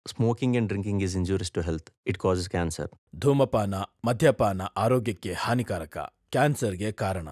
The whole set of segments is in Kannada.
Smoking and drinking is injurious to health. It causes cancer. ಧೂಮಪಾನ ಮದ್ಯಪಾನ ಆರೋಗ್ಯಕ್ಕೆ ಹಾನಿಕಾರಕ, ಕ್ಯಾನ್ಸರ್ಗೆ ಕಾರಣ.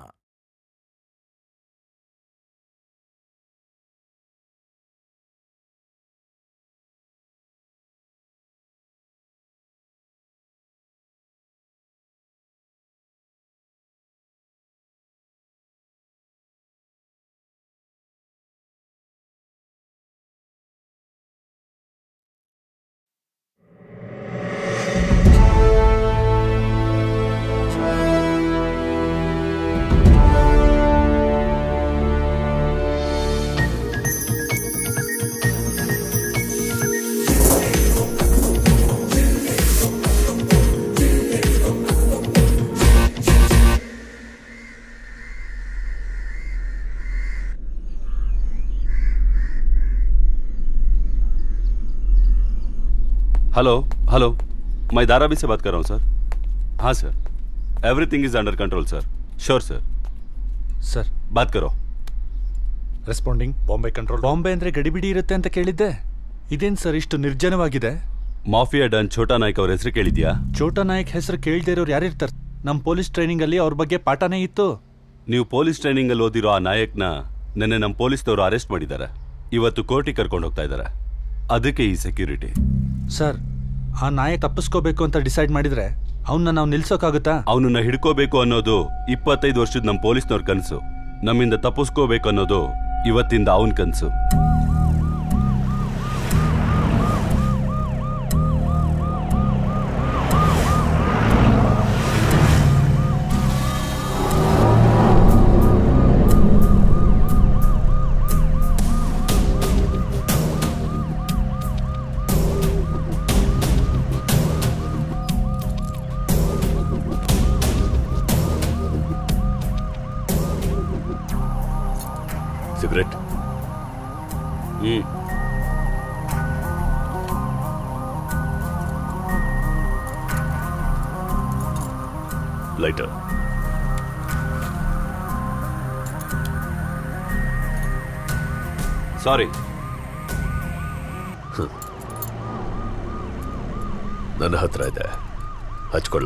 हेलो मैं धारावी से बात कर रहा हूँ सर. हाँ sir, everything is under control sir. Sure sir. Sir बात करो. Responding Bombay control. ಬಾಂಬೆ ಅಂದ್ರೆ ಗಡಿಬಿಡಿ ಇರುತ್ತೆ ಅಂತ ಕೇಳಿದ್ದೆ. ಇದೇನ್ ಸರ್ ಇಷ್ಟು ನಿರ್ಜನವಾಗಿದೆ? ಮಾಫಿಯಾ ಡನ್ ಛೋಟಾ ನಾಯ್ಕ್ ಅವ್ರ ಹೆಸರು ಕೇಳಿದ್ಯಾ? ಛೋಟಾ ನಾಯ್ಕ್ ಹೆಸರು ಕೇಳದೇ ಇರೋರು ಯಾರಿರ್ತಾರೆ? ನಮ್ಮ ಪೊಲೀಸ್ ಟ್ರೈನಿಂಗ್ ಅಲ್ಲಿ ಅವ್ರ ಬಗ್ಗೆ ಪಾಠನೇ ಇತ್ತು. ನೀವು ಪೊಲೀಸ್ ಟ್ರೈನಿಂಗ್ ಅಲ್ಲಿ ಓದಿರೋ ಆ ನಾಯಕ್ನ ನಿನ್ನೆ ನಮ್ಮ ಪೊಲೀಸ್ನವರು ಅರೆಸ್ಟ್ ಮಾಡಿದ್ದಾರೆ. ಇವತ್ತು ಕೋರ್ಟಿಗೆ ಕರ್ಕೊಂಡು ಹೋಗ್ತಾ ಇದ್ದಾರೆ. ಅದಕ್ಕೆ ಈ ಸೆಕ್ಯೂರಿಟಿ. ಸರ್, ಆ ನಾಯಕ್ ತಪ್ಪಿಸ್ಕೋಬೇಕು ಅಂತ ಡಿಸೈಡ್ ಮಾಡಿದ್ರೆ ಅವನ್ನ ನಾವು ನಿಲ್ಸೋಕ್ಕಾಗುತ್ತಾ? ಅವನನ್ನ ಹಿಡ್ಕೋಬೇಕು ಅನ್ನೋದು 25 ವರ್ಷದ ನಮ್ಮ ಪೊಲೀಸ್ನವ್ರ ಕನಸು. ನಮ್ಮಿಂದ ತಪ್ಪಿಸ್ಕೋಬೇಕು ಅನ್ನೋದು ಇವತ್ತಿಂದ ಅವನ ಕನಸು. सिगरेट. लाइटर. सॉरी. ನನ್ನ ಹತ್ರ ಇದೆ, ಹಚ್ಕೊಳ್ಳ.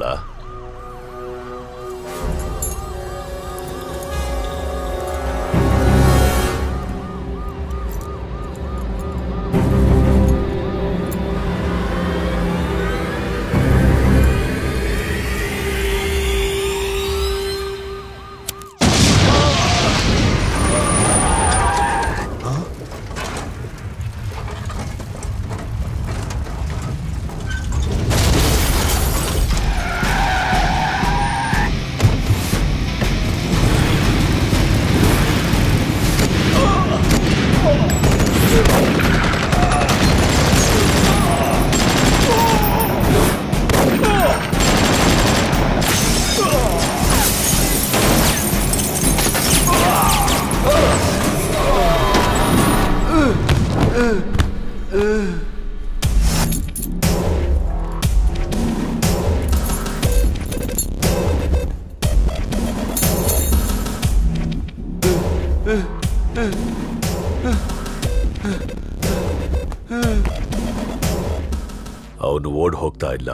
ಅವನು ಓಡ್ ಹೋಗ್ತಾ ಇಲ್ಲ.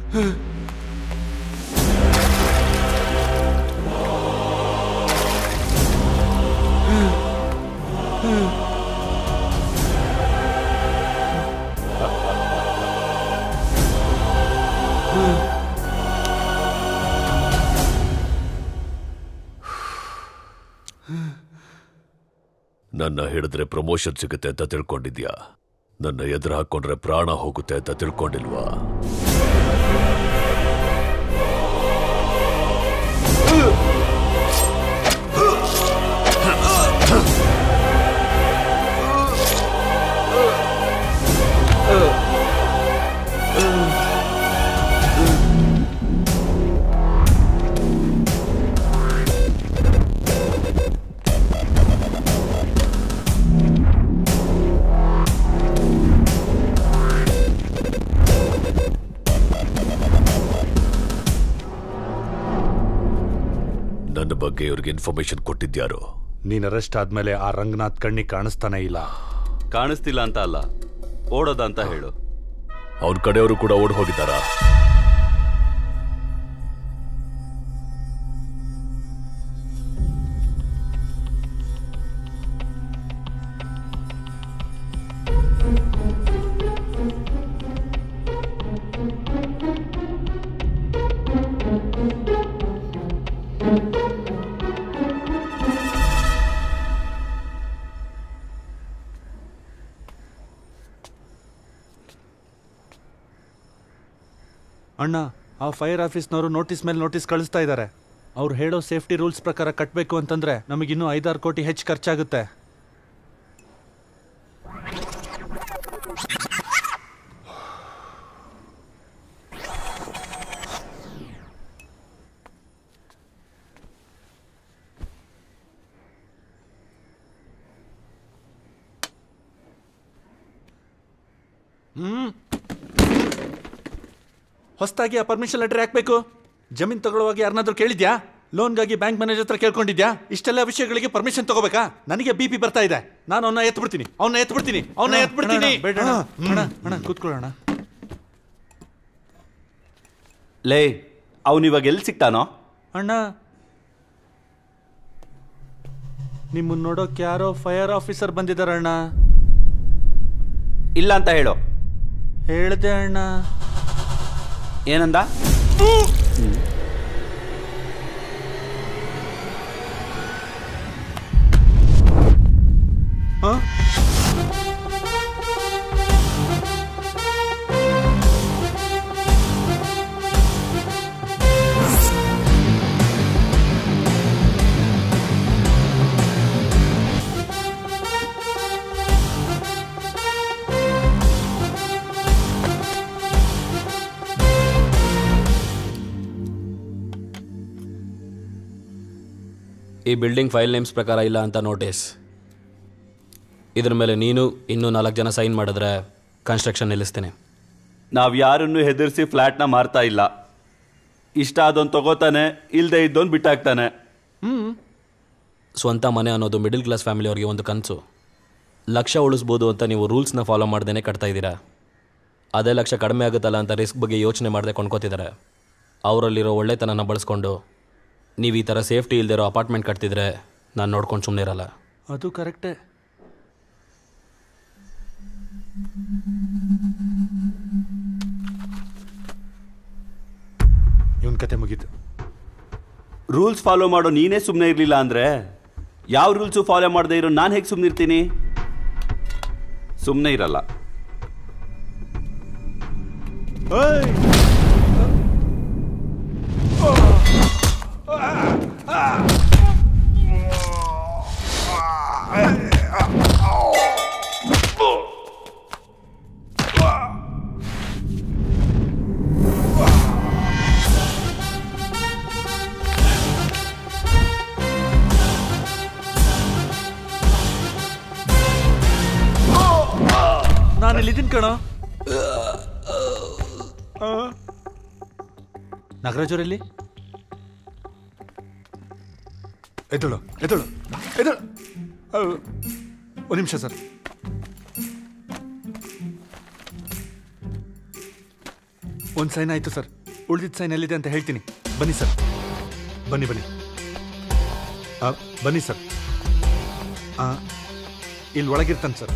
ನನ್ನ ಹಿಡಿದ್ರೆ ಪ್ರಮೋಷನ್ ಸಿಗುತ್ತೆ ಅಂತ ತಿಳ್ಕೊಂಡಿದ್ಯಾ? ನನ್ನ ಎದುರು ಹಾಕೊಂಡ್ರೆ ಪ್ರಾಣ ಹೋಗುತ್ತೆ ಅಂತ ತಿಳ್ಕೊಂಡಿಲ್ವಾ? ನನ್ನ ಬಗ್ಗೆ ಇವ್ರಿಗೆ ಇನ್ಫಾರ್ಮೇಶನ್ ಕೊಟ್ಟಿದ್ಯಾರು? ನೀನ್ ಅರೆಸ್ಟ್ ಆದ್ಮೇಲೆ ಆ ರಂಗನಾಥ್ ಕಣ್ಣಿಗೆ ಕಾಣಿಸ್ತಾನೆ ಇಲ್ಲ. ಕಾಣಿಸ್ತಿಲ್ಲ ಅಂತ ಅಲ್ಲ, ಓಡೋದ ಅಂತ ಹೇಳು. ಅವ್ರ ಕಡೆಯವರು ಕೂಡ ಓಡ್ ಹೋಗಿದ್ದಾರಾ? ಅಣ್ಣ, ಆ ಫೈರ್ ಆಫೀಸ್ನವರು ನೋಟಿಸ್ ಮೇಲೆ ನೋಟಿಸ್ ಕಳಿಸ್ತಾ ಇದ್ದಾರೆ. ಅವ್ರು ಹೇಳೋ ಸೇಫ್ಟಿ ರೂಲ್ಸ್ ಪ್ರಕಾರ ಕಟ್ಟಬೇಕು ಅಂತಂದ್ರೆ ನಮಗಿನ್ನೂ 5-6 ಕೋಟಿ ಹೆಚ್ಚು ಖರ್ಚಾಗುತ್ತೆ. ಹೊಸದಾಗಿ ಆ ಪರ್ಮಿಷನ್ ಲೆಟರ್ ಹಾಕ್ಬೇಕು. ಜಮೀನ್ ತಗೊಳ್ಳುವಾಗ ಯಾರನ್ನಾದ್ರೂ ಕೇಳಿದ್ಯಾ? ಲೋನ್ಗಾಗಿ ಬ್ಯಾಂಕ್ ಮ್ಯಾನೇಜರ್ ಹತ್ರ ಕೇಳ್ಕೊಂಡಿದ್ಯಾ? ಇಷ್ಟೆಲ್ಲ ವಿಷಯಗಳಿಗೆ ಪರ್ಮಿಷನ್ ತಗೋಬೇಕಾ? ನನಗೆ BP ಬರ್ತಾ ಇದೆ. ನಾನು ಅವನ್ನ ಎತ್ಬಿಡ್ತೀನಿ. ಬೇಡ ಅಣ್ಣ, ಕೂತ್ಕೊಳ್ಳೋಣ. ಲೇ, ಅವನಿವಾಗ ಎಲ್ಲಿ ಸಿಗ್ತಾನೋ? ಅಣ್ಣ, ನಿಮ್ಮನ್ನ ನೋಡೋಕೆ ಯಾರೋ ಫೈರ್ ಆಫೀಸರ್ ಬಂದಿದಾರಣ್ಣ. ಇಲ್ಲ ಅಂತ ಹೇಳೋ. ಹೇಳ್ದೆ ಅಣ್ಣ. ಏನಂದ? ಈ ಬಿಲ್ಡಿಂಗ್ ಫೈಲ್ ನೇಮ್ಸ್ ಪ್ರಕಾರ ಇಲ್ಲ ಅಂತ ನೋಟಿಸ್. ಇದ್ರ ಮೇಲೆ ನೀನು ಇನ್ನೂ 4 ಜನ ಸೈನ್ ಮಾಡಿದ್ರೆ ಕನ್ಸ್ಟ್ರಕ್ಷನ್ ನಿಲ್ಲಿಸ್ತೀನಿ. ನಾವು ಯಾರನ್ನು ಹೆದರ್ಸಿ ಫ್ಲ್ಯಾಟ್ನ ಮಾರ್ತಾ ಇಲ್ಲ. ಇಷ್ಟ ಅದೊಂದು ತಗೋತಾನೆ, ಇಲ್ಲದೆ ಇದ್ದೊಂದು ಬಿಟ್ಟಾಕ್ತಾನೆ. ಸ್ವಂತ ಮನೆ ಅನ್ನೋದು ಮಿಡಿಲ್ ಕ್ಲಾಸ್ ಫ್ಯಾಮಿಲಿಯವ್ರಿಗೆ ಒಂದು ಕನಸು. ಲಕ್ಷ ಉಳಿಸ್ಬೋದು ಅಂತ ನೀವು ರೂಲ್ಸ್ನ ಫಾಲೋ ಮಾಡ್ದೇ ಕಟ್ತಾ ಇದ್ದೀರಾ. ಅದೇ ಲಕ್ಷ ಕಡಿಮೆ ಆಗುತ್ತಲ್ಲ ಅಂತ ರಿಸ್ಕ್ ಬಗ್ಗೆ ಯೋಚನೆ ಮಾಡದೆ ಕೊಂಡ್ಕೋತಿದ್ದಾರೆ. ಅವರಲ್ಲಿರೋ ಒಳ್ಳೆತನನ ಬಳಸ್ಕೊಂಡು ನೀವು ಈ ಥರ ಸೇಫ್ಟಿ ಇಲ್ದಿರೋ ಅಪಾರ್ಟ್ಮೆಂಟ್ ಕಟ್ತಿದ್ರೆ ನಾನು ನೋಡ್ಕೊಂಡು ಸುಮ್ಮನೆ ಇರಲ್ಲ. ಅದು ಕರೆಕ್ಟೇ. ಇವನ್ ಕತೆ ಮುಗೀತು. ರೂಲ್ಸ್ ಫಾಲೋ ಮಾಡೋ ನೀನೇ ಸುಮ್ಮನೆ ಇರಲಿಲ್ಲ ಅಂದರೆ ಯಾವ ರೂಲ್ಸು ಫಾಲೋ ಮಾಡದೇ ಇರೋ ನಾನು ಹೇಗೆ ಸುಮ್ಮನೆ ಇರ್ತೀನಿ? ಸುಮ್ಮನೆ ಇರಲ್ಲ. ನಾನಿಲ್ಲಿದ್ದೀನಿ ಕಣೋ. ನಾಗರಾಜವರಲ್ಲಿ ಎದ್ದಳು. ಒಂದು ನಿಮಿಷ ಸರ್. ಒಂದು ಸೈನ್ ಆಯಿತು ಸರ್. ಉಳಿದಿದ್ದ ಸೈನ್ ಎಲ್ಲಿದೆ ಅಂತ ಹೇಳ್ತೀನಿ. ಬನ್ನಿ ಸರ್, ಬನ್ನಿ ಬನ್ನಿ ಸರ್. ಇಲ್ಲಿ ಒಳಗಿರ್ತಾನೆ ಸರ್.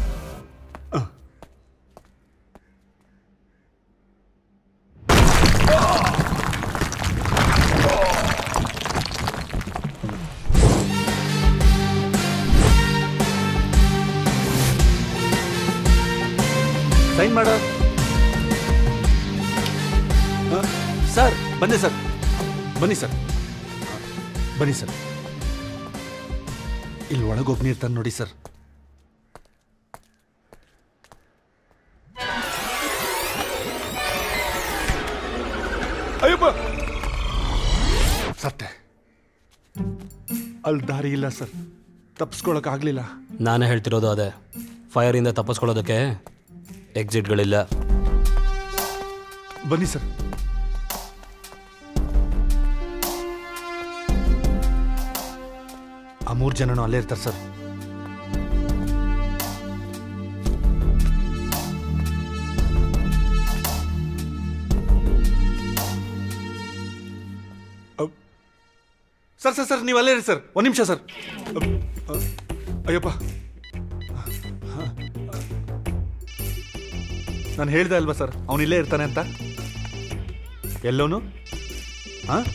ಸೈನ್ ಮಾಡ ಸರ್. ಬನ್ನಿ ಸರ್, ಬನ್ನಿ ಸರ್. ಇಲ್ಲಿ ಒಳಗೋಗ್ನಿರ್ತಾನೆ ನೋಡಿ ಸರ್. ಅಯ್ಯಪ್ಪ, ಸತ್ತೆ. ಅಲ್ಲಿ ದಾರಿ ಇಲ್ಲ ಸರ್, ತಪ್ಪಿಸ್ಕೊಳಕ್ ಆಗ್ಲಿಲ್ಲ. ನಾನೇ ಹೇಳ್ತಿರೋದು ಅದೇ. ಫೈರಿಂದ ತಪ್ಪಿಸ್ಕೊಳ್ಳೋದಕ್ಕೆ ಎಕ್ಸಿಟ್ಗಳಿಲ್ಲ. ಬನ್ನಿ ಸರ್. ಆ 3 ಜನನು ಅಲ್ಲೇ ಇರ್ತಾರೆ ಸರ್. ಸರ್ ಸರ್ ಸರ್ ನೀವು ಅಲ್ಲೇ ಇರಿ ಸರ್, ಒಂದು ನಿಮಿಷ ಸರ್. ಅಯ್ಯಪ್ಪ, ನಾನು ಹೇಳ್ದೆ ಅಲ್ವಾ ಸರ್ ಅವನು ಇಲ್ಲೇ ಇರ್ತಾನೆ ಅಂತ. ಎಲ್ಲೋನು? ಹಾಂ,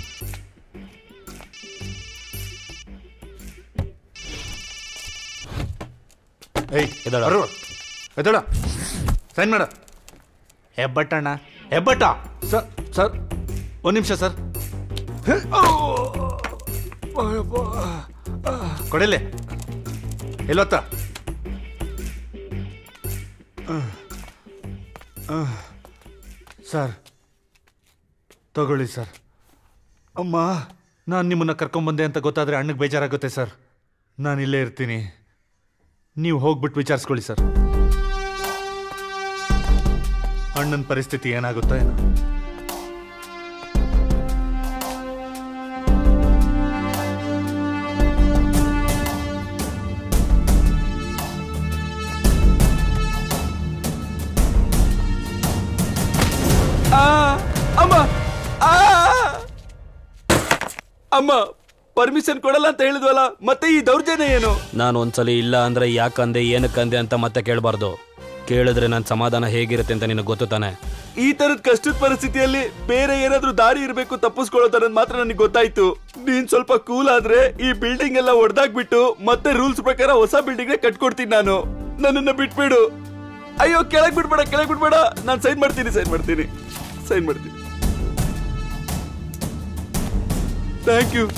ಏಯ್ ಎದೋಳ, ಸೈನ್ ಮಾಡ. ಹೆಬ್ಬಟ್ಟಣ್ಣ, ಹೆಬ್ಬಟ್ಟ. ಸರ್ ಸರ್ ಒಂದು ನಿಮಿಷ ಸರ್. ಕೊಡಲೆ ಎಲ್ಲೊತ್ತ? ಸರ್ ತಗೊಳ್ಳಿ ಸರ್. ಅಮ್ಮ, ನಾನು ನಿಮ್ಮನ್ನು ಕರ್ಕೊಂಬಂದೆ ಅಂತ ಗೊತ್ತಾದರೆ ಅಣ್ಣಗೆ ಬೇಜಾರಾಗುತ್ತೆ ಸರ್. ನಾನು ಇಲ್ಲೇ ಇರ್ತೀನಿ, ನೀವು ಹೋಗ್ಬಿಟ್ಟು ವಿಚಾರಿಸ್ಕೊಳ್ಳಿ ಸರ್. ಅಣ್ಣನ ಪರಿಸ್ಥಿತಿ ಏನಾಗುತ್ತೋ ಏನೋ. ಅಮ್ಮ ಪರ್ಮಿಷನ್ ಕೊಡಲ್ಲ ಅಂತ ಹೇಳಿದ್ವಲ್ಲ, ಮತ್ತೆ ಈ ದೌರ್ಜನ್ಯ ಏನು? ನಾನು ಒಂದ್ಸಲಿ ಇಲ್ಲ ಅಂದ್ರೆ ಯಾಕಂದೆ ಏನಕ್ಕಂದೆ ಅಂತ ಮತ್ತೆ ಕೇಳಬಾರ್ದು. ಕೇಳಿದ್ರೆ ನನ್ನ ಸಮಾಧಾನ ಹೇಗಿರುತ್ತೆ ಅಂತ ನಿನಗೆ ಗೊತ್ತು ತಾನೆ. ಈ ತರದ ಕಷ್ಟದ ಪರಿಸ್ಥಿತಿಯಲ್ಲಿ ಬೇರೆ ಏನಾದ್ರೂ ದಾರಿ ಇರಬೇಕು ತಪ್ಪಿಸ್ಕೊಳ್ಳೋ ತರದ್ ಮಾತ್ರ ನನಗೆ ಗೊತ್ತಾಯ್ತು. ನೀನ್ ಸ್ವಲ್ಪ ಕೂಲ್ ಆದ್ರೆ ಈ ಬಿಲ್ಡಿಂಗ್ ಎಲ್ಲ ಹೊಡೆದಾಕ್ಬಿಟ್ಟು ಮತ್ತೆ ರೂಲ್ಸ್ ಪ್ರಕಾರ ಹೊಸ ಬಿಲ್ಡಿಂಗ್ ಕಟ್ಕೊಡ್ತೀನಿ ನಾನು. ನನ್ನನ್ನ ಬಿಟ್ಬಿಡು. ಅಯ್ಯೋ, ಕೆಳಗ್ ಬಿಡ್ಬೇಡ. ನಾನು ಸೈನ್ ಮಾಡ್ತೀನಿ. Thank you.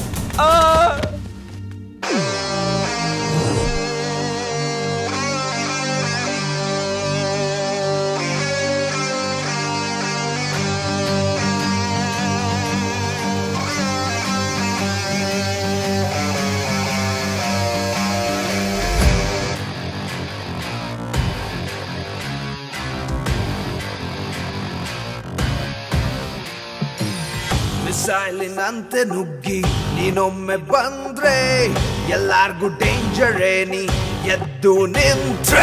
ಮಿಸೈಲಿನಂತೆ ನುಗ್ಗಿ ನೀನೊಮ್ಮೆ ಬಂದ್ರೆ ಎಲ್ಲಾರ್ಗೂ ಡೇಂಜರೇ, ನೀ ಎದ್ದು ನಿಂತ್ರೆ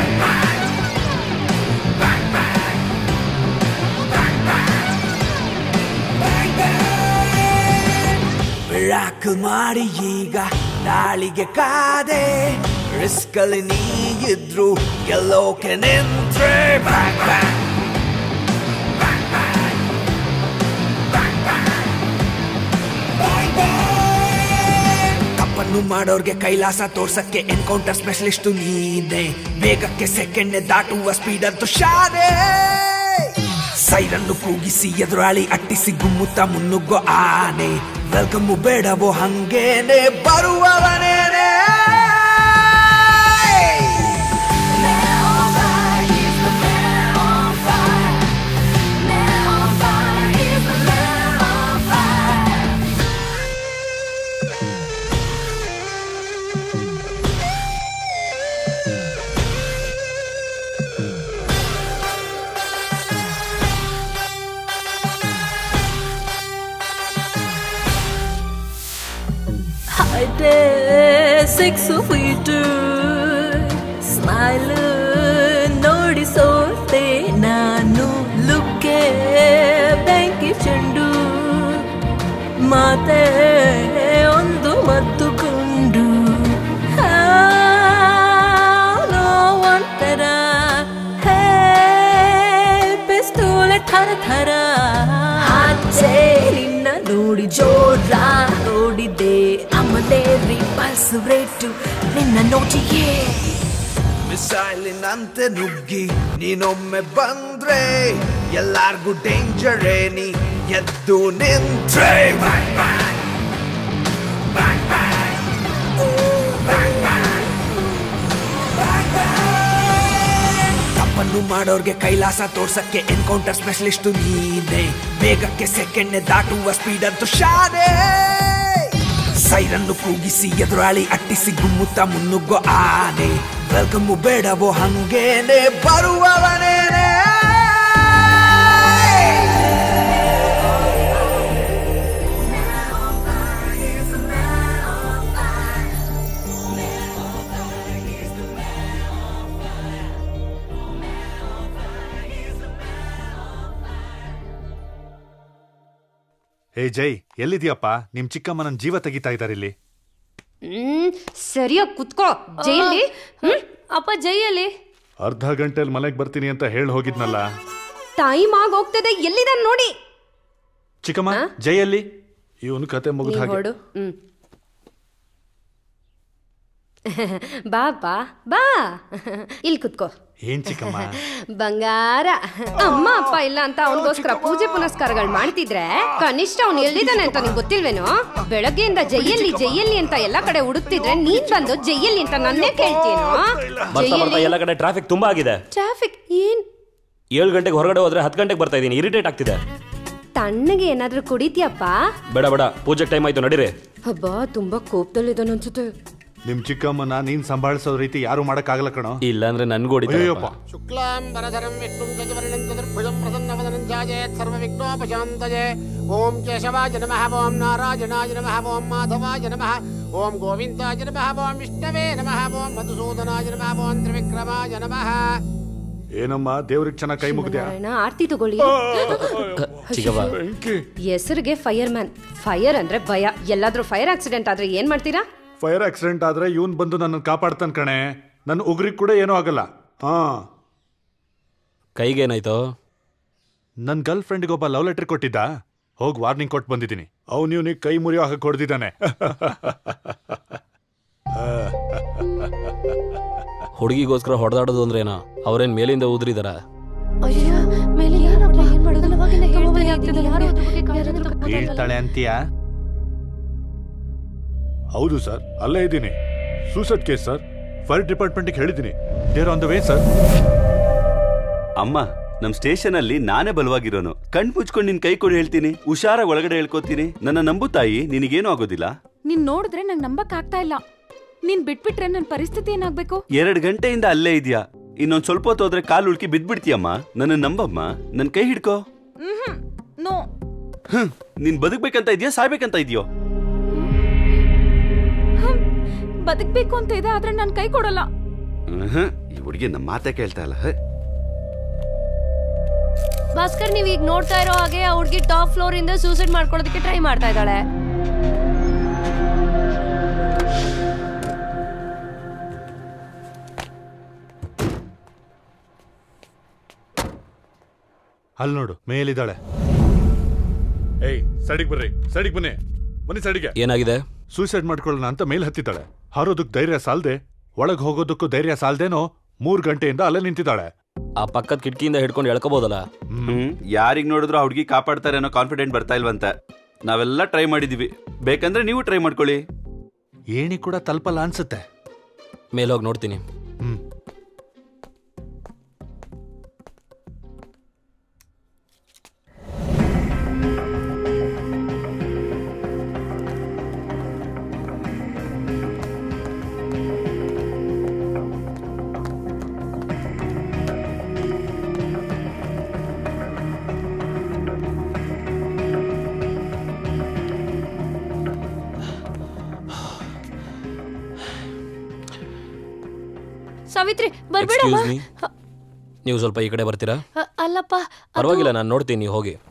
ಮಿರಾಕಲ್ ಮಾಡಿ ಈಗ ದಾಳಿಗೆ ಕಾದೆ. ರಿಸ್ಕಲ್ಲಿ ನೀ ಇದ್ರು ಗೆಲ್ಲೋಕೆ ನಿಂತ್ರೆ ತಪ್ಪನ್ನು ಮಾಡೋರ್ಗೆ ಕೈಲಾಸ ತೋರ್ಸಕ್ಕೆ ಎನ್ಕೌಂಟರ್ ಸ್ಪೆಷಲಿಸ್ಟ್ ನೀನೆ. ವೇಗಕ್ಕೆ ಸೆಕೆಂಡ್ ದಾಟುವ ಸ್ಪೀಡ್ ಅಂತೂ ಶಾನೆ. ಸೈರನ್ನು ಕೂಗಿಸಿ ಎದುರಾಳಿ ಅಟ್ಟಿಸಿ ಗುಮ್ಮುತ್ತ ಮುನ್ನುಗ್ಗೋ ಆನೆ. ವೆಲ್ಕಮ್ಮು ಬೇಡವೋ ಹಂಗೇನೆ ಬರುವವನೇನೆ. ಸಿಕ್ಸ್ ಫೀಟ್ ಸ್ಮೈಲ್ ನೋಡಿ ಸೋತೆ ನಾನು. ಲುಕ್ಕೆ ಬೆಂಕಿ ಚೆಂಡು, ಮಾತೆ ಒಂದು ಮದ್ದು ಕೊಂಡು. ಒಂಥರ ಪಿಸ್ತೂಲೆ ಥರ ಆಚೆ ನಿನ್ನ ನೋಡಿ ಜೋರ ನೋಡಿದೆ. ಆಮೇಲೆ ರಿಪಲ್ಸ್ ರೇಟು ನಿನ್ನ ನೋಟಿಯೇ. ಮಿಸೈಲಿನಂತೆ ನುಗ್ಗಿ ನೀನೊಮ್ಮೆ ಬಂದ್ರೆ ಎಲ್ಲಾರ್ಗೂ ಡೇಂಜರೇ, ನೀ ಎದ್ದು ನಿಂತ್ರೆ ತಪ್ಪನ್ನು ಮಾಡೋರ್ಗೆ ಕೈಲಾಸ ತೋರ್ಸಕ್ಕೆ ಎನ್ಕೌಂಟರ್ ಸ್ಪೆಷಲಿಸ್ಟ್ ನೀನೆ. ವೇಗಕ್ಕೆ ಸೆಕೆಂಡ್ ದಾಟುವ ಸ್ಪೀಡ್ ಅಂತೂ ಶಾನೆ. ಸೈರನ್ನು ಕೂಗಿಸಿ ಎದುರಾಳಿ ಅಟ್ಟಿಸಿ ಗುಮ್ಮುತ್ತ ಮುನ್ನುಗ್ಗೋ ಆನೆ. ವೆಲ್ಕಮ್ಮು ಬೇಡವೋ ಹಂಗೇನೆ ಬರುವವನೇನೆ. ಏ ಜೈ, ಎಲ್ಲಿದ್ಯಪ್ಪ? ನಿಮ್ ಚಿಕ್ಕಮ್ಮ ನನ್ನ ಜೀವ ತೆಗಿತಾ ಇದ್ದಾರೆ ಇಲ್ಲಿ. ಸರಿಯಾಗಿ ಕುತ್ಕೋ. ಜೈಲಿ ಅಪ್ಪ ಜೈಯಲ್ಲಿ ಅರ್ಧ ಗಂಟೆಲಿ ಮನೆಗೆ ಬರ್ತೀನಿ ಅಂತ ಹೇಳಿ ಹೋಗಿದ್ನಲ್ಲ. ಟೈಮ್ ಆಗಿ ಹೋಗ್ತದೆ, ಎಲ್ಲಿದಾನ ನೋಡಿ. ಚಿಕ್ಕಮ್ಮ, ಜೈಯಲ್ಲಿ ಇವನು ಕತೆ ಮುಗಿದ ಹಾಗೆ. ಹೊಡು. ಬಾ ಬಾ, ಇಲ್ಲಿ ಕುತ್ಕೋ. ಏನ್ ಚಿಕ್ಕಮ್ಮ? ಬಂಗಾರ. ಅಮ್ಮ ಅಪ್ಪ ಇಲ್ಲ ಅಂತ ಅವನಿಗೋಸ್ಕರ ಪೂಜೆ ಪುನಸ್ಕಾರಗಳು ಮಾಡ್ತಿದ್ರೆ ಕನಿಷ್ಠ ಅವ್ನು ಎಲ್ಲಿದ್ದಾನೆ ಅಂತ ನಿಂಗೆ ಗೊತ್ತಿಲ್ವೇನೋ? ಬೆಳಗ್ಗೆಯಿಂದ ಜೈಯಲ್ಲಿ ಅಂತ ಎಲ್ಲಾ ಕಡೆ ಹುಡುಕ್ತಿದ್ರೆ ನೀನ್ ಬಂದು ಜೈಯಲ್ಲಿ ಅಂತ ನನ್ನೇ ಕೇಳ್ತೀನೋ? ಎಲ್ಲ ಕಡೆ ಟ್ರಾಫಿಕ್ ತುಂಬಾ ಆಗಿದೆ. ಟ್ರಾಫಿಕ್ ಏನ್? 7 ಗಂಟೆಗೆ ಹೊರಗಡೆ ಹೋದ್ರೆ 10 ಗಂಟೆಗೆ ಬರ್ತಾ ಇದೀನಿ. ಇರಿಟೇಟ್ ಆಗ್ತಿದೆ. ತಣ್ಣಗೆ ಏನಾದ್ರೂ ಕುಡಿತೀಯಪ್ಪ? ಬೇಡ, ಪೂಜೆಗೆ ಟೈಮ್ ಆಯ್ತು, ನಡೀರಿ. ಹಬ್ಬ ತುಂಬಾ ಕೋಪದಲ್ಲಿದ್ದಾನೆ ಅನ್ಸುತ್ತೆ. ನಿಮ್ ಚಿಕ್ಕಮ್ಮನ ನೀನ್ ಸಂಭಾಳಿಸೋ ರೀತಿ ಯಾರು ಮಾಡಕ್ ಆಗಲ್ಲ ಕಣೋ. ಇಲ್ಲ ಅಂದ್ರೆ ನನ್ಗೂ ಹೊಡಿತಾರಪ್ಪ. ಶುಕ್ಲಾಂಬರಧರಂ ವಿಷ್ಣುಂ ಗಜವರ್ಣಂ ಚತುರ್ಭುಜಂ ಪ್ರಸನ್ನವದನಂ ಧ್ಯಾಯೇತ್ ಸರ್ವವಿಘ್ನೋಪಶಾಂತಯೇ. ಓಂ ಕೇಶವಾಯ ನಮಃ, ಓಂ ನಾರಾಯಣಾಯ ನಮಃ, ಓಂ ಮಾಧವಾಯ ನಮಃ, ಓಂ ಗೋವಿಂದಾಯ ನಮಃ, ಓಂ ವಿಷ್ಣವೇ ನಮಃ, ಓಂ ಮಧುಸೂದನಾಯ ನಮಃ, ಓಂ ತ್ರಿವಿಕ್ರಮಾಯ ನಮಃ. ಏನಮ್ಮ ದೇವ್ರಿಗೆ ಚೆನ್ನಾಗಿ ಕೈ ಮುಗ್ದ್ಯಾ? ಆರ್ತಿ ತಗೊಳ್ಳಿ. ಚಿಕ್ಕವ್ವ, ಹೆಸರಿಗೆ ಫೈರ್ ಮ್ಯಾನ್. ಫೈರ್ ಅಂದ್ರೆ ಭಯ. ಎಲ್ಲಾದ್ರೂ ಫೈರ್ ಆಕ್ಸಿಡೆಂಟ್ ಆದ್ರೆ ಏನ್ ಮಾಡ್ತೀರಾ? ಫೈರ್ ಆಕ್ಸಿಡೆಂಟ್ ಆದ್ರೆ ಇವನ್ ಬಂದು ನನ್ನ ಕಾಪಾಡ್ತಾನ ಕಣೆ. ನನ್ನ ಉಗ್ರಿಗೆ ಕೂಡ ಏನೂ ಆಗಲ್ಲ. ಕೈಗೇನಾಯ್ತು? ನನ್ನ ಗರ್ಲ್ ಫ್ರೆಂಡ್ಗೆ ಒಬ್ಬ ಲವ್ ಲೆಟರ್ ಕೊಟ್ಟಿದ್ದ. ಹೋಗಿ ವಾರ್ನಿಂಗ್ ಕೊಟ್ಟು ಬಂದಿದ್ದೀನಿ. ಅವನು ಇವನಿಗೆ ಕೈ ಮುರಿಯೋ ಹಾಗೆ ಹೊಡೆದಿದ್ದಾನೆ. ಹುಡುಗಿಗೋಸ್ಕರ ಹೊಡೆದಾಡೋದು ಅಂದ್ರೇನೋ? ಅವ್ರೇನ್ ಮೇಲಿಂದ ಉದ್ರಿದಾರ? ಹೇಳ್ತಾಳೆ ಅಂತೀಯಾ? ಹೌದು ಸರ್, ಅಲ್ಲೇ ಇದ್ದೀನಿ. Suicide case sir. ಫೈರ್ ಡಿಪಾರ್ಟ್ಮೆಂಟ್ಗೆ ಹೇಳಿದ್ದೀನಿ. They're on the way sir. ಅಮ್ಮ, ನಮ್ ಸ್ಟೇಷನ್ ಅಲ್ಲಿ ನಾನೇ ಬಲವಾಗಿರೋನು. ಕಣ್ ಮುಚ್ಕೊಂಡು ನಿನ್ ಕೈ ಕೊಡಿ ಹೇಳ್ತೀನಿ. ಹುಷಾರಾಗಿ ಒಳಗಡೆ ಹೇಳ್ಕೊತೀನಿ. ನನ್ನ ನಂಬು ತಾಯಿ, ನಿನಗೇನು ಆಗೋದಿಲ್ಲ. ನೀನ್ ನೋಡಿದ್ರೆ ನಂಗೆ ನಂಬಕ್ ಆಗ್ತಾ ಇಲ್ಲ. ನೀನ್ ಬಿಟ್ಬಿಟ್ರೆ ನನ್ನ ಪರಿಸ್ಥಿತಿ ಏನಾಗ್ಬೇಕು? 2 ಗಂಟೆಯಿಂದ ಅಲ್ಲೇ ಇದೆಯಾ. ಇನ್ನೊಂದ್ ಸ್ವಲ್ಪ ಹೊತ್ತು ಹೋದ್ರೆ ಕಾಲು ಉಳ್ಕಿ ಬಿದ್ಬಿಡ್ತೀಯಮ್ಮ. ನನ್ನ ನಂಬಮ್ಮ, ನನ್ ಕೈ ಹಿಡ್ಕೋ. ನೋ. ನೀನ್ ಬದುಕ್ಬೇಕಂತ ಇದೆಯಾ, ಸಾಯ್ಬೇಕಂತ ಇದೆಯೋ? ಬದುಕ್ಬೇಕು ಅಂತ ಇದೆ, ಆದ್ರೆ ನನ್ ಕೈ ಕೊಡಲ್ಲ. ಈ ಹುಡುಗಿ ನಮ್ಮ ಮಾತೆ ಕೇಳ್ತಾ ಇಲ್ಲ. ಭಾಸ್ಕರ್, ನೀವ್ ಈಗ ನೋಡ್ತಾ ಇರೋ ಹಾಗೆ ಆ ಹುಡುಗಿ ಟಾಪ್ ಫ್ಲೋರ್ ಇಂದ ಸೂಸೈಡ್ ಮಾಡ್ಕೊಳ್ಳೋದಕ್ಕೆ ಟ್ರೈ ಮಾಡ್ತಾ ಇದ್ದಾಳೆ. ಅಲ್ಲಿ ನೋಡು, ಮೇಲಿದ್ದಾಳೆ. ಏಯ್, ಸೈಡಿಗೆ ಬರ್ರಿ, ಸೈಡಿಗೆ ಬನ್ನಿ, ಬನ್ನಿ ಸೈಡಿಗೆ. ಏನಾಗಿದೆ? ಸೂಸೈಡ್ ಮಾಡ್ಕೊಳ್ಳೋಣ ಅಂತ ಮೇಲ್ ಹತ್ತಿದ್ದಾಳೆ. ಹಾರೋದಕ್ಕೆ ಧೈರ್ಯ ಸಾಲ್ದೆ, ಒಳಗೆ ಹೋಗೋದಕ್ಕೂ ಧೈರ್ಯ ಸಾಲ್ದೇನೋ 3 ಗಂಟೆಯಿಂದ ಅಲ್ಲೇ ನಿಂತಿದ್ದಾಳೆ. ಆ ಪಕ್ಕದ ಕಿಟಕಿಯಿಂದ ಹಿಡ್ಕೊಂಡು ಎಳ್ಕೋಬಹುದಲ್ಲ? ಯಾರಿಗ್ ನೋಡಿದ್ರು ಆ ಹುಡುಗಿ ಕಾಪಾಡ್ತಾರೆ ಅನ್ನೋ ಕಾನ್ಫಿಡೆಂಟ್ ಬರ್ತಾ ಇಲ್ವಂತ. ನಾವೆಲ್ಲ ಟ್ರೈ ಮಾಡಿದೀವಿ. ಬೇಕಂದ್ರೆ ನೀವು ಟ್ರೈ ಮಾಡ್ಕೊಳ್ಳಿ. ಏಣಿ ಕೂಡ ತಲುಪಲ್ಲ ಅನ್ಸುತ್ತೆ. ಮೇಲೋಗಿ ನೋಡ್ತೀನಿ. ಸಾವಿತ್ರಿ, ಬರ್ಬೇಡಮ್ಮ. ನೀವು ಸ್ವಲ್ಪ ಈ ಕಡೆ ಬರ್ತೀರಾ? ಅಲ್ಲಪ್ಪ, ಪರವಾಗಿಲ್ಲ, ನಾನು ನೋಡ್ತೀನಿ, ನೀವು ಹೋಗಿ.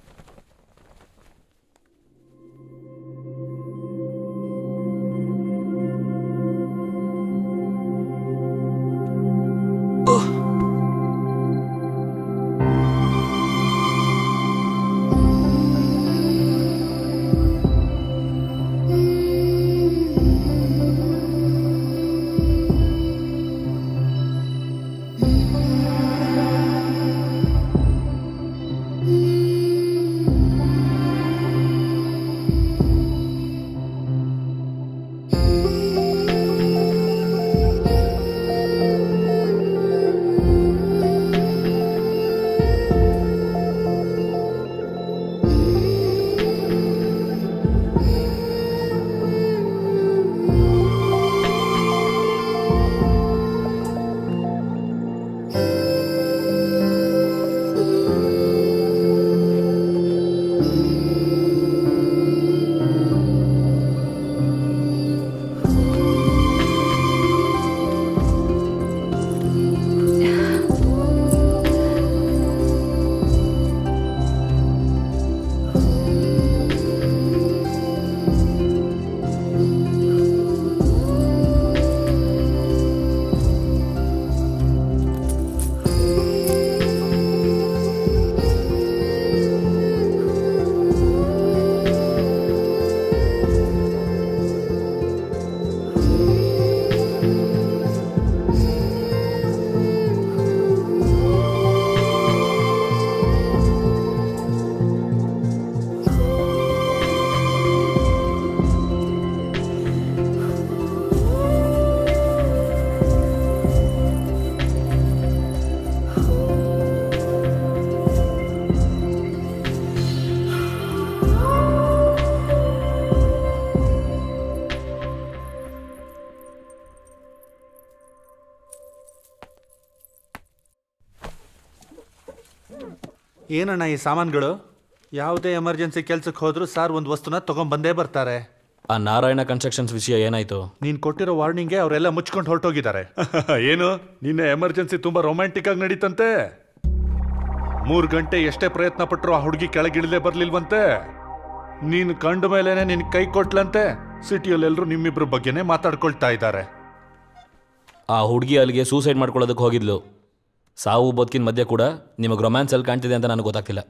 ಏನಣ್ಣ ಈ ಸಾಮಾನುಗಳು? ಯಾವುದೇ ಎಮರ್ಜೆನ್ಸಿ ಕೆಲ್ಸಕ್ಕೆ ಹೋದ್ರು ಸಾರ್ ಒಂದು ವಸ್ತುನ ತಗೊಂಡ್ಬಂದೇ ಬರ್ತಾರೆ. ಆ ನಾರಾಯಣ ಕನ್ಸ್ಟ್ರಕ್ಷನ್ಸ್ ವಿಷಯ ಏನಾಯ್ತು? ನೀನು ಕೊಟ್ಟಿರೋ ವಾರ್ನಿಂಗ್ಗೆ ಅವರೆಲ್ಲ ಮುಚ್ಕೊಂಡು ಹೊರಟೋಗಿದ್ದಾರೆ. ಏನು ನಿನ್ನೆ ಎಮರ್ಜೆನ್ಸಿ ತುಂಬ ರೊಮ್ಯಾಂಟಿಕ್ ಆಗಿ ನಡೀತಂತೆ. 3 ಗಂಟೆ ಎಷ್ಟೇ ಪ್ರಯತ್ನ ಪಟ್ಟರು ಆ ಹುಡುಗಿ ಕೆಳಗಿಳಿದೇ ಬರ್ಲಿಲ್ವಂತೆ. ನೀನು ಕಂಡ ಮೇಲೇನೆ ನಿನ್ ಕೈ ಕೊಟ್ಲಂತೆ. ಸಿಟಿಯಲ್ಲೆಲ್ಲರೂ ನಿಮ್ಮಿಬ್ರ ಬಗ್ಗೆನೇ ಮಾತಾಡ್ಕೊಳ್ತಾ ಇದ್ದಾರೆ. ಆ ಹುಡುಗಿ ಅಲ್ಲಿಗೆ ಸೂಸೈಡ್ ಮಾಡ್ಕೊಳ್ಳೋದಕ್ಕೆ ಹೋಗಿದ್ಲು. ಸಾವು ಬದುಕಿನ ಮಧ್ಯೆ ಕೂಡ ನಿಮಗೆ ರೊಮ್ಯಾನ್ಸ್ ಅಲ್ಲಿ ಕಾಣ್ತಿದೆ ಅಂತ ನನಗೆ ಗೊತ್ತಾಗ್ತಿಲ್ಲ.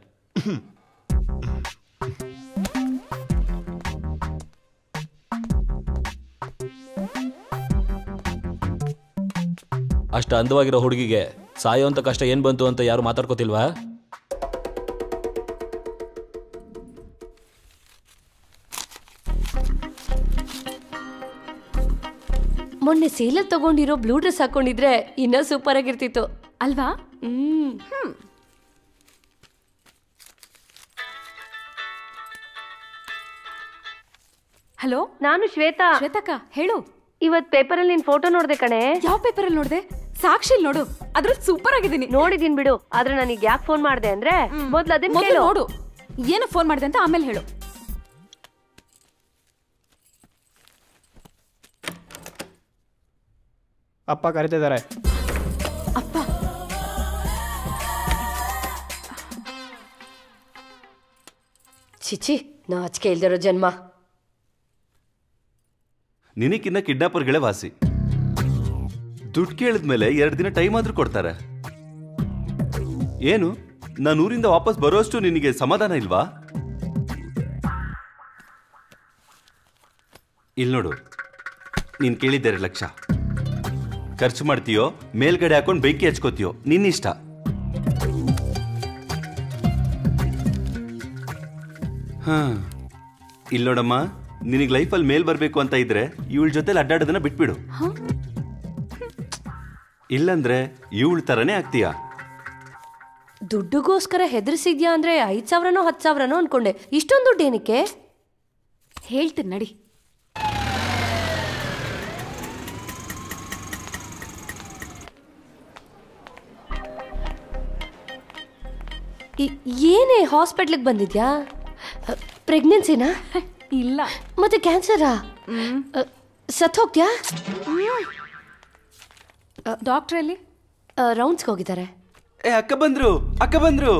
ಅಷ್ಟು ಅಂದವಾಗಿರೋ ಹುಡುಗಿಗೆ ಸಾಯೋಂಥ ಕಷ್ಟ ಏನು ಬಂತು ಅಂತ ಯಾರು ಮಾತಾಡ್ಕೋತಿಲ್ವಾ? ಮೊನ್ನೆ ಸೇಲಲ್ಲಿ ತಗೊಂಡಿರೋ ಬ್ಲೂ ಡ್ರೆಸ್ ಹಾಕೊಂಡಿದ್ರೆ ಇನ್ನೂ ಸೂಪರ್ ಆಗಿರ್ತಿತ್ತು ಅಲ್ವಾ? ಹಲೋ, ನಾನು ಶ್ವೇತಾ. ಶ್ವೇತಕ್ಕ, ಹೇಳು. ಇವತ್ ಪೇಪರಲ್ಲಿ ನಿನ್ ಫೋಟೋ ನೋಡ್ದೆ ಕಣೆ. ಯಾವ ಪೇಪರಲ್ಲಿ ನೋಡ್ದೆ? ಸಾಕ್ಷಿಲ್ ನೋಡು, ಅದ್ರಲ್ಲಿ ಸೂಪರ್ ಆಗಿದ್ದೀನಿ. ನೋಡಿದೀನಿ ಬಿಡು, ಆದ್ರೆ ನನಗೆ ಯಾಕೆ ಫೋನ್ ಮಾಡ್ದೆ ಅಂದ್ರೆ ಮೊದ್ಲು ಅದನ್ನ ಕೇಳು. ನೋಡು ಏನು ಫೋನ್ ಮಾಡ್ದೆ ಅಂತ ಆಮೇಲೆ ಹೇಳು. ಅಪ್ಪ ಕರೀತಿದ್ದಾರೆ. ಅಪ್ಪ ಚಿಚಿ, ನಾಚಿಕೆ ಇಲ್ದಿರೋ ಜನ್ಮ. ನಿನಕಿನ್ನ ಕಿಡ್ನಾಪರ್ಗಳೇ ವಾಸಿ. ದುಡ್ಡು ಕೇಳಿದ್ಮೇಲೆ 2 ದಿನ ಟೈಮ್ ಆದ್ರೂ ಕೊಡ್ತಾರೆ. ಏನು ನಾನು ಊರಿಂದ ವಾಪಸ್ ಬರೋಷ್ಟು ನಿನಗೆ ಸಮಾಧಾನ ಇಲ್ವಾ? ಇಲ್ಲಿ ನೋಡು, ನೀನ್ ಕೇಳಿದ್ದೆ 2 ಲಕ್ಷ. ಖರ್ಚು ಮಾಡ್ತೀಯೋ ಮೇಲ್ಗಡೆ ಹಾಕೊಂಡು ಬೆಂಕಿ ಹಚ್ಕೋತೀಯೋ ನಿನ್ನಿಷ್ಟ. ಹಾ, ಇಲ್ಲಿ ನೋಡಮ್ಮ, ನಿನಗೆ ಲೈಫಲ್ಲಿ ಮೇಲ್ ಬರಬೇಕು ಅಂತ ಇದ್ರೆ ಇವಳ ಜೊತೆಲಿ ಅಡ್ಡಾಡೋದನ್ನ ಬಿಟ್ಬಿಡು. ಇಲ್ಲಂದ್ರೆ ಇವಳ ತರನೇ ಆಗ್ತೀಯಾ. ದುಡ್ಡುಗೋಸ್ಕರ ಹೆದರ್ಸಿದ್ಯಾ ಅಂದ್ರೆ 5,000ನೋ 10,000ನೋ ಅನ್ಕೊಂಡೆ. ಇಷ್ಟೊಂದು ದುಡ್ಡು ಏನಕ್ಕೆ? ಹೇಳ್ತೀನಿ ನಡಿ. ಏನೇ ಹಾಸ್ಪಿಟ್ಲಿಗೆ ಬಂದಿದ್ಯಾ? ಪ್ರೆಗ್ನೆನ್ಸಿನಾ? ಇಲ್ಲ. ಮತ್ತೆ ಕ್ಯಾನ್ಸರಾ? ಸತ್ ಹೋಗ್ತ್ಯಾ? ಡಾಕ್ಟರ್ ಅಲ್ಲಿ ರೌಂಡ್ಸ್ಗೆ ಹೋಗಿದ್ದಾರೆ. ಅಕ್ಕ ಬಂದ್ರು, ಅಕ್ಕ ಬಂದ್ರು.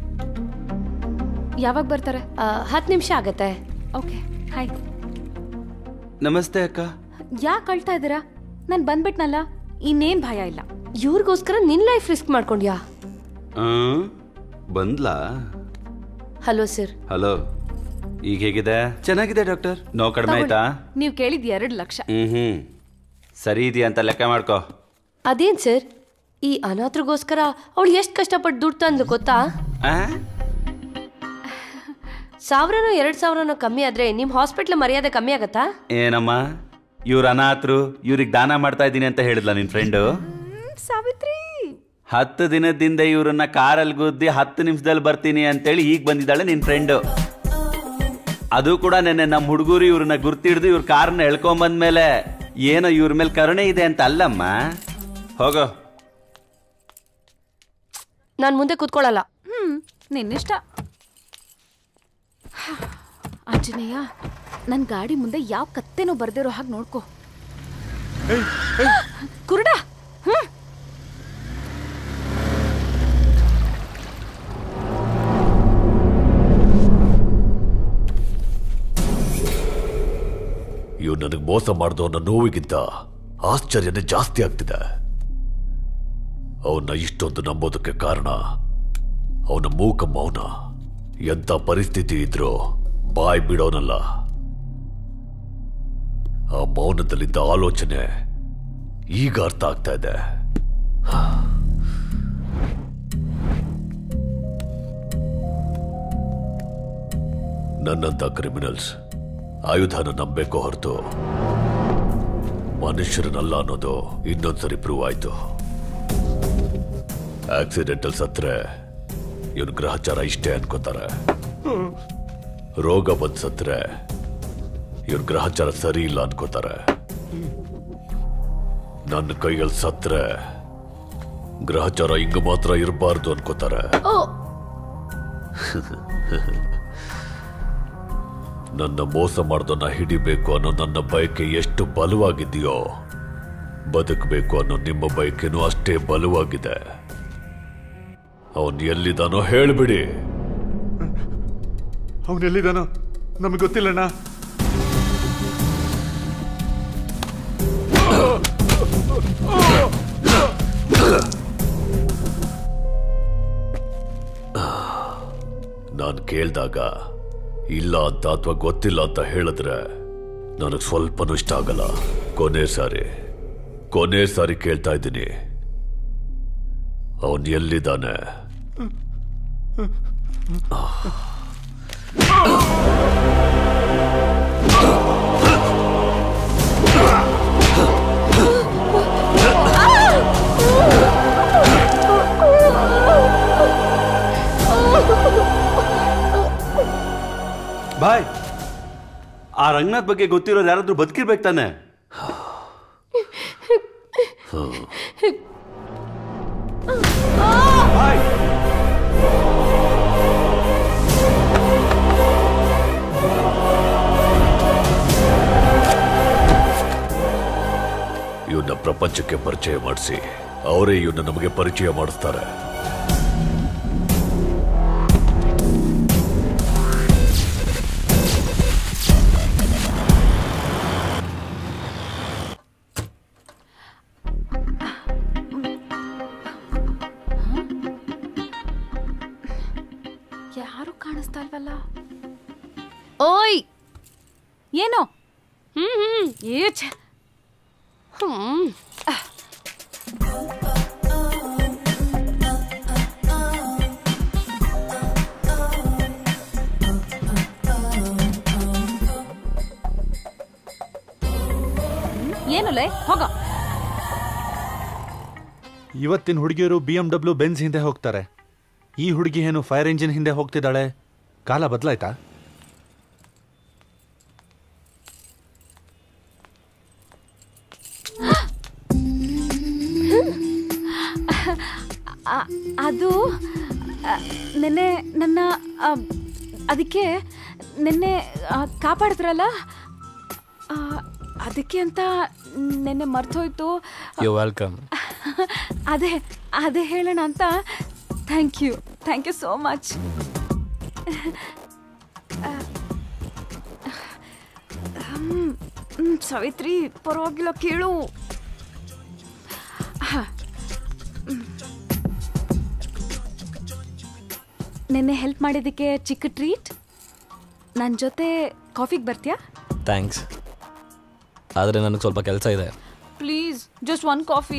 ಯಾವಾಗ ಬರ್ತಾರೆ? 10 ನಿಮಿಷ ಆಗತ್ತೆ. Okay, hi. ನಮಸ್ತೆ ಅಕ್ಕ. ಯಾಕೆ ಅಳ್ತಾ ಇದ್ದೀರಾ? ನಾನು ಬಂದ್ಬಿಟ್ನಲ್ಲ, ಇನ್ನೇನ್ ಭಯ ಇಲ್ಲ. ಇವ್ರಿಗೋಸ್ಕರ ನಿನ್ ಲೈಫ್ ರಿಸ್ಕ್ ಮಾಡ್ಕೊಂಡ್ಯಾ? ಬಂದ್ಲಾ? Hello sir. ಹಲೋ, ಈಗ ಹೇಗಿದೆ? ಚೆನ್ನಾಗಿದೆ ಡಾಕ್ಟರ್. ನೋವು ಕಡಿಮೆ ಆಯ್ತಾ? ನೀವು ಕೇಳಿದ್ 2 ಲಕ್ಷ. ಸರಿ ಇದೆಯಾ ಅಂತ ಲೆಕ್ಕ ಮಾಡ್ಕೋ. ಅದೇನ್ ಸರ್, ಈ ಅನಾಥರಿಗೋಸ್ಕರ ಅವಳು ಎಷ್ಟು ಕಷ್ಟಪಟ್ಟು ದುಡ್ಡು ತಂದ್ಲು ಗೊತ್ತಾ? 1,000ನೋ 2,000ನೋ ಕಮ್ಮಿ ಆದ್ರೆ ನಿಮ್ ಹಾಸ್ಪಿಟ್ಲ್ ಮರ್ಯಾದೆ ಕಮ್ಮಿ ಆಗತ್ತಾ? ಏನಮ್ಮ, ಇವ್ರ ಅನಾಥರು, ಇವ್ರಿಗೆ ದಾನ ಮಾಡ್ತಾ ಇದ್ದೀನಿ ಅಂತ ಹೇಳಿದ್ಲ ನಿನ್ ಫ್ರೆಂಡು? ಸಾವಿತ್ರಿ 10 ದಿನದಿಂದ ಇವ್ರನ್ನ ಕಾರಲ್ಲಿ ಗುದ್ದಿ 10 ನಿಮಿಷದಲ್ಲಿ ಬರ್ತೀನಿ ಅಂತೇಳಿ ಈಗ ಬಂದಿದ್ದಾಳೆ ನಿನ್ ಫ್ರೆಂಡು. ಅದು ಕೂಡ ನೆನ್ನೆ ನಮ್ಮ ಹುಡುಗರು ಇವ್ರನ್ನ ಗುರ್ತಿಡ್ದು ಇವ್ರ ಕಾರ್ನ ಎಳ್ಕೊಂಬಂದ್ಮೇಲೆ ಏನೋ ಇವ್ರ ಮೇಲೆ ಕರುಣೆ ಇದೆ ಅಂತ ಅಲ್ಲಮ್ಮ. ಹೋಗೋ. ನಾನ್ ಮುಂದೆ ಕೂತ್ಕೊಳ್ಳಲ್ಲ. ನಿನ್ನಿಷ್ಟ. ಆಂಜನೇಯ, ನನ್ ಗಾಡಿ ಮುಂದೆ ಯಾವ ಕತ್ತೆನೂ ಬರ್ದಿರೋ ಹಾಗೆ ನೋಡ್ಕೋ. ಕುರುಡ. ಇವ್ ನನಗೆ ಮೋಸ ಮಾಡ್ದು ಅನ್ನೋ ನೋವಿಗಿಂತ ಆಶ್ಚರ್ಯನೇ ಜಾಸ್ತಿ ಆಗ್ತಿದೆ. ಅವನ್ನ ಇಷ್ಟೊಂದು ನಂಬೋದಕ್ಕೆ ಕಾರಣ ಅವನ ಮೂಕ ಮೌನ. ಎಂತ ಪರಿಸ್ಥಿತಿ ಇದ್ರೂ ಬಾಯ್ ಬಿಡೋನಲ್ಲ. ಆ ಮೌನದಲ್ಲಿದ್ದ ಆಲೋಚನೆ ಈಗ ಅರ್ಥ ಆಗ್ತಾ ಇದೆ. ನನ್ನಂತ ಕ್ರಿಮಿನಲ್ಸ್ ಆಯುಧನ ನಂಬೇಕೋ ಹೊರತು ಮನುಷ್ಯರನ್ನಲ್ಲ ಅನ್ನೋದು ಇನ್ನೊಂದ್ಸರಿ ಪ್ರೂವ್ ಆಯ್ತು. ಆಕ್ಸಿಡೆಂಟಲ್ ಸತ್ರೆ ಇವನ್ ಗ್ರಹಚಾರ ಇಷ್ಟೇ ಅನ್ಕೋತಾರೆ. ರೋಗ ಬಂದ್ ಸತ್ರೆ ಇವನ್ ಗ್ರಹಚಾರ ಸರಿ ಇಲ್ಲ ಅನ್ಕೋತಾರೆ. ನನ್ನ ಕೈಯಲ್ಲಿ ಸತ್ರೆ ಗ್ರಹಚಾರ ಹಿಂಗ ಮಾತ್ರ ಇರಬಾರ್ದು ಅನ್ಕೋತಾರೆ. ನನ್ನ ಮೋಸ ಮಾಡ್ದನ್ನ ಹಿಡಿಬೇಕು ಅನ್ನೋ ನನ್ನ ಬಯಕೆ ಎಷ್ಟು ಬಲವಾಗಿದೆಯೋ ಬದುಕಬೇಕು ಅನ್ನೋ ನಿಮ್ಮ ಬಯಕೆನೂ ಅಷ್ಟೇ ಬಲವಾಗಿದೆ. ಅವನ್ ಎಲ್ಲಿದ್ದಾನೋ ಹೇಳ್ಬಿಡಿ. ಅವನೆಲ್ಲಿದ್ದಾನೋ ನಮಗೆ ಗೊತ್ತಿಲ್ಲಣ್ಣ. ನಾನು ಕೇಳ್ದಾಗ ಇಲ್ಲ ಅಂತ ಅಥವಾ ಗೊತ್ತಿಲ್ಲ ಅಂತ ಹೇಳಿದ್ರೆ ನನಗೆ ಸ್ವಲ್ಪನೂ ಇಷ್ಟ ಆಗಲ್ಲ. ಕೊನೆ ಸಾರಿ ಕೇಳ್ತಾ ಇದ್ದೀನಿ, ಅವನ್ ಎಲ್ಲಿದ್ದಾನೆ? ಬಾಯ್, ಆ ರಂಗನಾಥ್ ಬಗ್ಗೆ ಗೊತ್ತಿರೋರು ಯಾರಾದ್ರೂ ಬದುಕಿರ್ಬೇಕು ತಾನೆ? ಬಾಯ್, ಇವನ್ನ ಪ್ರಪಂಚಕ್ಕೆ ಪರಿಚಯ ಮಾಡಿಸಿ ಅವರೇ ಇವನ್ನ ನಮಗೆ ಪರಿಚಯ ಮಾಡಿಸ್ತಾರೆ. ಯಾರು ಕಾಣಿಸ್ತಾ ಇಲ್ವಲ್ಲ? ಓಯ್, ಏನೋ? ಏನುಲೇ, ಹೋಗ. ಇವತ್ತಿನ ಹುಡುಗಿಯರು BMW ಬೆನ್ಸ್ ಹಿಂದೆ ಹೋಗ್ತಾರೆ. ಈ ಹುಡುಗಿ ಏನು ಫೈರ್ ಇಂಜಿನ್ ಹಿಂದೆ ಹೋಗ್ತಿದ್ದಾಳೆ. ಕಾಲ ಬದಲಾಯ್ತಾ? ಅದು ನೆನ್ನೆ ನನ್ನ ಅದಕ್ಕೆ ನೆನ್ನೆ ಕಾಪಾಡಿದ್ರಲ್ಲ, ಅದಕ್ಕೆ ಅಂತ ನೆನ್ನೆ ಮರ್ತೋಯ್ತು. You welcome. ಅದೇ ಹೇಳೋಣ ಅಂತ. Thank you so much. Savitri, ಪರವಾಗಿಲ್ಲ, ಕೇಳು. ನೆನ್ನೆ ಹೆಲ್ಪ್ ಮಾಡಿದ್ದಕ್ಕೆ ಚಿಕ್ಕ ಟ್ರೀಟ್. ನನ್ನ ಜೊತೆ ಕಾಫಿಗೆ ಬರ್ತೀಯಾ? ಥ್ಯಾಂಕ್ಸ್, ಆದರೆ ನನಗೆ ಸ್ವಲ್ಪ ಕೆಲಸ ಇದೆ. Please, just one coffee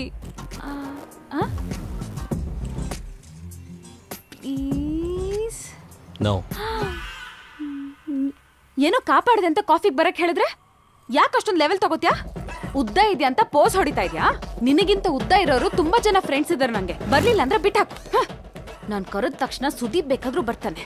please. No. ಏನೋ ಕಾಪಾಡಿದೆ ಅಂತ ಕಾಫಿಗೆ ಬರಕ್ಕೆ ಹೇಳಿದ್ರೆ ಯಾಕೆ ಅಷ್ಟೊಂದು ಲೆವೆಲ್ ತಗೋತ್ಯಾ? ಉದ್ದ ಇದೆಯಾ ಅಂತ ಪೋಸ್ ಹೊಡಿತಾ ಇದೆಯಾ? ನಿನಗಿಂತ ಉದ್ದ ಇರೋರು ತುಂಬಾ ಜನ ಫ್ರೆಂಡ್ಸ್ ಇದ್ದಾರೆ ನಂಗೆ. ಬರ್ಲಿಲ್ಲ ಅಂದ್ರೆ ಬಿಟ್ಟಾಕ್. ನಾನು ಕರೆದ ತಕ್ಷಣ ಸುದೀಪ್ ಬೇಕಾದ್ರೂ ಬರ್ತಾನೆ.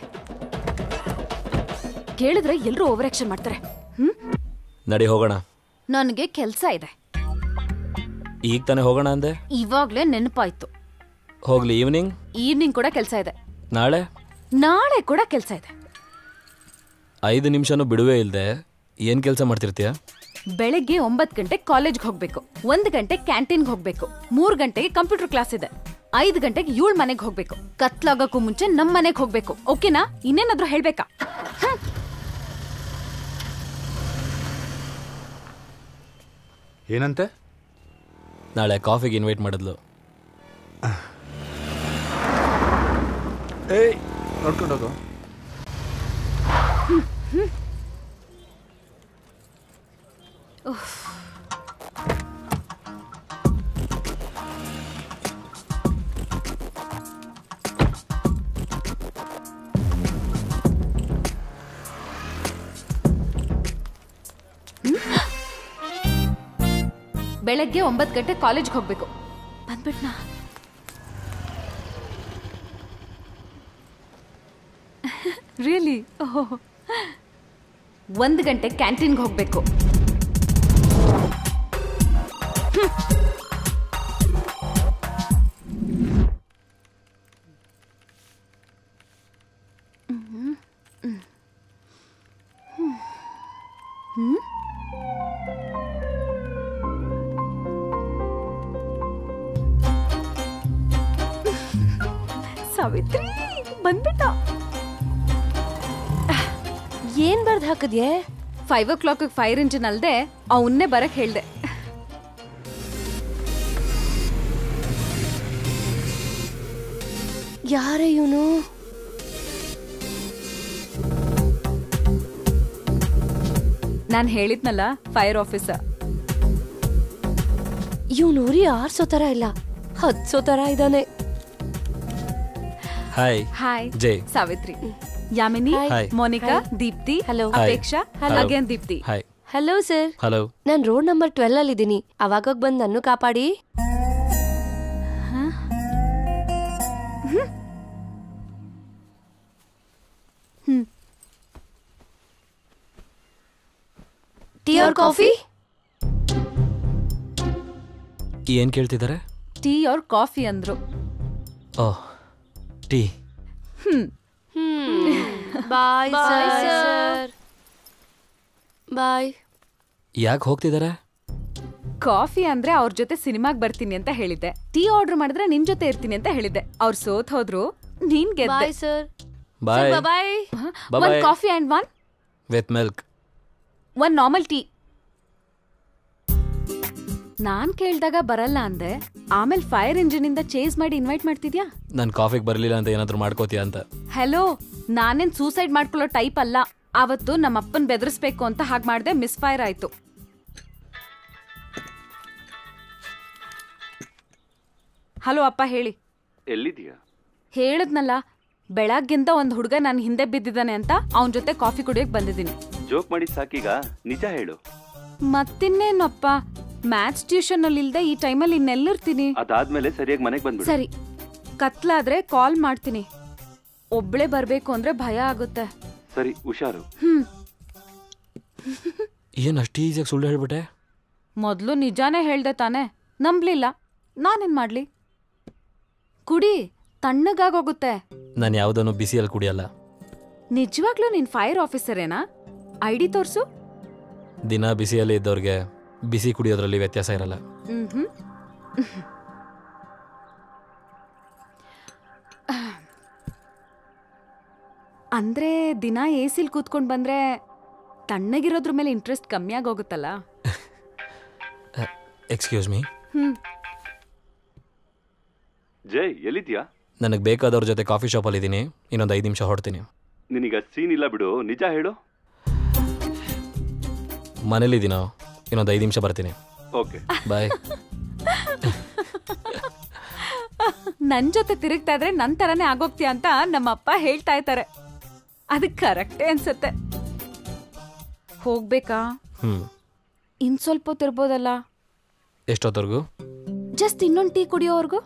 ಕೇಳಿದ್ರೆ ಎಲ್ಲರೂ ಓವರ್ ಆಕ್ಷನ್ ಮಾಡ್ತಾರೆ. ನಡಿ ಹೋಗೋಣ. ನನಗೆ ಕೆಲಸ ಇದೆ. ಈಗ ತಾನೇ ಹೋಗೋಣ ಅಂದೆ. ಇವಾಗ್ಲೇ ನೆನಪಾಯ್ತು. ಹೋಗ್ಲಿ. ಈವ್ನಿಂಗ್ ಕೂಡ ಕೆಲಸ ಇದೆ. ನಾಳೆ ಕೂಡ ಕೆಲಸ ಇದೆ. 5 ನಿಮಿಷನೂ ಬಿಡುವೇ ಇಲ್ಲದೆ ಏನ್ ಕೆಲಸ ಮಾಡ್ತಿರ್ತೀಯ? ಬೆಳಗ್ಗೆ 9 ಗಂಟೆಗೆ ಕಾಲೇಜ್ಗೆ ಹೋಗ್ಬೇಕು, 1 ಗಂಟೆಗೆ ಕ್ಯಾಂಟೀನ್ಗೆ ಹೋಗ್ಬೇಕು, 3 ಗಂಟೆಗೆ ಕಂಪ್ಯೂಟರ್ ಕ್ಲಾಸ್ ಇದೆ, 5 ಗಂಟೆಗೆ ಇವಳ ಮನೆಗೆ ಹೋಗ್ಬೇಕು, ಕತ್ಲಾಗಕ್ಕೂ ಮುಂಚೆ ನಮ್ಮ ಮನೆಗೆ ಹೋಗ್ಬೇಕು. ಓಕೆನಾ? ಇನ್ನೇನಾದ್ರೂ ಹೇಳ್ಬೇಕಾ? ಏನಂತೆ? ನಾಳೆ ಕಾಫಿಗೆ ಇನ್ವೈಟ್ ಮಾಡಿದ್ಲು. ಏಯ್, ನೋಡ್ಕೊಂಡೋಗು. ಬೆಳಗ್ಗೆ 9 ಗಂಟೆ ಕಾಲೇಜ್ಗೆ ಹೋಗ್ಬೇಕು. ಬಂದ್ಬಿಟ್ನಾ? ರಿಯಲಿ? 1 ಗಂಟೆ ಕ್ಯಾಂಟೀನ್ಗೆ ಹೋಗ್ಬೇಕು. ಏನ್ ಬರ್ದ್ ಹಾಕದ್ಯೆ? 5 o'clock ಫೈರ್ ಇಂಜಿನ್ ಅಲ್ದೆ ಅವನ್ನೇ ಬರಕ್ ಹೇಳ್ದೆ. ಯಾರೇ ಇವನು? ನಾನ್ ಹೇಳಿದ್ನಲ್ಲ ಫೈರ್ ಆಫೀಸರ್. ಇವ್ನೂರಿ ಆರ್ಸೋ ತರ ಇಲ್ಲ, ಹತ್ಸೋ ತರ ಇದ್ದಾನೆ. Hi. Hi. Jai. Savitri. Yamini. Monika. Deepti. Hello. Apeksha. Again Deepti. Hi. Hello sir. Hello. ನಾನ್ ರೋಡ್ ನಂಬರ್ 12 ಅಲ್ಲಿ ಇದ್ದೀನಿ. ಅವಾಗ ಬಂದು ನನ್ನ ಕಾಪಾಡಿ. Tea or coffee? ಏನ್ ಕೇಳ್ತಿದ್ದಾರೆ? ಟೀ ಆರ್ ಕಾಫಿ ಅಂದ್ರು. Oh, tea. Bye sir. Bye. ಯಾಕೆ ಹೋಗ್ತಿದ್ದಾರೆ? ಕಾಫಿ ಅಂದ್ರೆ ಅವ್ರ ಜೊತೆ ಸಿನಿಮಾಗ್ ಬರ್ತೀನಿ ಅಂತ ಹೇಳಿದ್ದೆ. ಟೀ ಆರ್ಡರ್ ಮಾಡಿದ್ರೆ ನಿನ್ ಜೊತೆ ಇರ್ತೀನಿ ಅಂತ ಹೇಳಿದ್ದೆ. ಅವ್ರು ಸೋತ್ ಹೋದ್ರು, ನೀನ್ ಗೆದ್ದೆ. Bye sir. Bye. Bye. One coffee and one with milk. One normal tea. ನಾನ್ ಕೇಳ್ದಾಗ ಬರಲ್ಲ ಅಂದೆ, ಆಮೇಲೆ ಫೈರ್ ಇಂಜಿನ್ ಇಂದ ಚೇಸ್ ಮಾಡಿ ಇನ್ವೈಟ್ ಮಾಡ್ತಿದ್ಯಾ? ನನ್ ಕಾಫಿಗೆ ಬರ್ಲಿಲ್ಲ ಅಂತ ಏನಾದ್ರು ಮಾಡ್ಕೋತೀಯ ಅಂತ. ಹೆಲೋ, ನಾನೇನ್ ಸೂಸೈಡ್ ಮಾಡ್ಕೊಳ್ಳೋ ಟೈಪ್ ಅಲ್ಲ. ಅವತ್ತು ನಮ್ಮ ಅಪ್ಪನ್ ಬೆದರಿಸ್ಬೇಕು ಅಂತ ಹಾಗೆ ಮಾಡ್ದೆ, ಮಿಸ್ ಫೈರ್ ಆಯ್ತು. ಹಲೋ ಅಪ್ಪ, ಹೇಳಿ. ಎಲ್ಲಿದೀಯಾ? ಹೇಳದ್ನಲ್ಲ, ಬೆಳಗ್ಗಿಂದ ಒಂದ್ ಹುಡುಗ ನನ್ ಹಿಂದೆ ಬಿದ್ದಿದ್ದಾನೆ ಅಂತ ಅವನ್ ಜೊತೆ ಕಾಫಿ ಕುಡಿಯೋಕ್ ಬಂದಿದ್ದೀನಿ. ಜೋಕ್ ಮಾಡಿ ಸಾಕೀಗ, ನಿಜ ಹೇಳು. ಮತ್ತಿನ್ನೇನಪ್ಪ, ಮ್ಯಾಥ್ಸ್ ಟ್ಯೂಷನ್ ಅಲ್ಲಿ ಇಲ್ದೆ ಈ ಟೈಮಲ್ಲಿ ಇನ್ನೆಲ್ಲಿರ್ತೀನಿ? ಅದಾದ್ಮೇಲೆ ಸರಿಯಾಗಿ ಮನೆಗೆ ಬಂದ್ಬಿಡು. ಸರಿ, ಕತ್ಲಾದ್ರೆ ಕಾಲ್ ಮಾಡ್ತೀನಿ. ಒಬ್ಳೆ ಬರ್ಬೇಕು ಅಂದ್ರೆ ಭಯ ಆಗುತ್ತೆ. ಸರಿ, ಹುಷಾರು. ಏನ್ ಅಷ್ಟು ಈಸಿಯಾಗಿ ಸುಳ್ಳು ಹೇಳ್ಬಿಟ್ಟೆ? ಮೊದ್ಲು ನಿಜಾನೇ ಹೇಳ್ದೆ ತಾನೆ, ನಂಬ್ಲಿಲ್ಲ. ನಾನೇನ್ ಮಾಡ್ಲಿ? ಕುಡಿ, ತಣ್ಣಗಾಗೋಗುತ್ತೆ. ನಾನು ಯಾವ್ದನ್ನು ಬಿಸಿಯಲ್ಲಿ ಕುಡಿಯಲ್ಲ. ನಿಜವಾಗ್ಲೂ ನೀನ್ ಫೈರ್ ಆಫೀಸರ್ ಏನಾ? ಐಡಿ ತೋರ್ಸು. ದಿನ ಬಿಸಿಯಲ್ಲಿ ಇದ್ದವ್ರಿಗೆ ಬಿಸಿ ಕುಡಿಯೋದ್ರಲ್ಲಿ ವ್ಯತ್ಯಾಸ ಇರಲ್ಲ. ಅಂದ್ರೆ ದಿನ ಎಸಿಲ್ ಕೂತ್ಕೊಂಡ್ ಬಂದ್ರೆ ತಣ್ಣಗಿರೋದ್ರ ಮೇಲೆ ಇಂಟ್ರೆಸ್ಟ್ ಕಮ್ಮಿ ಆಗೋಗುತ್ತಲ್ಲ. Excuse me. ಜೈ, ಎಲ್ಲಿದ್ಯಾ? ನನಗೆ ಬೇಕಾದವ್ರ ಜೊತೆ ಕಾಫಿ ಶಾಪಲ್ಲಿ ಇದ್ದೀನಿ. ಇನ್ನೊಂದು 5 ನಿಮಿಷ ಹೊರಡ್ತೀನಿ. ನಿನಗ ಸೀನ್ ಇಲ್ಲ ಬಿಡು, ನಿಜ ಹೇಳು. ಮನೇಲಿದ್ದೀನೋ, ಇನ್ನೊಂದು 5 ನಿಮಿಷ ಬರ್ತೀನಿ. Okay, bye. ನನ್ ಜೊತೆ ತಿರುಗ್ತಾ ಇದ್ರೆ ನನ್ ತರನೇ ಆಗೋಗ್ತೀಯ ಅಂತ ನಮ್ಮಪ್ಪ ಹೇಳ್ತಾ ಇರ್ತಾರೆ. ಅದಕ್ಕೆ ಕರೆಕ್ಟೇ ಅನ್ಸುತ್ತೆ. ಹೋಗ್ಬೇಕಾ? ಇನ್ ಸ್ವಲ್ಪ ಹೊತ್ತಿರ್ಬೋದಲ್ಲ. ಎಷ್ಟೊತ್ತರ್ಗು? ಜಸ್ಟ್ ಇನ್ನೊಂದು ಟೀ ಕುಡಿಯೋವರ್ಗು.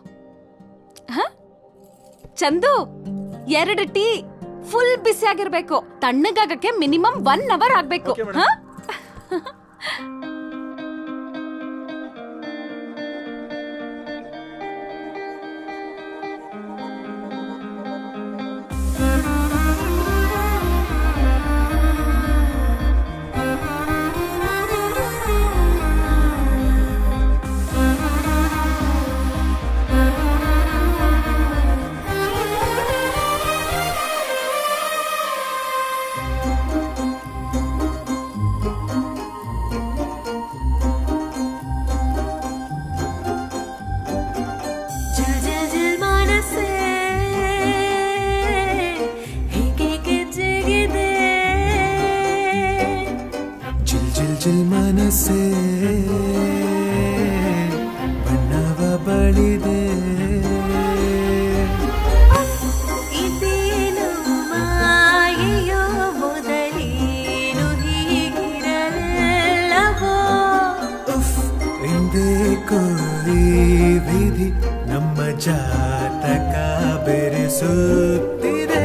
ಚಂದು, 2 ಟೀ ಫುಲ್ ಬಿಸಿ ಆಗಿರ್ಬೇಕು. ತಣ್ಣಗಾಗಕ್ಕೆ ಮಿನಿಮಮ್ 1 ಅವರ್ ಆಗ್ಬೇಕು. ಮನಸ್ಸೇ ಬಣ್ಣವ ಬಳಿದೆ, ಇದೇನು ಮಾಯೆಯೋ ಮೊದಲೇನು ಹೀಗಿರಲ್ಲವೋ, ಎಂದೇ ಕೋರಿ ವಿಧಿ ನಮ್ಮ ಜಾತಕ ಬೆರೆಸುತ್ತಿದೆ.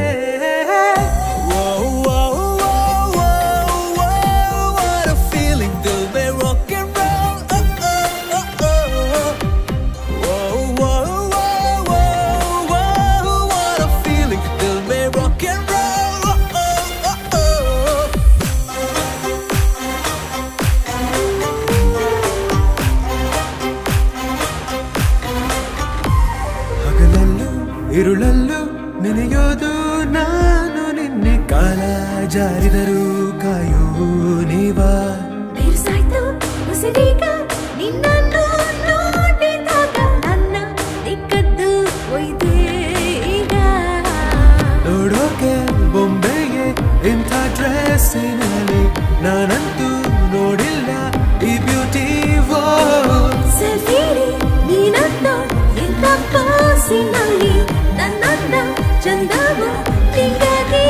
ಇರುಳಲ್ಲೂ ನೆನೆಯೋದು ನಾನು ನಿನ್ನೆ, ಕಾಲ ಜಾರಿದರು ಕಾಯೋ ನೀವಾ ಬಿರ್ಸಾಯ್ತು ಉಸಿರೀಗ ನಿನ್ನನ್ನು ನೋಡಿದಾಗ ನನ್ನ ದಿಕ್ಕದ್ದು ಒಯ್ದೆ ಈಗ ನೋಡೋಕೆ ಬೊಂಬೆಗೆ ಇಂಥ ಡ್ರೆಸ್ಸಿನಲ್ಲಿ ನಾನಂತೂ ನೋಡಿಲ್ಲ ಈ ಬ್ಯೂಟಿ ಸೆಲ್ಫಿಲಿ ನೀನನ್ನು ಎಂತ ಪೋಸಿನಲ್ಲಿ ನನ್ನನ್ನ ಚಂದವು ನಿಂಗಾಗಿ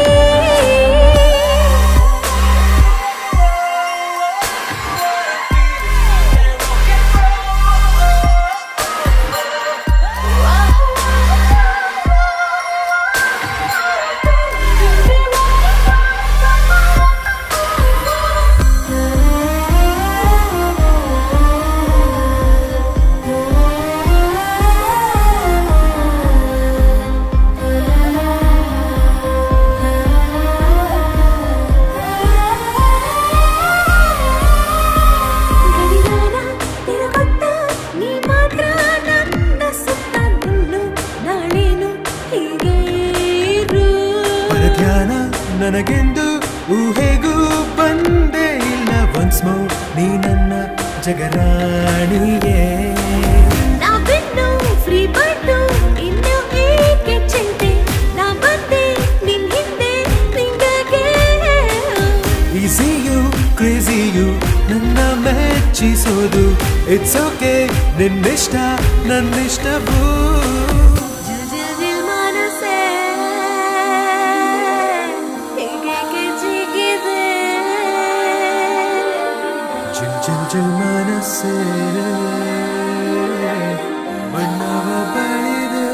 ನನಗೆಂದು ಊಹೆಗೂ ಬಂದೇ ಇಲ್ಲ ಒನ್ಸ್ ಮೋರ್ ನೀ ನನ್ನ ಜಗರಾಣಿಯೇ ನಾವಿನ್ನು ಫ್ರೀ ಬರ್ಡು ಇನ್ನು ಏಕೆ ಚಿಂತೆ ನಾ ಬಂದೆ ನಿನ್ ಹಿಂದೆ ನಿಂಗೆ ಈಸಿಯು ಕ್ರೇಜಿಯು ನನ್ನ ಮೆಚ್ಚಿಸೋದು ಇಟ್ಸ್ ಓಕೆ ನಿನ್ನಿಷ್ಟ ನನ್ನಿಷ್ಟವೂ ಜಿಲ್ ಮನಸ್ಸೇ ಬಣ್ಣವ ಬಳಿದೆ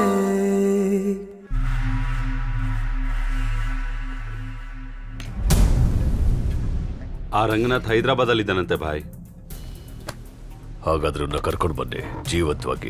ಆ ರಂಗನಾಥ್ ಹೈದರಾಬಾದ್ ಇದ್ದಾನಂತೆ ಭಾಯ್. ಹಾಗಾದ್ರೆ ಕರ್ಕೊಂಡು ಬನ್ನಿ ಜೀವಂತವಾಗಿ.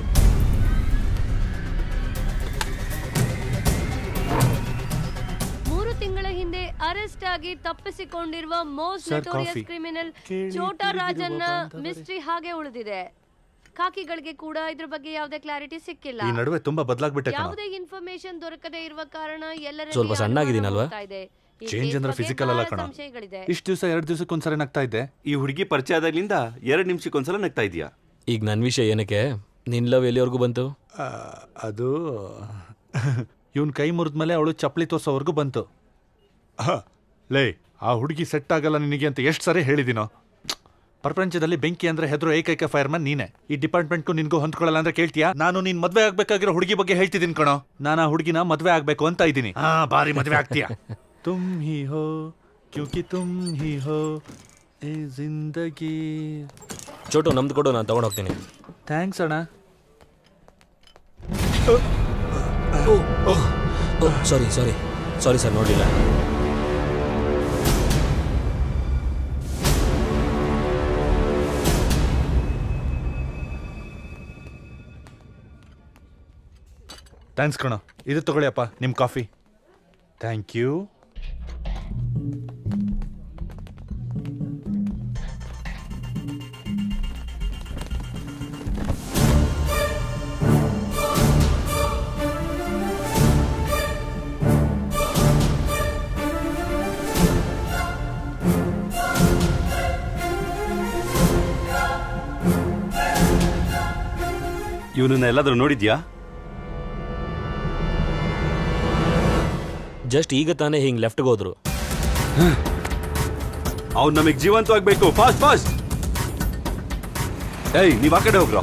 ಅರೆಸ್ಟ್ ಆಗಿ ತಪ್ಪಿಸಿಕೊಂಡಿರುವ ಮೋಸ್ಟ್ ನಟೋರಿಯಸ್ ಕ್ರಿಮಿನಲ್ ಛೋಟಾ ರಾಜನ್ನ ಮಿಸ್ಟ್ರಿ ಹಾಗೆ ಉಳಿದಿದೆ. ಖಾಕಿಗಳಿಗೆ ಕೂಡ ಇದ್ರ ಬಗ್ಗೆ ಯಾವುದೇ ಕ್ಲಾರಿಟಿ ಸಿಕ್ಕಿಲ್ಲ. ಈ ನಡುವೆ ತುಂಬಾ ಬದಲಾಗ್ಬಿಟ್ಟೆ. ಯಾವುದೇ ಇನ್ಫಾರ್ಮೇಶನ್ ದೊರಕದೇ ಇರುವ ಕಾರಣ ಎಲ್ಲರ ಸ್ವಲ್ಪ ಸಣ್ಣಾಗಿದ್ದೀನಲ್ವಾ? ಚೇಂಜ್ ಅಂದ್ರೆ ಫಿಸಿಕಲ್ ಅಲ್ಲ ಕಣ. ಇಷ್ಟು ದಿವಸ 2 ದಿವಸಕ್ಕೊಂದ್ಸರಿ ನಗ್ತಾ ಇದ್ದೆ. ಈ ಹುಡುಗಿ ಪರಿಚಯ ಆದಾಗ್ಲಿಂದ 2 ನಿಮಿಷಕ್ಕೊಂದ್ಸಲ ನಗ್ತಾ ಇದೀಯಾ. ಈಗ ನನ್ನ ವಿಷಯ ಏನಕ್ಕೆ? ನಿನ್ ಲವ್ ಎಲ್ಲಿವರೆಗೂ ಬಂತು? ಅದು ಇವನ್ ಕೈ ಮುರಿದ್ಮೇಲೆ ಅವಳು ಚಪ್ಪಲಿ ತೋರ್ಸೋವರೆಗೂ ಬಂತು. ಲೇ, ಆ ಹುಡುಗಿ ಸೆಟ್ ಆಗಲ್ಲ ನಿನಗೆ ಅಂತ ಎಷ್ಟು ಸರಿ ಹೇಳಿದಿನೋ. ಪ್ರಪಂಚದಲ್ಲಿ ಬೆಂಕಿ ಅಂದ್ರೆ ಹೆದರೋ ಏಕೈಕ ಫೈರ್ಮನ್ ನೀನೆ. ಈ ಡಿಪಾರ್ಟ್ಮೆಂಟ್ಗೂ ನಿನ್ಗೂ ಹೊಂದ್ಕೊಳ್ಳಲ್ಲ ಅಂದ್ರೆ ಕೇಳ್ತೀಯಾ? ನಾನು ನೀನ್ ಮದ್ವೆ ಆಗ್ಬೇಕಾಗಿರೋ ಹುಡುಗಿ ಬಗ್ಗೆ ಹೇಳ್ತಿದ್ದೀನಿ ಕಣೋ. ನಾನು ಆ ಹುಡುಗಿನ ಮದ್ವೆ ಆಗ್ಬೇಕು ಅಂತ ಇದ್ದೀನಿ. ಬಾರಿ ಮದ್ವೆ ಆಗ್ತೀಯಾ? ತುಮ್ ಹಿ ಹೋ ಕ್ಯೂಕಿ ತುಮ್ ಹಿ ಹೋ ಏ ಜಿಂದಗಿ. ಚೋಟು ನಮ್ದು ಕೊಡು, ನಾನು ತಗೊಂಡು ಹೋಗ್ತೀನಿ. ಥ್ಯಾಂಕ್ಸ್ ಅಣ್ಣ. ಸಾರಿ ಸಾರಿ ಸಾರಿ ಸರ್, ನೋಡಲಿಲ್ಲ. ಥ್ಯಾಂಕ್ಸ್ ಕಣೋ. ಇದು ತಗೊಳ್ಳಿಯಪ್ಪ ನಿಮ್ಮ ಕಾಫಿ. Thank you. ಇವನನ್ನ ಎಲ್ಲಾದ್ರೂ ನೋಡಿದ್ಯಾ? ಜಸ್ಟ್ ಈಗ ತಾನೇ ಹಿಂಗ್ ಲೆಫ್ಟ್ಗೆ ಹೋದ್ರು. ಅವ್ನು ನಮಗೆ ಜೀವಂತವಾಗಬೇಕು. Fast fast. ಏಯ್, ನೀವ್ ಆ ಕಡೆ ಹೋಗ್ರೋ.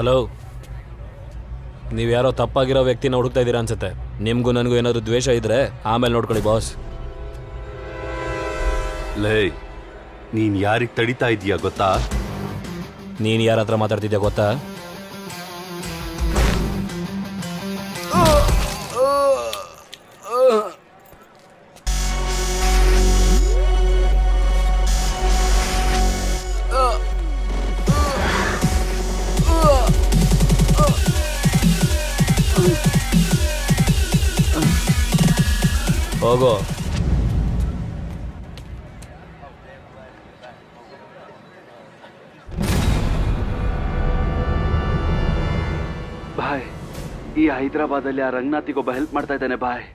ಹಲೋ, ನೀವು ಯಾರೋ ತಪ್ಪಾಗಿರೋ ವ್ಯಕ್ತಿನ ಹುಡುಕ್ತಾ ಇದ್ದೀರಾ ಅನ್ಸುತ್ತೆ. ನಿಮಗೂ ನನಗೂ ಏನಾದರೂ ದ್ವೇಷ ಇದ್ರೆ ಆಮೇಲೆ ನೋಡ್ಕೊಳ್ಳಿ ಬಾಸ್. ಲೇ, ನೀನ್ ಯಾರಿಗೆ ತಡಿತಾ ಇದೀಯಾ ಗೊತ್ತಾ? ನೀನು ಯಾರ ಹತ್ರ ಮಾತಾಡ್ತಿದ್ಯಾ ಗೊತ್ತಾ? ಹೋಗೋ. ಬಾಯ್, ಈ ಹೈದರಾಬಾದಲ್ಲಿ ಆ ರಂಗನಾಥಿಗೊಬ್ಬ ಹೆಲ್ಪ್ ಮಾಡ್ತಾ ಇದ್ದಾನೆ ಬಾಯ್.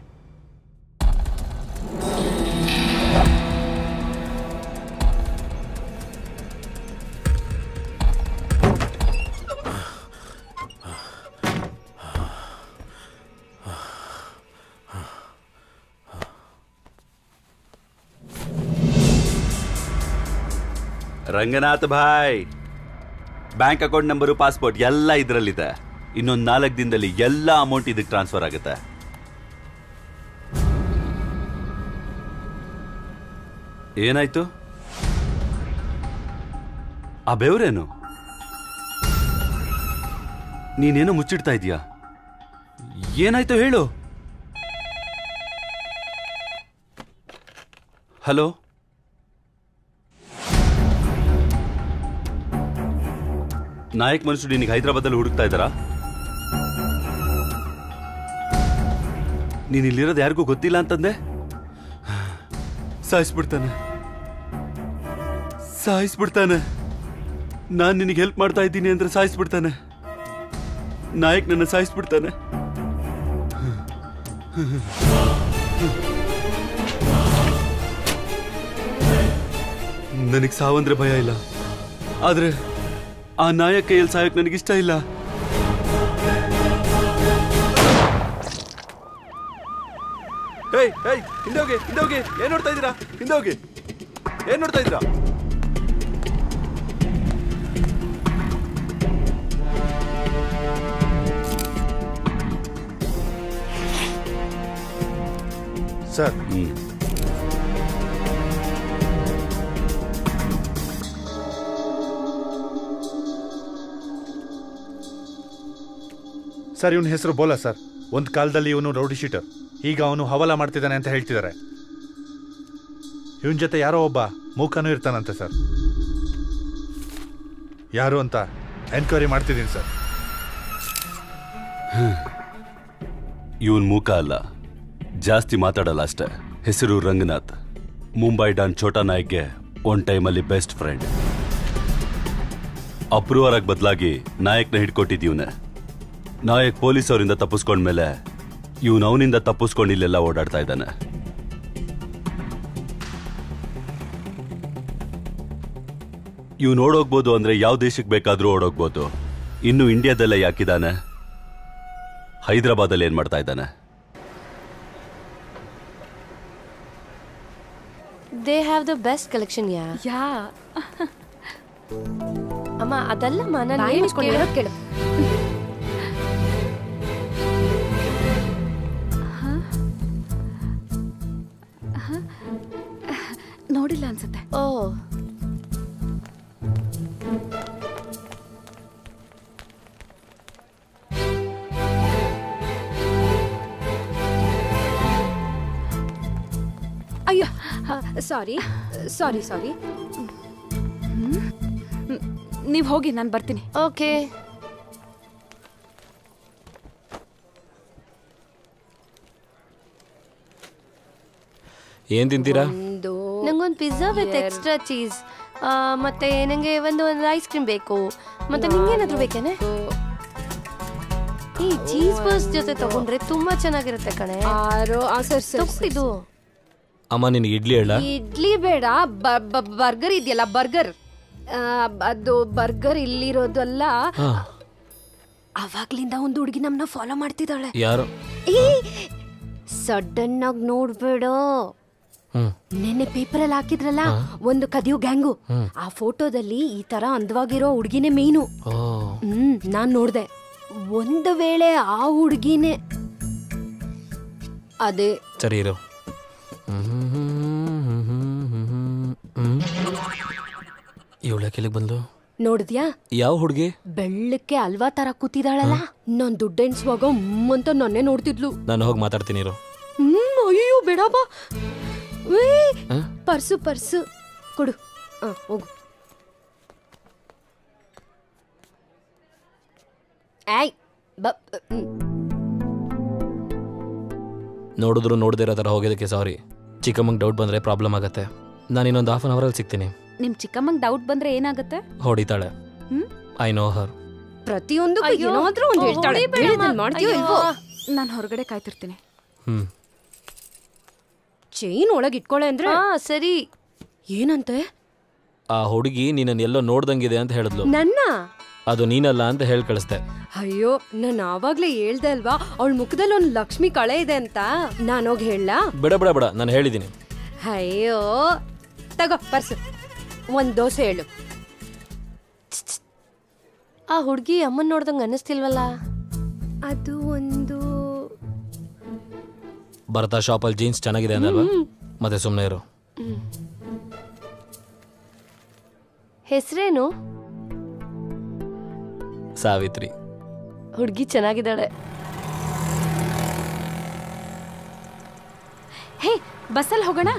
ರಂಗನಾಥ್ ಭಾಯ್, ಬ್ಯಾಂಕ್ ಅಕೌಂಟ್ ನಂಬರು, ಪಾಸ್ಪೋರ್ಟ್ ಎಲ್ಲ ಇದರಲ್ಲಿದೆ. ಇನ್ನೊಂದು 4 ದಿನದಲ್ಲಿ ಎಲ್ಲ ಅಮೌಂಟ್ ಇದಕ್ಕೆ ಟ್ರಾನ್ಸ್ಫರ್ ಆಗುತ್ತೆ. ಏನಾಯ್ತು? ಆ ಬೆವರೇನು? ನೀನೇನೋ ಮುಚ್ಚಿಡ್ತಾ ಇದೀಯಾ? ಏನಾಯ್ತು ಹೇಳು. ಹಲೋ, ನಾಯಕ್ ಮನುಷ್ಯರು ನಿನಗೆ ಹೈದರಾಬಾದಲ್ಲಿ ಹುಡುಕ್ತಾ ಇದ್ದಾರಾ? ನೀನ್ ಇಲ್ಲಿರೋದು ಯಾರಿಗೂ ಗೊತ್ತಿಲ್ಲ ಅಂತಂದೆ? ಸಾಯಿಸ್ಬಿಡ್ತಾನೆ. ನಾನು ನಿನಗೆ ಹೆಲ್ಪ್ ಮಾಡ್ತಾ ಇದ್ದೀನಿ ಅಂದ್ರೆ ಸಾಯಿಸ್ಬಿಡ್ತಾನೆ. ನಾಯಕ್ ನನ್ನ ಸಾಯಿಸ್ಬಿಡ್ತಾನೆ. ನನಗೆ ಸಾವಂದ್ರೆ ಭಯ ಇಲ್ಲ, ಆದ್ರೆ ಆ ನಾಯಕ ಕೈಯಲ್ಲಿ ಸಾಯಕ್ ನನಗಿಷ್ಟ ಇಲ್ಲ. ಹಿಂದೋಗಿ, ಏನ್ ನೋಡ್ತಾ ಇದ್ದೀರಾ? ಹಿಂದೋಗಿ, ಏನ್ ನೋಡ್ತಾ ಇದ್ದೀರಾ? ಸರ್, ಸರ್ ಇವನ ಹೆಸರು ಬೋಲಾ ಸರ್. ಒಂದು ಕಾಲದಲ್ಲಿ ಇವನು ರೌಡಿ ಶೀಟರ್, ಈಗ ಅವನು ಹವಾಲ ಮಾಡ್ತಿದ್ದಾನೆ ಅಂತ ಹೇಳ್ತಿದ್ದಾರೆ. ಇವನ ಜೊತೆ ಯಾರೋ ಒಬ್ಬ ಮೂಕನೂ ಇರ್ತಾನಂತೆ ಸರ್. ಯಾರು ಅಂತ ಎನ್ಕ್ವೈರಿ ಮಾಡ್ತಿದ್ದೀನಿ ಸರ್. ಇವನ್ ಮೂಕ ಅಲ್ಲ, ಜಾಸ್ತಿ ಮಾತಾಡಲ್ಲ ಅಷ್ಟೇ. ಹೆಸರು ರಂಗನಾಥ್. ಮುಂಬೈ ಡಾನ್ ಛೋಟಾ ನಾಯಕ್ಗೆ ಒನ್ ಟೈಮಲ್ಲಿ ಬೆಸ್ಟ್ ಫ್ರೆಂಡ್. ಅಪ್ರೂವರ್ ಆಗಿ ಬದಲಾಗಿ ನಾಯಕ್ನ ಹಿಡ್ಕೊಟ್ಟಿದ್ದೀವನೆ. ನಾಯಕ್ ಪೊಲೀಸ್ ಅವರಿಂದ ತಪ್ಪಿಸ್ಕೊಂಡ್ಮೇಲೆ ಇವನು ಅವನಿಂದ ತಪ್ಪಿಸ್ಕೊಂಡು ಇಲ್ಲೆಲ್ಲ ಓಡಾಡ್ತಾ ಇದ್ದಾನೆ. ಇವನು ಓಡೋಗ್ಬೋದು ಅಂದ್ರೆ ಯಾವ ದೇಶಕ್ಕೆ ಬೇಕಾದ್ರೂ ಓಡೋಗ್ಬೋದು. ಇನ್ನು ಇಂಡಿಯಾದಲ್ಲೇ ಯಾಕಿದ್ದಾನೆ? ಹೈದರಾಬಾದಲ್ಲಿ ಏನ್ ಮಾಡ್ತಾ ಇದ್ದಾನೆ? They have the best collection, yeah. Yeah. ಅಮ್ಮ ಅದಲ್ಲಮ್ಮ, ನಾನು ಹೇಳೋದು ಕೇಳು. ನೋಡಿಲ್ಲ ಅನ್ಸುತ್ತೆ. ಓ, ಅಯ್ಯೋ, ಸಾರಿ. ನೀವು ಹೋಗಿ, ನಾನು ಬರ್ತೀನಿ. ಓಕೆ. ಏನ್ ತಿಂತೀರಾ? ನಂಗೊಂದು ಪಿಜ್ಜಾ ವಿತ್ ಎಕ್ಸ್ಟ್ರಾ ಚೀಸ್, ಮತ್ತೆ ನಂಗೆ ಒಂದು ಐಸ್ ಕ್ರೀಮ್ ಬೇಕು. ಮತ್ತೆ ನಿಂಗೇನಾದ್ರೂ ಬೇಕೇನೆ? ಈ ಚೀಸ್ ಬರ್ಸ್ಟ್ ಜೊತೆ ತಗೊಂಡ್ರೆ ತುಂಬಾ ಚೆನ್ನಾಗಿರುತ್ತೆ ಕಣೆ. ಇದು ಅಮ್ಮ, ನಿನಗೆ ಇಡ್ಲಿ ಹೇಳ? ಇಡ್ಲಿ ಬೇಡ, ಬರ್ಗರ್ ಇದೆಯಲ್ಲ, ಬರ್ಗರ್. ಅದು ಬರ್ಗರ್ ಇಲ್ಲಿರೋದಲ್ಲ. ಅವಾಗ್ಲಿಂದ ಒಂದು ಹುಡುಗಿ ನಮ್ಮನ್ನ ಫಾಲೋ ಮಾಡ್ತಿದ್ದಾಳೆ. ಯಾರು? ಸಡನ್ ಆಗಿ ನೋಡ್ಬೇಡ. ನೆನ್ನೆ ಪೇಪರಲ್ಲಿ ಹಾಕಿದ್ರಲ್ಲ ಒಂದು ಕದಿಯೋ ಗ್ಯಾಂಗು, ಆ ಫೋಟೋದಲ್ಲಿ ಈ ತರ ಅಂದವಾಗಿರೋ ಹುಡ್ಗಿನೇ ಮೇಯ್ನು. ನಾನ್ ನೋಡ್ದೆ. ಒಂದು ವೇಳೆ ಆ ಹುಡ್ಗಿನೇ ಅದೇ. ಸರಿ ಇರು. ಇವಳಕ್ಕೆ ಬಂದು ನೋಡಿದ್ಯಾ? ಯಾವ ಹುಡುಗಿ? ಬೆಳ್ಳಕ್ಕೆ ಅಲ್ವಾ ತರ ಕೂತಿದಾಳಲ್ಲ, ನಾನ್ ದುಡ್ಡು ಎಣ್ಸುವಾಗ ಅಂತ ನನ್ನೇ ನೋಡ್ತಿದ್ಲು. ನಾನು ಹೋಗಿ ಮಾತಾಡ್ತೀನಿ ಇರು. ಅಯ್ಯೋ ಬೇಡಪ್ಪ. ಪರ್ಸು ಪರ್ಸು ಕೊಡು. ಹೋಗು. ಆಯ್ ನೋಡಿದ್ರು ನೋಡ್ದಿರೋ ಥರ ಹೋಗೋದಕ್ಕೆ ಸಾರಿ. ಚಿಕ್ಕಮ್ಮಂಗೆ ಡೌಟ್ ಬಂದರೆ ಪ್ರಾಬ್ಲಮ್ ಆಗುತ್ತೆ. ನಾನು ಇನ್ನೊಂದು ಹಾಫ್ ಅನ್ ಅವರಲ್ಲಿ ಸಿಗ್ತೀನಿ. ನಿಮ್ ಚಿಕ್ಕಮ್ಮಂಗೆ ಡೌಟ್ ಬಂದ್ರೆ ಏನಾಗುತ್ತೆ? ಹೊಡಿತಾಳೆ. I know her. ಪ್ರತಿಯೊಂದು ಏನಾದ್ರೂ ಒಂದು ಹೇಳ್ತಾಳೆ. ಮಾಡ್ತೀಯೋ ಇಲ್ವೋ? ನಾನು ಹೊರಗಡೆ ಕಾಯ್ತಿರ್ತೀನಿ. ಚೈನ್ ಒಳಗೆ ಇಟ್ಕೊಳ್ಳೆ ಅಂದ್ರೆ ಸರಿ. ಏನಂತೆ? ಆ ಹುಡುಗಿ ನಿನ್ನನ್ನು ಎಲ್ಲೋ ನೋಡ್ದಂಗಿದೆ ಅಂತ ಹೇಳಿದ್ಲು. ನನ್ನ? ಅದು ನೀನಲ್ಲ ಅಂತ ಹೇಳಿ ಕಳಿಸ್ದೆ. ಅಯ್ಯೋ, ನಾನು ಆವಾಗ್ಲೇ ಹೇಳ್ದೆ ಅಲ್ವಾ ಅವಳ ಮುಖದಲ್ಲಿ ಒಂದು ಲಕ್ಷ್ಮಿ ಕಳೆ ಇದೆ ಅಂತ. ನಾನೋಗಿ ಹೇಳ? ಬಿಡ ಬಿಡ ಬಿಡ, ನಾನು ಹೇಳಿದ್ದೀನಿ. ಅಯ್ಯೋ ತಗೋ ಪರ್ಸು, ಒಂದ್ ದೋಸೆ ಹೇಳು. ಆ ಹುಡ್ಗಿ ಅಮ್ಮನ್ ನೋಡ್ದಂಗ ಅನ್ನಿಸ್ತಿಲ್ವಲ್ಲ? ಅದು ಒಂದು ಬರ್ತಾ ಶಾಪಲ್ಲಿ ಜೀನ್ಸ್ ಚೆನ್ನಾಗಿದೆ ಅಂದಲ್ವಾ? ಮತ್ತೆ ಸುಮ್ಮನೆ ಇರು. ಹೆಸರೇನು? ಸಾವಿತ್ರಿ. ಹುಡ್ಗಿ ಚೆನ್ನಾಗಿದ್ದಾಳೆ. ಹೇ, ಬಸ್ಸಲ್ಲಿ ಹೋಗೋಣ.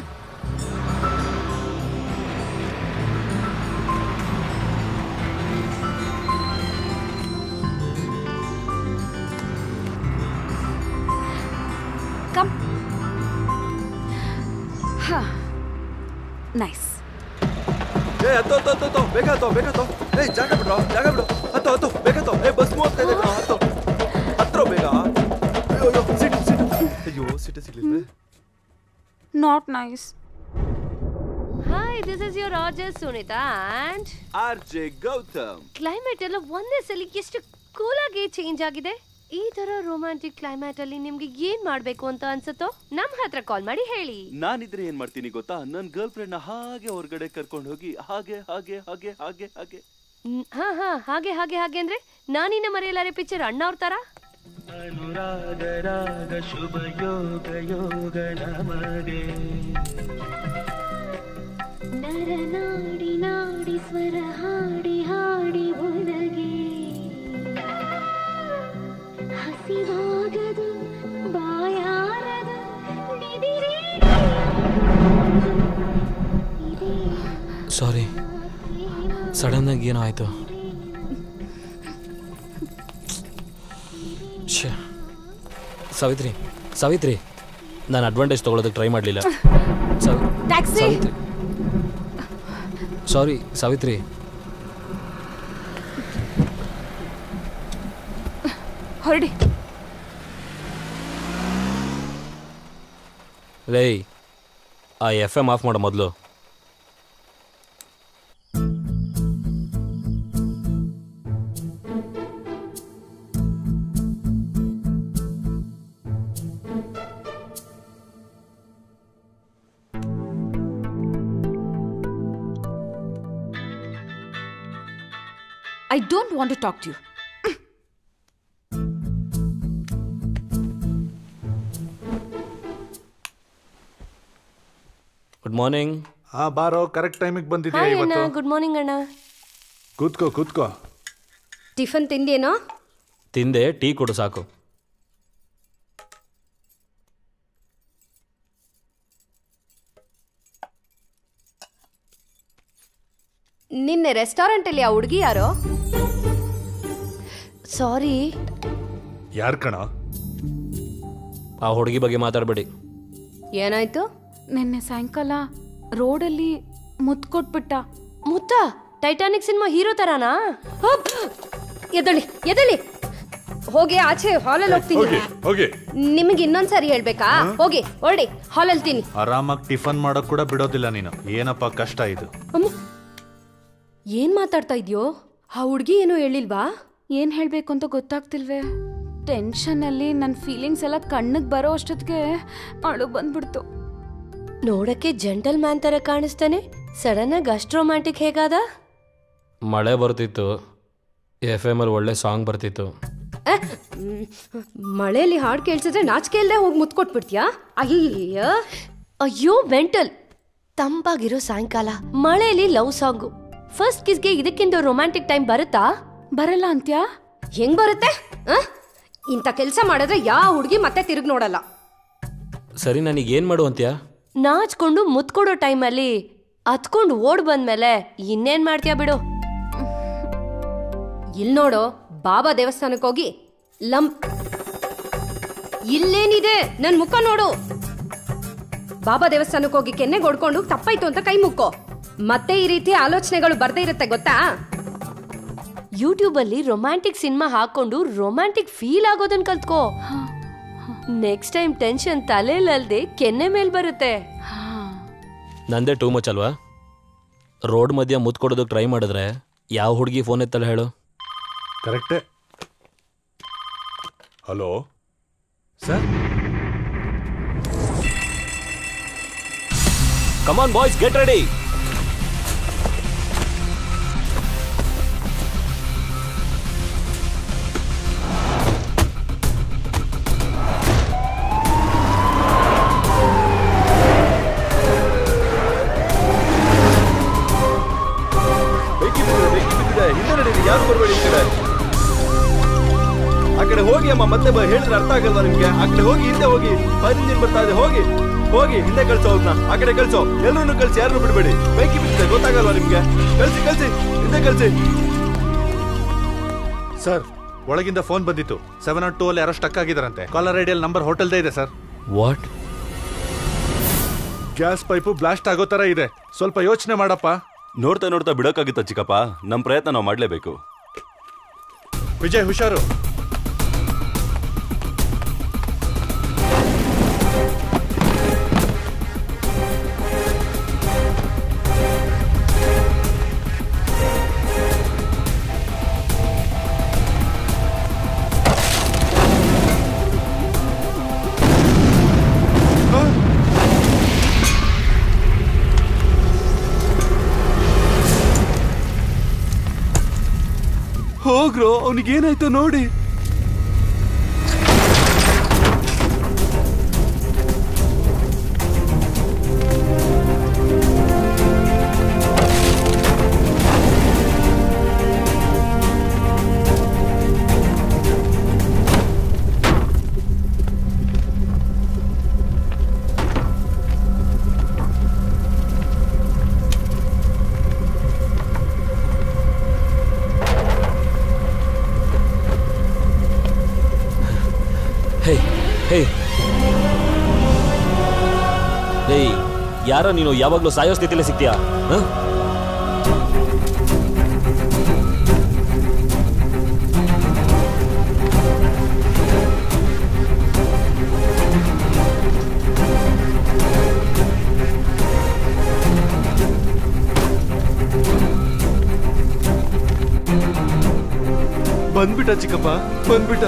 ಕಮ್. ಹಾ, ನೈಸ್. ಏ ಹತ್ತೋ ಹತ್ತೋ ಹತ್ತೋ, ಬೇಗ ಹತ್ತೋ ಬೇಗ ಹತ್ತೋ. ಏ ಜಾಗ ಬಿಡ್ರೋ, ಜಾಗ ಬಿಡು. ಹತ್ತೋ ಹತ್ತೋ ಬೇಗ ಹತ್ತೋ. ಏ ಬಸ್ ಮೂವತ್ತ ಇದೆ ಕಣೋ, ಹತ್ತೋ ಹತ್ರೋ ಬೇಗ. ಅಯ್ಯೋ ಸಿಟ್ಟು ಸಿಟ್ಟು. ಅಯ್ಯೋ ಸಿಟ್ಟು ಸಿಗ್ಲಿಲ್ವೇ? Not nice. Hi, this is your RJ Sunita and RJ Gautam. Climate ಎಲ್ಲ ಒಂದೇ ಸಲ ಎಷ್ಟು ಕೂಲ್ ಆಗಿ ಚೇಂಜ್ ಆಗಿದೆ. ಈ ತರ ರೊಮ್ಯಾಂಟಿಕ್ ಕ್ಲೈಮೇಟ್ ಅಲ್ಲಿ ನಿಮ್ಗೆ ಏನ್ ಮಾಡ್ಬೇಕು ಅಂತ ಅನ್ಸುತ್ತೋ ನಮ್ ಹತ್ರ ಕಾಲ್ ಮಾಡಿ ಹೇಳಿ. ನಾನಿದ್ರೆ ಏನ್ ಮಾಡ್ತೀನಿ ಗೊತ್ತಾ? ನನ್ ಗರ್ಲ್ ಫ್ರೆಂಡ್ ನ ಹಾಗೆ ಹೊರಗಡೆ ಕರ್ಕೊಂಡು ಹೋಗಿ ಹಾಗೆ ಹಾಗೆ ಹಾಗೆ ಹಾಗೆ ಹಾಗೆ ಹಾಗೆ ಹಾಗೆ ಹಾಗೆ ಅಂದ್ರೆ ನಾನಿನ್ನ ಮರೆಯಲಾರೆ ಪಿಕ್ಚರ್ ಅಣ್ಣ ಅವ್ರ ತರ. ಅನುರಾಗ ರಾಗ ಶುಭ ಯೋಗ ಯೋಗ ನಮಗೆ. ನರ ನಾಡಿ ನಾಡಿ ಸ್ವರ ಹಾಡಿ ಹಾಡಿ ಒಳಗೆ ಹಸಿವಾಗದು ಬಾಯಾರದು ನಿದಿರೆ. ಸಾರಿ, ಸಡನ್ ಆಗಿ ಏನೋ ಆಯ್ತು. ಸಾವಿತ್ರಿ ಸಾವಿತ್ರಿ, ನಾನು ಅಡ್ವಾಂಟೇಜ್ ತಗೊಳ್ಳೋದಕ್ಕೆ ಟ್ರೈ ಮಾಡಲಿಲ್ಲ. ಸಾವಿತ್ರಿ ಸಾರಿ ಸಾವಿತ್ರಿ. ಹೊರಡಿ. ಲೇ, ಆ FM ಆಫ್ ಮಾಡೋ ಮೊದಲು. I don't want to talk to you. Good morning. ಬಾರೋ, ಕರೆಕ್ಟ್ ಟೈಮಿಗೆ ಬಂದಿದ್ಯಾ ಹಾಯ್ ಅಣ್ಣ. ಇವತ್ತು. ಗುಡ್ ಮಾರ್ನಿಂಗ್ ಅಣ್ಣ. ಕೂತ್ಕೋ ಕೂತ್ಕೋ. ಟಿಫನ್ ತಿಂದೇನೋ? ತಿಂದೆ, ಟೀ ಕೊಡು ಸಾಕು. ನಿನ್ನೆ ರೆಸ್ಟೋರೆಂಟ್ ಅಲ್ಲಿ ಆ ಹುಡುಗಿ ಯಾರೋ? ಸಾರಿ. ಯಾರ್ ಕಣ? ಆ ಹುಡುಗಿ ಬಗ್ಗೆ ಮಾತಾಡಬೇಡಿ. ಏನಾಯ್ತು? ನಿನ್ನೆ ಸಾಯಂಕಾಲ ರೋಡಲ್ಲಿ ಮುತ್ತು ಕೊಟ್ಬಿಟ್ಟ. ಮುತ್ತ? ಟೈಟಾನಿಕ್ ಸಿನಿಮಾ ಹೀರೋ ತರಾನಾ? ಎದಳಿ ಎದಳಿ, ಹೋಗಿ ಆಚೆ ಹಾಲಲ್ಲಿ ಹೋಗ್ತೀನಿ. ಹೋಗಿ. ನಿಮಗೆ ಇನ್ನೊಂದ್ಸರಿ ಹೇಳ್ಬೇಕಾ? ಹೋಗಿ ಹೊರಡಿ, ಹಾಲಲ್ಲಿ ತಿನ್ನಿ. ಆರಾಮಾಗಿ ಟಿಫನ್ ಮಾಡಕ್ ಕೂಡ ಬಿಡೋದಿಲ್ಲ ನೀನು. ಏನಪ್ಪ ಕಷ್ಟ ಇದು. ಏನ್ ಮಾತಾಡ್ತಾ ಇದ್ಯೋ? ಆ ಹುಡ್ಗಿ ಏನೋ ಹೇಳಿಲ್ವಾ? ಏನ್ ಹೇಳ್ಬೇಕು ಅಂತ ಗೊತ್ತಾಗ್ತಿಲ್ವೇ. ಟೆನ್ಷನ್ ಅಲ್ಲಿ ನನ್ನ ಫೀಲಿಂಗ್ಸ್ ಎಲ್ಲ ಕಣ್ಣಿಗೆ ಬರೋ ಅಷ್ಟೊತ್ತಿಗೆ ಅಳು ಬಂದ್ಬಿಡ್ತು. ನೋಡಕ್ಕೆ ಜೆಂಟಲ್ ಮ್ಯಾನ್ ತರ ಕಾಣಿಸ್ತಾನೆ, ಸಡನ್ ಆಗಿ ಅಷ್ಟು ರೊಮ್ಯಾಂಟಿಕ್ ಹೇಗಾದ? ಮಳೆ ಬರ್ತಿತ್ತು, FM ಅಲ್ಲಿ ಒಳ್ಳೆ ಸಾಂಗ್ ಬರ್ತಿತ್ತು. ಮಳೆಯಲ್ಲಿ ಹಾಡು ಕೇಳಿಸಿದ್ರೆ ನಾಚಿಕೆ ಇಲ್ಲದೆ ಹೋಗಿ ಮುತ್ಕೊಟ್ಬಿಡ್ತೀಯಾ? ಅಯ್ಯಯ್ಯ, ಅಯ್ಯೋ ಮೆಂಟಲ್. ತಂಪಾಗಿರೋ ಸಾಯಂಕಾಲ, ಮಳೆಯಲ್ಲಿ ಲವ್ ಸಾಂಗು. ಫಸ್ಟ್ ಕಿಸ್ಗೆ ಇದಕ್ಕಿಂತ ರೊಮ್ಯಾಂಟಿಕ್ ಟೈಮ್ ಬರುತ್ತಾ? ಬರಲ್ಲ ಅಂತ್ಯಾ? ಹೆಂಗ್ ಬರುತ್ತೆ? ಇಂಥ ಕೆಲಸ ಮಾಡಿದ್ರೆ ಯಾವ ಹುಡುಗಿ ಮತ್ತೆ ತಿರುಗಿ ನೋಡಲ್ಲ. ಸರಿ, ನನಗೆ ಏನು ಮಾಡು ಅಂತ್ಯಾ? ನಾಚ್ಕೊಂಡು ಮುತ್ಕೊಡೋ ಟೈಮಲ್ಲಿ ಹತ್ಕೊಂಡು ಓಡ್ ಬಂದ್ಮೇಲೆ ಇನ್ನೇನ್ ಮಾಡ್ತೀಯ ಬಿಡು. ಇಲ್ ನೋಡು, ಬಾಬಾ ದೇವಸ್ಥಾನಕ್ಕೆ ಹೋಗಿ ಇಲ್ಲೇನಿದೆ ನನ್ ಮುಖ ನೋಡು. ಬಾಬಾ ದೇವಸ್ಥಾನಕ್ಕೆ ಹೋಗಿ ಕೆನ್ನೆಗೆ ಹೊಡ್ಕೊಂಡು ತಪ್ಪಾಯ್ತು ಅಂತ ಕೈ ಮುಕ್ಕೋ. ಮತ್ತೆ ಈ ರೀತಿ ಆಲೋಚನೆಗಳು ಬರ್ದೇ ಇರುತ್ತೆ ಗೊತ್ತಾ? ಯೂಟ್ಯೂಬ್ ಅಲ್ಲಿ ರೊಮ್ಯಾಂಟಿಕ್ ಸಿನಿಮಾ ಹಾಕೊಂಡು ರೊಮ್ಯಾಂಟಿಕ್ ಫೀಲ್ ಆಗೋದನ್ನ ಕಲ್ತ್ಕೋ. ನೆಕ್ಸ್ಟ್ ಟೈಮ್ ಟೆನ್ಷನ್ ತಲೆಯಲ್ಲದೆ ಕೆನ್ನೆ ಮೇಲ್ ಬರುತ್ತೆ. ನಂದೇ ಟೂ ಮಚ್ ಅಲ್ವಾ? ರೋಡ್ ಮಧ್ಯ ಮುತ್ ಕೊಡೋದಕ್ಕೆ ಟ್ರೈ ಮಾಡಿದ್ರೆ ಯಾವ ಹುಡುಗಿ ಫೋನ್ ಎತ್ತಲ್ಲ ಹೇಳು? ಕರೆಕ್ಟೇ. Hello sir. Come on boys, get ready. ಯಾರು ಬರಬೇಡಿ ಈ ಕಡೆ. ಆ ಕಡೆ ಹೋಗಿ ಅಮ್ಮ, ಮತ್ತೆ ಹೇಳಿದ್ರೆ ಅರ್ಥ ಆಗಲ್ವಾ ನಿಮ್ಗೆ? ಆ ಕಡೆ ಹೋಗಿ, ಹಿಂದೆ ಹೋಗಿ. ಫೈರ್ ಇಂಜಿನ್ ಬರ್ತಾ ಇದೆ, ಹೋಗಿ ಹೋಗಿ ಹಿಂದೆ ಕಳ್ಸೋ ಅವ್ರನ್ನ. ಆ ಕಡೆ ಕಳ್ಸೋ, ಎಲ್ಲರನ್ನು ಕಳ್ಸಿ, ಯಾರನ್ನು ಬಿಡಬೇಡಿ. ಬೆಂಕಿ ಬಿಟ್ಟಿದೆ, ಗೊತ್ತಾಗಲ್ವಾ ನಿಮ್ಗೆ? ಕಳ್ಸಿ ಕಳ್ಸಿ, ಹಿಂದೆ ಕಳ್ಸಿ. ಸರ್, ಒಳಗಿಂದ ಫೋನ್ ಬಂದಿತ್ತು. 702 ಅಲ್ಲಿ ಯಾರೋ ಸ್ಟಕ್ ಆಗಿದಾರಂತೆ. ಕಾಲರ್ ಐಡಿಯಲ್ಲಿ ನಂಬರ್ ಹೋಟೆಲ್ದೇ ಇದೆ sir. What? Gas pipe blast ಆಗೋ ತರ ಇದೆ. ಸ್ವಲ್ಪ ಯೋಚನೆ ಮಾಡಪ್ಪ. ನೋಡ್ತಾ ನೋಡ್ತಾ ಬಿಡೋಕ್ಕಾಗುತ್ತಾ ಚಿಕ್ಕಪ್ಪ? ನಮ್ಮ ಪ್ರಯತ್ನ ನಾವು ಮಾಡಲೇಬೇಕು. ವಿಜಯ್, ಹುಷಾರು. ಹೋಗ್ರೋ, ಅವನಿಗೇನಾಯ್ತು ನೋಡಿ. ಯಾರೋ ನೀನು ಯಾವಾಗ್ಲೂ ಸಾಯೋ ಸ್ಥಿತಿಲೇ ಸಿಗ್ತೀಯಾ? ಬಂದ್ಬಿಟ್ಟ ಚಿಕ್ಕಪ್ಪ, ಬಂದ್ಬಿಟ್ಟ.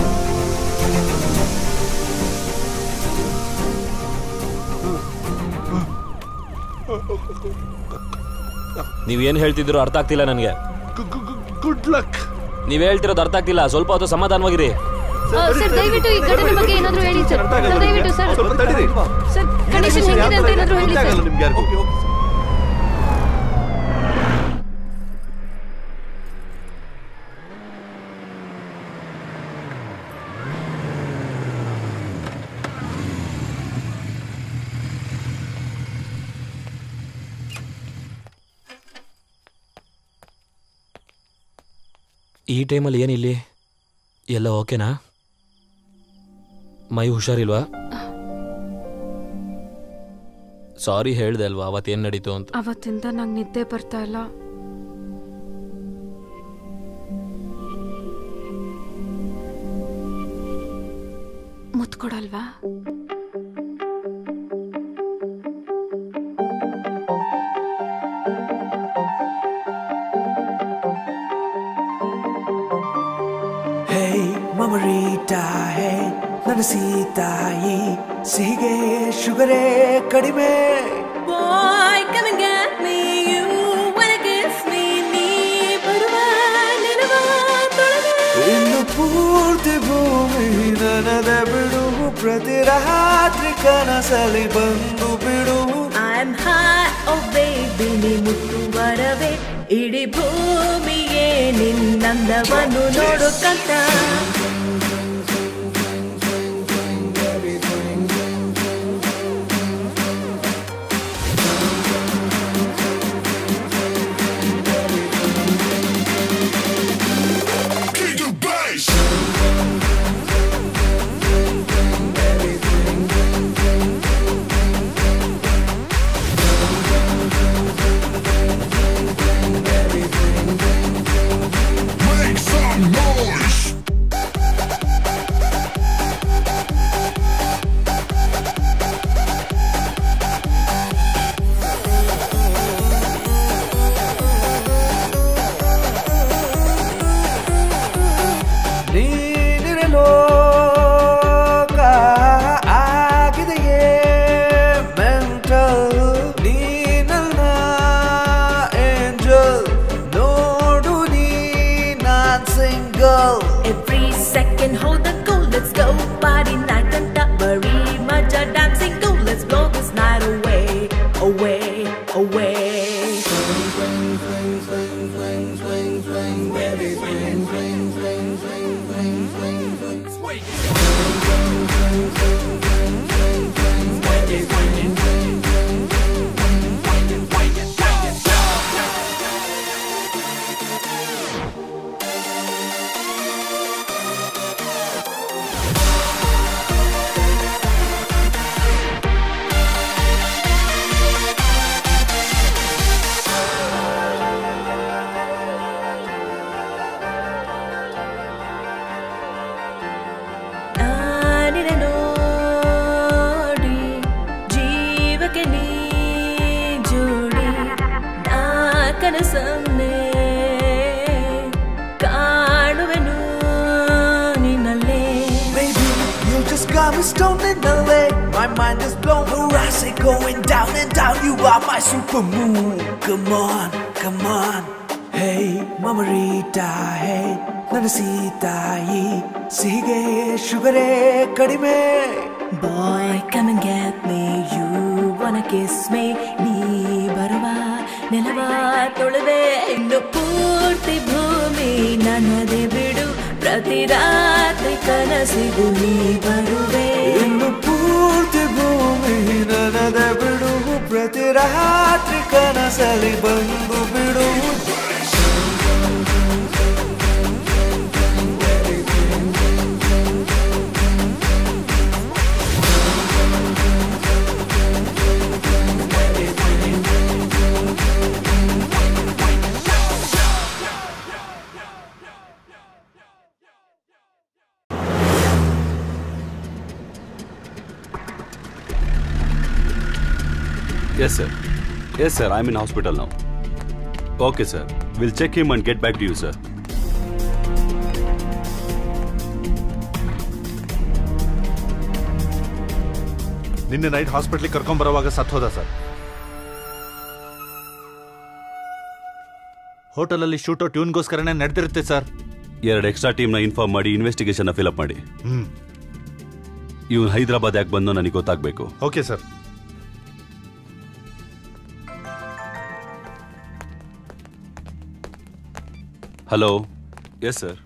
ನೀವೇನ್ ಹೇಳ್ತಿದ್ರು ಅರ್ಥ ಆಗ್ತಿಲ್ಲ ನನಗೆ. Good luck. ನೀವ್ ಹೇಳ್ತಿರೋದು ಅರ್ಥ ಆಗ್ತಿಲ್ಲ. ಸ್ವಲ್ಪ ಹೊತ್ತು ಸಮಾಧಾನವಾಗಿರಿ. ಸರ್, ದಯವಿಟ್ಟು ಈ ಘಟನೆ ಬಗ್ಗೆ ಏನಾದರೂ ಹೇಳಿ ಸರ್. ದಯವಿಟ್ಟು ಸರ್, ಸರ್ ಕಂಡೀಷನ್ ಹೇಗಿದೆ ಅಂತ ಏನಾದರೂ ಹೇಳಿ ಸರ್. ಈ ಟೈಮಲ್ಲಿ ಏನಿಲ್ಲಿ? ಎಲ್ಲ ಓಕೆನಾ? ಮೈ ಹುಷಾರಿಲ್ವಾ? ಸಾರಿ ಹೇಳ್ದೆ ಅಲ್ವಾ ಅವತ್ತೇನು ನಡೀತು ಅಂತ. ಅವತ್ತಿಂದ ನಂಗೆ ನಿದ್ದೆ ಬರ್ತಾ ಇಲ್ಲ. ಮುತ್ಕೊಡಲ್ವಾ? ಮಮರೀತಾ ಹೇ ನನ್ನ ಸೀತಾಯಿ ಸಿಹಿಗೆ ಶುಗರೇ ಕಡಿಮೆ Boy, come and get me, you wanna kiss me, ನೀ ಬರುವ ನೆನವ ತೊಳೆದೆ. ಇನ್ನು ಪೂರ್ತಿ ಭೂಮಿ ನನದೆ ಬಿಡು ಪ್ರತಿ ರಾತ್ರಿ ಕನಸಲಿ ಬಂದು ಬಿಡು I'm high, oh baby, ನೀ ಮುಟ್ಟುವರವೇ ಇಡೀ ಭೂಮಿಯೇ ನಿನ್ನಂದವನ್ನು ನೋಡುಕಂತ Super moon, come on, come on. Hey, Mamarita, hey, ನನ್ನ ಸೀತಾಯಿ ಸಿಹಿಗೆ ಶುಗರೇ ಕಡಿಮೆ Boy, come and get me, you wanna kiss me, ನೀ ಬರುವ ನೆಲವ ತೊಳೆದೆ ಇನ್ನು ಪೂರ್ತಿ ಭೂಮಿ ನನ್ನದೇ ಬಿಡು ಪ್ರತಿ ರಾತ್ರಿ ಕನಸಿಗೂ ನೀ ಬರುವೆ ಇನ್ನು ಪೂರ್ತಿ ಭೂಮಿ ನನ್ನದೇ ಬಿಡು ಪ್ರತಿ ರಾತ್ರಿ ಕನಸಲಿ ಬಂದು ಬಿಡು Yes, sir. Yes, sir. I'm in hospital now. Okay, sir. We'll check him and get back to you, sir. ನಿನ್ನೆ ನೈಟ್ ಹಾಸ್ಪಿಟ್ಲಿಗೆ ಕರ್ಕೊಂಡ್ ಬರುವಾಗ ಸತ್ತೋದ ಸರ್. ಹೋಟೆಲಲ್ಲಿ ಶೂಟೋ ಟ್ಯೂನ್ಗೋಸ್ಕರನೇ ನಡೆದಿರುತ್ತೆ ಸರ್. 2 ಎಕ್ಸ್ಟ್ರಾ ಟೀಮ್ನ ಇನ್ಫಾರ್ಮ್ ಮಾಡಿ ಇನ್ವೆಸ್ಟಿಗೇಷನ್ ಫಿಲಪ್ ಮಾಡಿ. ಇವನು ಹೈದರಾಬಾದ್ ಯಾಕೆ ಬಂದು ನನಗೆ ಗೊತ್ತಾಗಬೇಕು. Okay sir. Hello. Yes sir.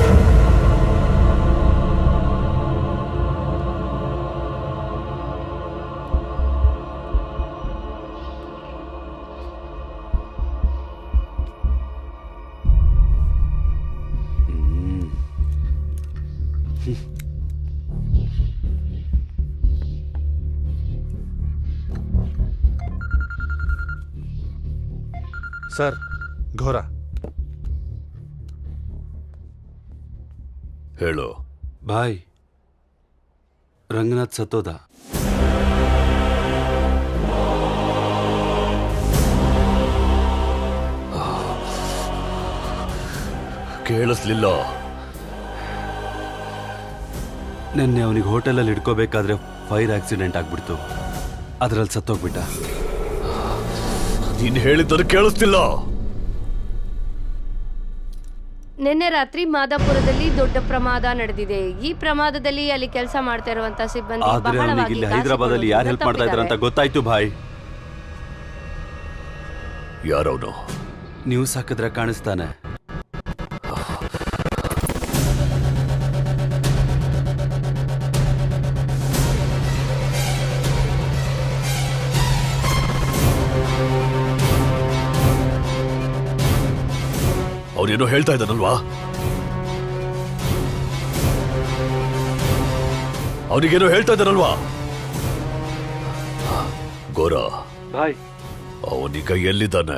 Sir, ಘೋರ. ಹೇಳು. ಬಾಯ್, ರಂಗನಾಥ್ ಸತ್ತೋದ. ಕೇಳಿಸ್ಲಿಲ್ಲ. ನೆನ್ನೆ ಅವನಿಗೆ ಹೋಟೆಲಲ್ಲಿ ಇಟ್ಕೋಬೇಕಾದ್ರೆ ಫೈರ್ ಆಕ್ಸಿಡೆಂಟ್ ಆಗ್ಬಿಡ್ತು, ಅದರಲ್ಲಿ ಸತ್ತೋಗ್ಬಿಟ್ಟ. ನೀನು ಹೇಳಿದ್ದರೆ ಕೇಳಿಸ್ತಿಲ್ಲ. ನಿನ್ನೆ ರಾತ್ರಿ ಮಾದಾಪುರದಲ್ಲಿ ದೊಡ್ಡ ಪ್ರಮಾದ ನಡೆದಿದೆ. ಈ ಪ್ರಮಾದದಲ್ಲಿ ಅಲ್ಲಿ ಕೆಲಸ ಮಾಡ್ತಾ ಇರುವಂತ ಸಿಬ್ಬಂದಿ ಆದ್ರೆ ಅವನಿಗೆ ಇಲ್ಲಿ ಹೈದರಾಬಾದಲ್ಲಿ ಯಾರು ಹೆಲ್ಪ್ ಮಾಡ್ತಾ ಇದ್ದಾರೆ ಅಂತ ಗೊತ್ತಾಯ್ತು ಭಾಯ್. ಯಾರವನು? ನ್ಯೂಸ್ ಹಾಕಿದ್ರೆ ಕಾಣಿಸ್ತಾನೆ. ಅವನೇನೋ ಹೇಳ್ತಾ ಇದ್ದಾನಲ್ವಾ? ಅವನಿಗೇನೋ ಹೇಳ್ತಾ ಇದ್ದಾನಲ್ವಾ? ಗೋರ ಭಾಯ್, ಅವನೀಗ ಎಲ್ಲಿದ್ದಾನೆ?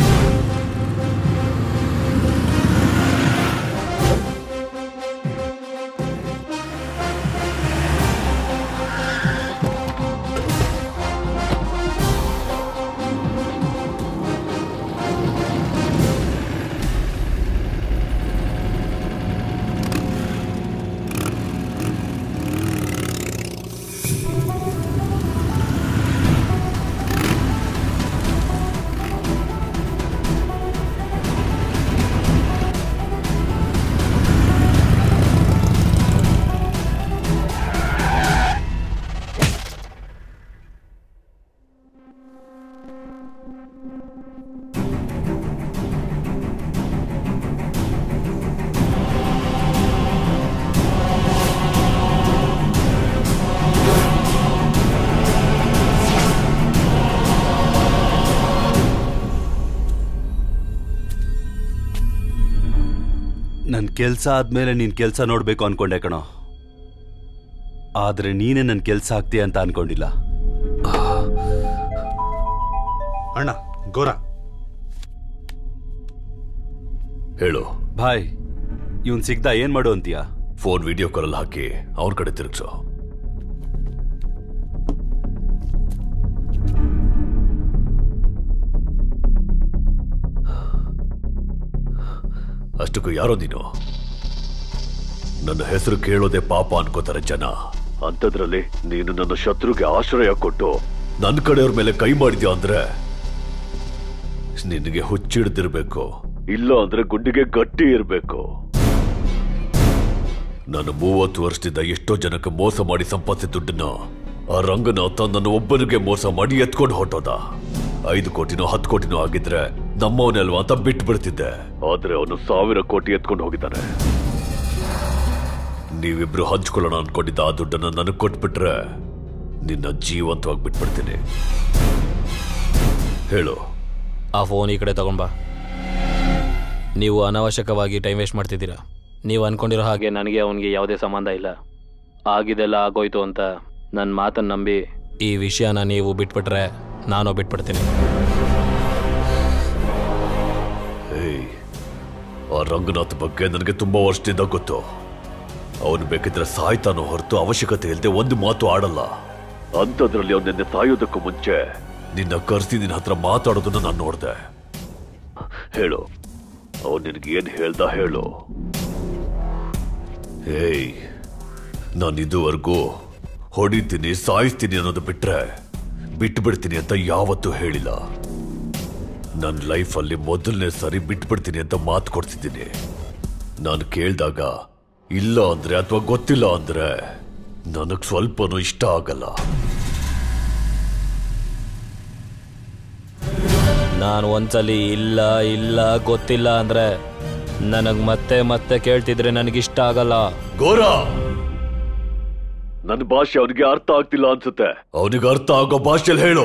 ನನ್ನ ಕೆಲಸ ಆದ್ಮೇಲೆ ನೀನ್ ಕೆಲಸ ನೋಡ್ಬೇಕು ಅನ್ಕೊಂಡೆ ಕಣೋ, ಆದ್ರೆ ನೀನೇ ನನ್ನ ಕೆಲಸ ಆಗ್ತೀಯ ಅಂತ ಅನ್ಕೊಂಡಿಲ್ಲ. ಅಣ್ಣ ಗೋರ ಹೇಳು. ಭಾಯ್, ಇವನ್ ಸಿಗ್ದ ಏನ್ ಮಾಡು ಅಂತೀಯ? ಫೋನ್ ವಿಡಿಯೋ ಕಾಲ್ ಹಾಕಿ ಅವ್ರ ಕಡೆ ತಿರುಗ್ಸು. ಅಷ್ಟಕ್ಕೂ ಯಾರೋ ನೀನು? ನನ್ನ ಹೆಸರು ಕೇಳೋದೆ ಪಾಪ ಅನ್ಕೋತಾರೆ ಜನ. ಅಂಥದ್ರಲ್ಲಿ ನೀನು ನನ್ನ ಶತ್ರುಗೆ ಆಶ್ರಯ ಕೊಟ್ಟು ನನ್ನ ಕಡೆಯವ್ರ ಮೇಲೆ ಕೈ ಮಾಡಿದ್ಯಾ ಅಂದ್ರೆ ನಿನಗೆ ಹುಚ್ಚಿಡ್ದಿರ್ಬೇಕು, ಇಲ್ಲ ಅಂದ್ರೆ ಗುಂಡಿಗೆ ಗಟ್ಟಿ ಇರ್ಬೇಕು. ನಾನು 30 ವರ್ಷದಿಂದ ಎಷ್ಟೋ ಜನಕ್ಕೆ ಮೋಸ ಮಾಡಿ ಸಂಪಾದಿಸಿದ ದುಡ್ಡನ್ನ ಆ ರಂಗನಾಥ ನನ್ನ ಒಬ್ಬನಿಗೆ ಮೋಸ ಮಾಡಿ ಎತ್ಕೊಂಡು ಹೊಟ್ಟೋದ. 5 ಕೋಟಿನೋ 10 ಕೋಟಿನೋ ಆಗಿದ್ರೆ ನಮ್ಮವನೇ ಅಲ್ವಾ ಅಂತ ಬಿಟ್ಟು ಬಿಡ್ತಿದ್ದೆ. ಆದ್ರೆ ಅವನು 1000 ಕೋಟಿ ಎತ್ಕೊಂಡು ಹೋಗಿದ್ದಾನೆ. ನೀವಿಬ್ರು ಹಂಚ್ಕೊಳ್ಳೋಣ ಅನ್ಕೊಂಡಿದ್ದ ಆ ದುಡ್ಡನ್ನ ನನಗೆ ಕೊಟ್ಬಿಟ್ರೆ ನಿನ್ನ ಜೀವಂತವಾಗಿ ಬಿಟ್ಬಿಡ್ತೀನಿ. ಹೇಳು. ಆ ಫೋನ್ ಈ ಕಡೆ ತಗೊಂಡ್ಬಾ. ನೀವು ಅನಾವಶ್ಯಕವಾಗಿ ಟೈಮ್ ವೇಸ್ಟ್ ಮಾಡ್ತಿದ್ದೀರಾ. ನೀವು ಅನ್ಕೊಂಡಿರೋ ಹಾಗೆ ನನಗೆ ಅವನಿಗೆ ಯಾವುದೇ ಸಂಬಂಧ ಇಲ್ಲ. ಆಗಿದೆಲ್ಲ ಆಗೋಯ್ತು ಅಂತ ನನ್ನ ಮಾತನ್ನು ನಂಬಿ ಈ ವಿಷಯನ ನೀವು ಬಿಟ್ಬಿಟ್ರೆ ನಾನು ಬಿಟ್ಬಿಡ್ತೀನಿ. ಏಯ್, ಆ ರಂಗನಾಥ್ ಬಗ್ಗೆ ನನಗೆ ತುಂಬಾ ವರ್ಷದಿಂದ ಗೊತ್ತು. ಅವನು ಬೇಕಿದ್ರೆ ಸಾಯ್ತಾನೋ ಹೊರತು ಅವಶ್ಯಕತೆ ಇಲ್ಲದೆ ಒಂದು ಮಾತು ಆಡಲ್ಲ. ಅಂಥದ್ರಲ್ಲಿ ಅವನು ನಿನ್ನೆ ಸಾಯೋದಕ್ಕೂ ಮುಂಚೆ ನಿನ್ನ ಕರೆಸಿ ನಿನ್ನ ಹತ್ರ ಮಾತಾಡೋದನ್ನ ನಾನು ನೋಡಿದೆ. ಹೇಳು, ಅವನು ನಿನಗೆ ಏನ್ ಹೇಳ್ದ ಹೇಳು. ಏಯ್, ನಾನು ಇದುವರೆಗೂ ಹೊಡಿತೀನಿ ಸಾಯಿಸ್ತೀನಿ ಅನ್ನೋದು ಬಿಟ್ರೆ ಬಿಟ್ಬಿಡ್ತೀನಿ ಅಂತ ಯಾವತ್ತೂ ಹೇಳಿಲ್ಲ. ನನ್ನ ಲೈಫಲ್ಲಿ ಮೊದಲನೇ ಸರಿ ಬಿಟ್ಬಿಡ್ತೀನಿ ಅಂತ ಮಾತು ಕೊಡ್ತಿದ್ದೀನಿ. ನಾನು ಕೇಳಿದಾಗ ಇಲ್ಲ ಅಂದ್ರೆ ಅಥವಾ ಗೊತ್ತಿಲ್ಲ ಅಂದ್ರೆ ನನಗೆ ಸ್ವಲ್ಪನೂ ಇಷ್ಟ ಆಗಲ್ಲ. ನಾನು ಒಂದ್ಸಲಿ ಇಲ್ಲ ಇಲ್ಲ ಗೊತ್ತಿಲ್ಲ ಅಂದ್ರೆ ನನಗೆ ಮತ್ತೆ ಮತ್ತೆ ಕೇಳ್ತಿದ್ರೆ ನನಗಿಷ್ಟ ಆಗಲ್ಲ. ಗೋರ, ನನ್ನ ಭಾಷೆ ಅವನಿಗೆ ಅರ್ಥ ಆಗ್ತಿಲ್ಲ ಅನ್ಸುತ್ತೆ. ಅವನಿಗೆ ಅರ್ಥ ಆಗೋ ಭಾಷೆಯಲ್ಲಿ ಹೇಳು.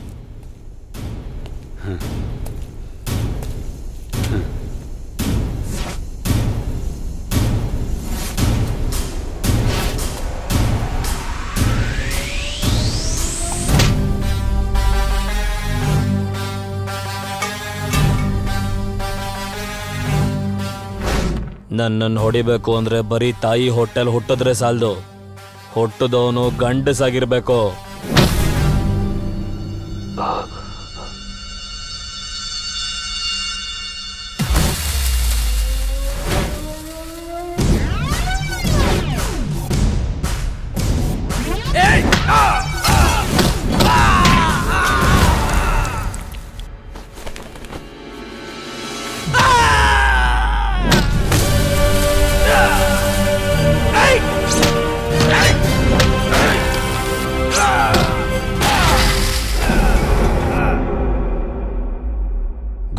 ನನ್ನನ್ನು ಹೊಡಿಬೇಕು ಅಂದ್ರೆ ಬರೀ ತಾಯಿ ಹೊಟ್ಟೆಲ್ ಹುಟ್ಟಿದ್ರೆ ಸಾಲದು, ಹುಟ್ಟದವನು ಗಂಡಸಾಗಿರ್ಬೇಕು.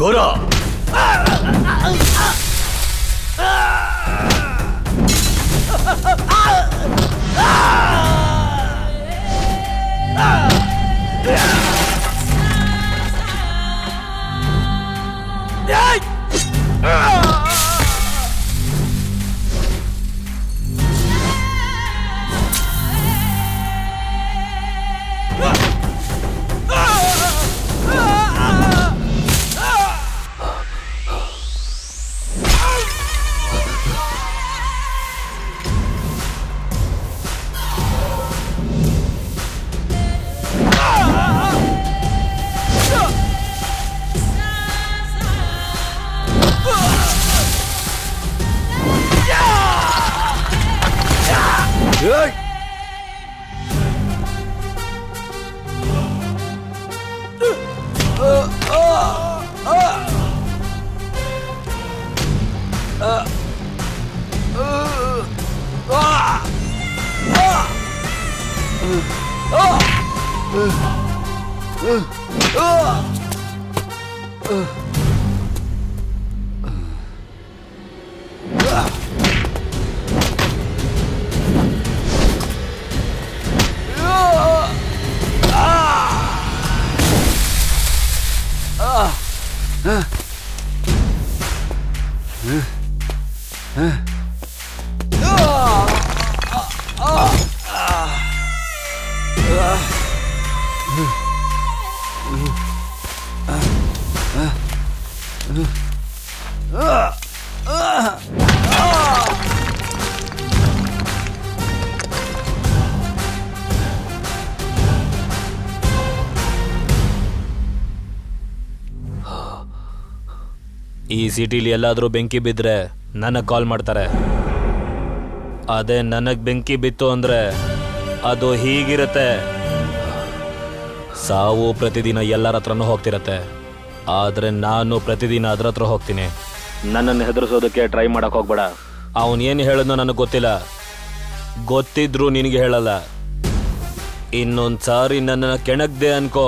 ಘೋರ ಈ ಸಿಟಿಲಿ ಎಲ್ಲಾದರೂ ಬೆಂಕಿ ಬಿದ್ದರೆ ನನಗೆ ಕಾಲ್ ಮಾಡ್ತಾರೆ. ಅದೇ ನನಗೆ ಬೆಂಕಿ ಬಿತ್ತು ಅಂದರೆ ಅದು ಹೀಗಿರುತ್ತೆ. ಸಾವು ಪ್ರತಿದಿನ ಎಲ್ಲರ ಹತ್ರನೂ ಹೋಗ್ತಿರತ್ತೆ, ಆದರೆ ನಾನು ಪ್ರತಿದಿನ ಅದ್ರ ಹತ್ರ ಹೋಗ್ತೀನಿ. ನನ್ನನ್ನು ಹೆದರಿಸೋದಕ್ಕೆ ಟ್ರೈ ಮಾಡಕ್ಕೆ ಹೋಗ್ಬೇಡ. ಅವನು ಏನು ಹೇಳಿದ್ನೋ ನನಗೆ ಗೊತ್ತಿಲ್ಲ, ಗೊತ್ತಿದ್ರೂ ನಿನಗೆ ಹೇಳಲ್ಲ. ಇನ್ನೊಂದು ಸಾರಿ ನನ್ನನ್ನು ಕೆಣಕ್ದೆ ಅನ್ಕೋ.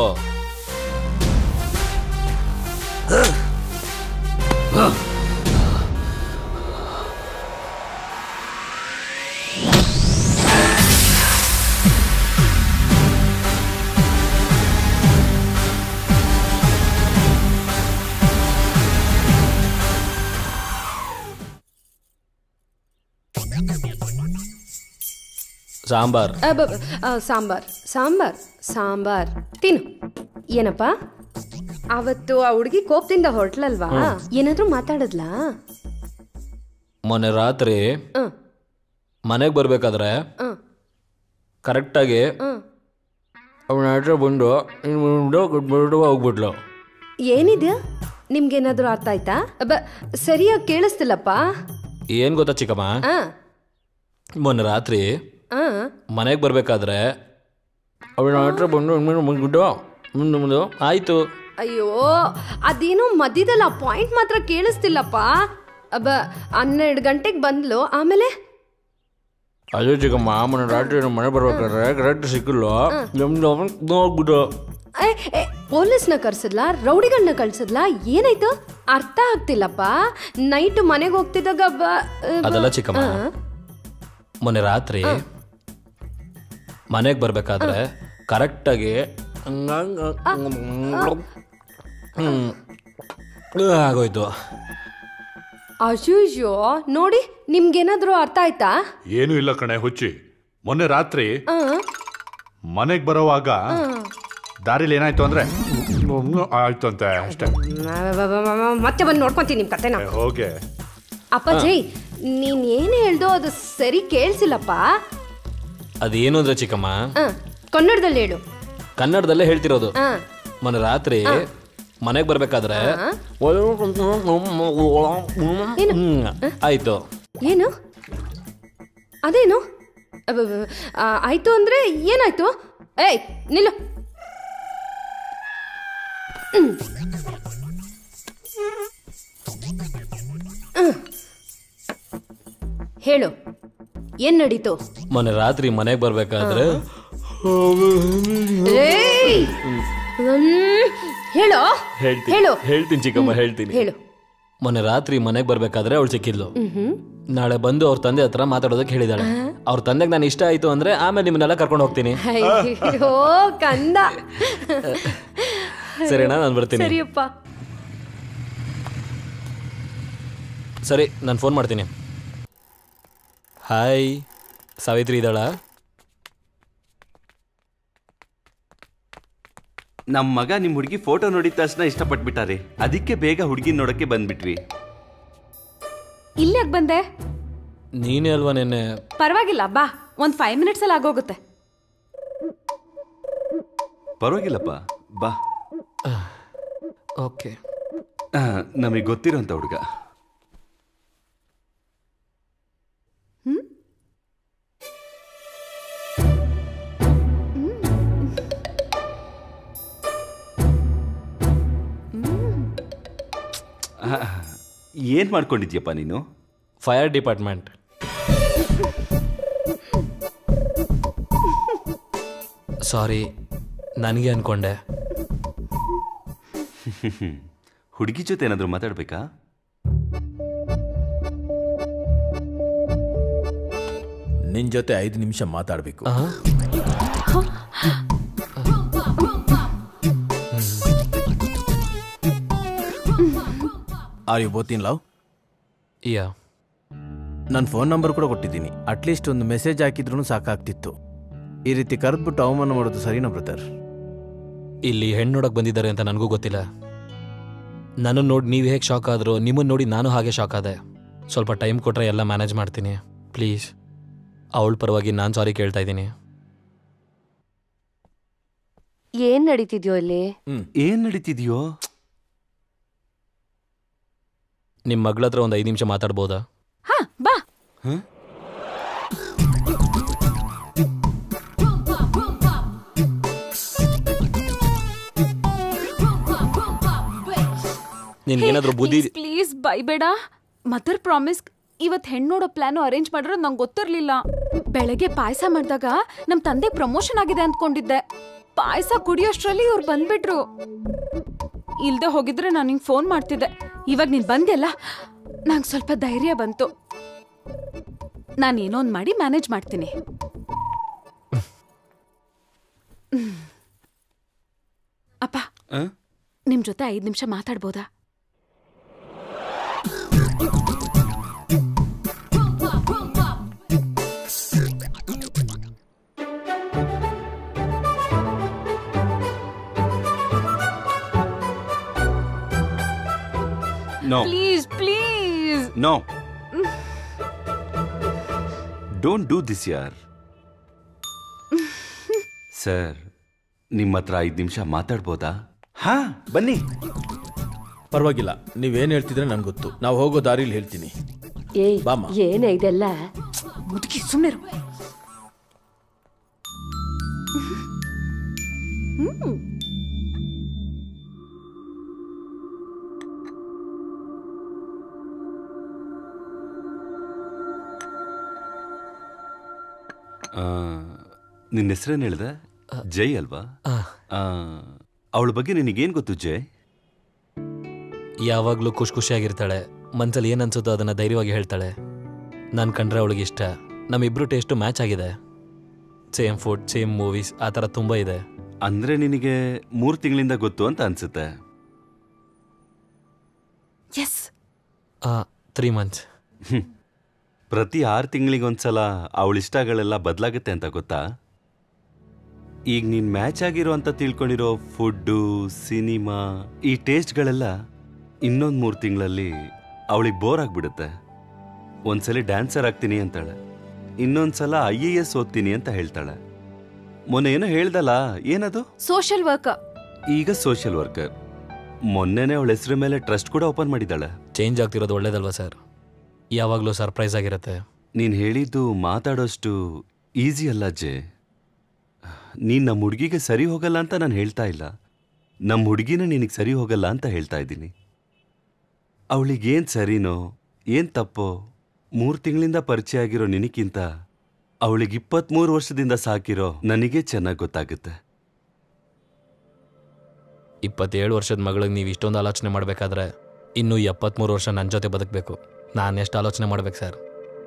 ಸಾಂಬಾರ್ ಸಾಂಬಾರ್ ಸಾಂಬಾರ್ ಸಾಂಬಾರ್ ತಿನ್ನು. ಏನಪ್ಪ ಅವತ್ತು ಆ ಹುಡುಗಿ ಕೋಪದಿಂದ ಹೊರಟ್ಲಲ್ವಾ? ಏನಾದ್ರೂ ಮಾತಾಡದ್ಲಾ? ಮೊನ್ನೆ ರಾತ್ರಿ ಮನೆಗೆ ಬರ್ಬೇಕಾದ್ರೆ ಕರೆಕ್ಟಾಗಿ ಅವನ ಹತ್ರ ಬಂದು ಹೋಗ್ಬಿಟ್ಲು. ಏನಿದೆ? ನಿಮ್ಗೇನಾದ್ರೂ ಅರ್ಥ ಆಯ್ತಾ? ಸರಿಯಾಗಿ ಕೇಳಿಸ್ತಿಲ್ಲಪ್ಪ. ಏನ್ ಗೊತ್ತಾ ಚಿಕ್ಕಮ್ಮ, ಮೊನ್ನೆ ರಾತ್ರಿ ಮನೆಗೆ ಬರ್ಬೇಕಾದ್ರೆ ಅವನ ಹತ್ರ ಬಂದು ಆಯ್ತು. ಅಯ್ಯೋ, ಅದೇನೋ ಮಧ್ಯದಲ್ಲಿ ಆ ಪಾಯಿಂಟ್ ಮಾತ್ರ ಕೇಳಿಸ್ತಿಲ್ಲಪ್ಪ. 12 ಗಂಟೆಗೆ ಬಂದ್ಲು, ಆಮೇಲೆ ಅದೇ ಚಿಕ್ಕಮ್ಮ ಮೊನ್ನೆ ರಾತ್ರಿ ಮನೆ ಬರ್ಬೇಕಾದ್ರೆ ಕರೆಕ್ಟ್ ಸಿಕ್ಕಿಲ್ಲ, ಹೋಗ್ಬಿಟ್ಟು. ಪೊಲೀಸ್ನ ಕರ್ಸದ್ಲಾ? ರೌಡಿಗಳನ್ನ ಕಳ್ಸದ್ಲಾ? ಏನಾಯ್ತು ಅರ್ಥ ಆಗ್ತಿಲ್ಲಪ್ಪ. ನೈಟ್ ಮನೆಗೆ ಹೋಗ್ತಿದ್ದಾಗ ಅದೆಲ್ಲ ಚಿಕ್ಕಮ್ಮ, ಮೊನ್ನೆ ರಾತ್ರಿ ಮನೆಗೆ ಬರ್ಬೇಕಾದ್ರೆ ಕರೆಕ್ಟಾಗಿ ಆಗೋಯ್ತು. ಅಯ್ಯೋ, ನೋಡಿ ನಿಮ್ಗೇನಾದ್ರೂ ಅರ್ಥ ಆಯ್ತಾ? ಏನು ಇಲ್ಲ ಕಣೆ ಹುಚ್ಚಿ. ಮೊನ್ನೆ ರಾತ್ರಿ ಮನೆಗೆ ಬರೋವಾಗ ದಾರಿಲಿ ಏನಾಯ್ತು ಅಂದ್ರೆ ಆಯ್ತು ಅಂತ ಅಷ್ಟೇ. ಮತ್ತೆ ಬಂದು ನೋಡ್ಕೊಂತೀನಿ ನಿಮ್ ಕತೆನ. ಹೋಗೆ ಅಪ್ಪಾಜಿ, ನೀನ್ ಏನ್ ಹೇಳ್ದೋ ಅದು ಸರಿ ಕೇಳ್ಸಿಲ್ಲಪ್ಪ. ಅದೇನು ಅಂದ್ರೆ ಚಿಕ್ಕಮ್ಮ, ಕನ್ನಡದಲ್ಲಿ ಹೇಳು. ಕನ್ನಡದಲ್ಲೇ ಹೇಳ್ತಿರೋದು. ಮೊನ್ನೆ ರಾತ್ರಿ ಮನೆಗೆ ಬರ್ಬೇಕಾದ್ರೆ ಆಯ್ತು. ಏನು? ಅದೇನು ಆಯ್ತು ಅಂದ್ರೆ ಏನಾಯ್ತು? ಏಯ್ ನಿಲ್ಲು. ಹೇಳು, ಏನ್ ನಡೀತು? ಮೊನ್ನೆ ರಾತ್ರಿ ಮನೆಗೆ ಬರ್ಬೇಕಾದ್ರೆ ಹೇಳೋ ಹೇಳು ಹೇಳ್ತೀನಿ ಚಿಕ್ಕಮ್ಮ ಹೇಳ್ತೀನಿ. ಹೇಳು. ಮೊನ್ನೆ ರಾತ್ರಿ ಮನೆಗೆ ಬರ್ಬೇಕಾದ್ರೆ ಅವಳು ಸಿಕ್ಕಿದ್ಲು. ನಾಳೆ ಬಂದು ಅವ್ರ ತಂದೆ ಹತ್ರ ಮಾತಾಡೋದಕ್ಕೆ ಹೇಳಿದಾಳೆ. ಅವ್ರ ತಂದೆಗೆ ನಾನು ಇಷ್ಟ ಆಯ್ತು ಅಂದ್ರೆ ಆಮೇಲೆ ನಿಮ್ಮನ್ನೆಲ್ಲ ಕರ್ಕೊಂಡು ಹೋಗ್ತೀನಿ. ಅಯ್ಯೋ ಕಂದ. ಸರಿನಾ, ನಾನು ಬರ್ತೀನಿ. ಸರಿಯಪ್ಪ. ಸರಿ, ನಾನು ಫೋನ್ ಮಾಡ್ತೀನಿ. ಹಾಯ್, ಸಾವಿತ್ರಿ ಇದ್ದಾಳ? ನಮ್ಮ ಮಗ ನಿಮ್ಮ ಹುಡುಗಿ ಫೋಟೋ ನೋಡಿದ ತಕ್ಷಣ ಇಷ್ಟಪಟ್ಬಿಟ್ಟಾರೆ. ಅದಕ್ಕೆ ಬೇಗ ಹುಡುಗಿ ನೋಡಕ್ಕೆ ಬಂದ್ಬಿಟ್ವಿ. ಇಲ್ಲಿ ಯಾಕೆ ಬಂದೆ? ನೀನೇ ಅಲ್ವಾ ನೆನ್ನೆ? ಪರವಾಗಿಲ್ಲ ಬಾ, ಒಂದು 5 minutes ಅಲ್ಲಿ ಆಗೋಗುತ್ತೆ. ಪರವಾಗಿಲ್ಲಪ್ಪ, ಬಾ. ಓಕೆ. ನಮಗೆ ಗೊತ್ತಿರೋಂಥ ಹುಡುಗ. ಏನ್ ಮಾಡ್ಕೊಂಡಿದ್ಯಪ್ಪ ನೀನು? Fire department. ಸಾರಿ, ನನಗೆ ಅನ್ಕೊಂಡೆ. ಹುಡುಗಿ ಜೊತೆ ಏನಾದರೂ ಮಾತಾಡ್ಬೇಕಾ? ನಿನ್ ಜೊತೆ 5 ನಿಮಿಷ ಮಾತಾಡ್ಬೇಕು. Are you both in love? Yeah. ನನ್ನ ಫೋನ್ ನಂಬರ್ ಕೂಡ ಕೊಟ್ಟಿದ್ದೀನಿ. ಅಟ್ಲೀಸ್ಟ್ ಒಂದು ಮೆಸೇಜ್ ಹಾಕಿದ್ರೂ ಸಾಕಾಗ್ತಿತ್ತು. ಈ ರೀತಿ ಕರೆದ್ಬಿಟ್ಟು ಅವಮಾನ ಮಾಡೋದು ಸರಿನಾ ಬ್ರದರ್? ಇಲ್ಲಿ ಹೆಣ್ಣು ನೋಡಕ್ ಬಂದಿದ್ದಾರೆ ಅಂತ ನನಗೂ ಗೊತ್ತಿಲ್ಲ. ನನ್ನನ್ನು ನೋಡಿ ನೀವು ಹೇಗೆ ಶಾಕ್ ಆದರೂ ನಿಮ್ಮನ್ನು ನೋಡಿ ನಾನು ಹಾಗೆ ಶಾಕ್ ಆದೆ. ಸ್ವಲ್ಪ ಟೈಮ್ ಕೊಟ್ಟರೆ ಎಲ್ಲ ಮ್ಯಾನೇಜ್ ಮಾಡ್ತೀನಿ ಪ್ಲೀಸ್. ಅವಳ ಪರವಾಗಿ ನಾನು ಸಾರಿ ಕೇಳ್ತಾ ಇದ್ದೀನಿ. ಏನ್ ನಡೀತಿದ್ಯೋ ಇಲ್ಲಿ? ಏನ್ ನಡೀತಿದ್ಯೋ? ನಿಮ್ಮ ಮಗಳ ಹತ್ರ ಒಂದು 5 ನಿಮಿಷ ಮಾತಾಡ್ಬೋದಾ? ಹಾ ಬಾ. ನಿನ್ಗೇನಾದ್ರೂ ಬುದ್ಧಿ? ಪ್ಲೀಸ್ ಬೈಬೇಡ. ಮದರ್ ಪ್ರಾಮಿಸ್, ಇವತ್ ಹೆಣ್ಣು ನೋಡೋ ಪ್ಲಾನು ಅರೇಂಜ್ ಮಾಡಿರೋದು ನಂಗೆ ಗೊತ್ತಿರ್ಲಿಲ್ಲ. ಬೆಳಗ್ಗೆ ಪಾಯಸ ಮಾಡಿದಾಗ ನಮ್ ತಂದೆ ಪ್ರಮೋಷನ್ ಆಗಿದೆ ಅಂದ್ಕೊಂಡಿದ್ದೆ. ಪಾಯಸ ಕುಡಿಯೋಷ್ಟ್ರಲ್ಲಿ ಇವ್ರು ಬಂದ್ಬಿಟ್ರು. ಇಲ್ದೆ ಹೋಗಿದ್ರೆ ನಾನು ನಿಂಗೆ ಫೋನ್ ಮಾಡ್ತಿದ್ದೆ. ಇವಾಗ ನೀನ್ ಬಂದೆಲ್ಲ ನಂಗೆ ಸ್ವಲ್ಪ ಧೈರ್ಯ ಬಂತು. ನಾನೇನೋ ಒಂದು ಮಾಡಿ ಮ್ಯಾನೇಜ್ ಮಾಡ್ತೀನಿ. ಅಪ್ಪ, ನಿಮ್ ಜೊತೆ 5 ನಿಮಿಷ ಮಾತಾಡ್ಬೋದಾ? No. Please, please. No. Don't do this, yaar. Sir, ನಿಮ್ಮ ಹತ್ರ 5 ನಿಮಿಷ ಮಾತಾಡ್ಬೋದಾ? ಹಾ, ಬನ್ನಿ. ಪರವಾಗಿಲ್ಲ, ನೀವೇನು ಹೇಳ್ತಿದ್ರೆ ನಂಗೆ ಗೊತ್ತು. ನಾವು ಹೋಗೋ ದಾರಿಲಿ ಹೇಳ್ತೀನಿ. ಏಯ್, ಬಾಮ್ಮ. ಏನೇ ಇದೆಲ್ಲ? ಮುದುಕಿ ಸುಮ್ಮನೆ. ನಿನ್ನ ಹೆಸರೇನು ಹೇಳ್ದೆ? ಜೈ ಅಲ್ವಾ? ಅವಳ ಬಗ್ಗೆ ನಿನಗೇನು ಗೊತ್ತು ಜೈ? ಯಾವಾಗಲೂ ಖುಷಿಯಾಗಿರ್ತಾಳೆ. ಮನ್ಸಲ್ಲಿ ಏನು ಅನ್ಸುತ್ತೋ ಅದನ್ನು ಧೈರ್ಯವಾಗಿ ಹೇಳ್ತಾಳೆ. ನಾನು ಕಂಡ್ರೆ ಅವಳಿಗೆ ಇಷ್ಟ. ನಮ್ಮಿಬ್ರು ಟೇಸ್ಟು ಮ್ಯಾಚ್ ಆಗಿದೆ. ಸೇಮ್ ಫುಡ್, ಸೇಮ್ ಮೂವೀಸ್, ಆ ಥರ ತುಂಬ ಇದೆ. ಅಂದರೆ ನಿನಗೆ 3 ತಿಂಗಳಿಂದ ಗೊತ್ತು ಅಂತ ಅನ್ಸುತ್ತೆ. Yes, 3 months. ಪ್ರತಿ 6 ತಿಂಗಳಿಗೊಂದ್ಸಲ ಅವಳ ಇಷ್ಟಗಳೆಲ್ಲ ಬದಲಾಗುತ್ತೆ ಅಂತ ಗೊತ್ತಾ? ಈಗ ನೀನು ಮ್ಯಾಚ್ ಆಗಿರೋ ಅಂತ ತಿಳ್ಕೊಂಡಿರೋ ಫುಡ್ಡು, ಸಿನಿಮಾ, ಈ ಟೇಸ್ಟ್ಗಳೆಲ್ಲ ಇನ್ನೊಂದು 3 ತಿಂಗಳಲ್ಲಿ ಅವಳಿಗೆ ಬೋರ್ ಆಗಿಬಿಡುತ್ತೆ. ಒಂದ್ಸಲ ಡ್ಯಾನ್ಸರ್ ಆಗ್ತೀನಿ ಅಂತಾಳೆ, ಇನ್ನೊಂದ್ಸಲ IAS ಓದ್ತೀನಿ ಅಂತ ಹೇಳ್ತಾಳೆ. ಮೊನ್ನೆ ಏನೋ ಹೇಳ್ದಲ್ಲ, ಏನದು? Social worker. ಈಗ ಸೋಷಿಯಲ್ ವರ್ಕರ್. ಮೊನ್ನೆನೇ ಅವಳ ಹೆಸರು ಮೇಲೆ ಟ್ರಸ್ಟ್ ಕೂಡ ಓಪನ್ ಮಾಡಿದ್ದಾಳೆ. ಚೇಂಜ್ ಆಗ್ತಿರೋದು ಒಳ್ಳೇದಲ್ವಾ ಸರ್? ಯಾವಾಗಲೂ ಸರ್ಪ್ರೈಸ್ ಆಗಿರುತ್ತೆ. ನೀನು ಹೇಳಿದ್ದು ಮಾತಾಡೋಷ್ಟು ಈಸಿ ಅಲ್ಲ ಜೆ. ನೀನು ನಮ್ಮ ಹುಡುಗಿಗೆ ಸರಿ ಹೋಗಲ್ಲ ಅಂತ ನಾನು ಹೇಳ್ತಾ ಇಲ್ಲ. ನಮ್ಮ ಹುಡುಗಿನ ನಿನಗೆ ಸರಿ ಹೋಗಲ್ಲ ಅಂತ ಹೇಳ್ತಾ ಇದ್ದೀನಿ. ಅವಳಿಗೇನು ಸರಿನೋ ಏನು ತಪ್ಪೋ 3 ತಿಂಗಳಿಂದ ಪರಿಚಯ ಆಗಿರೋ ನಿನಕ್ಕಿಂತ ಅವಳಿಗೆ 23 ವರ್ಷದಿಂದ ಸಾಕಿರೋ ನನಗೆ ಚೆನ್ನಾಗಿ ಗೊತ್ತಾಗುತ್ತೆ. 27 ವರ್ಷದ ಮಗಳಿಗೆ ನೀವು ಇಷ್ಟೊಂದು ಆಲೋಚನೆ ಮಾಡಬೇಕಾದ್ರೆ ಇನ್ನೂ 73 ವರ್ಷ ನನ್ನ ಜೊತೆ ಬದುಕಬೇಕು. ನಾನು ಎಷ್ಟು ಆಲೋಚನೆ ಮಾಡ್ಬೇಕು ಸರ್?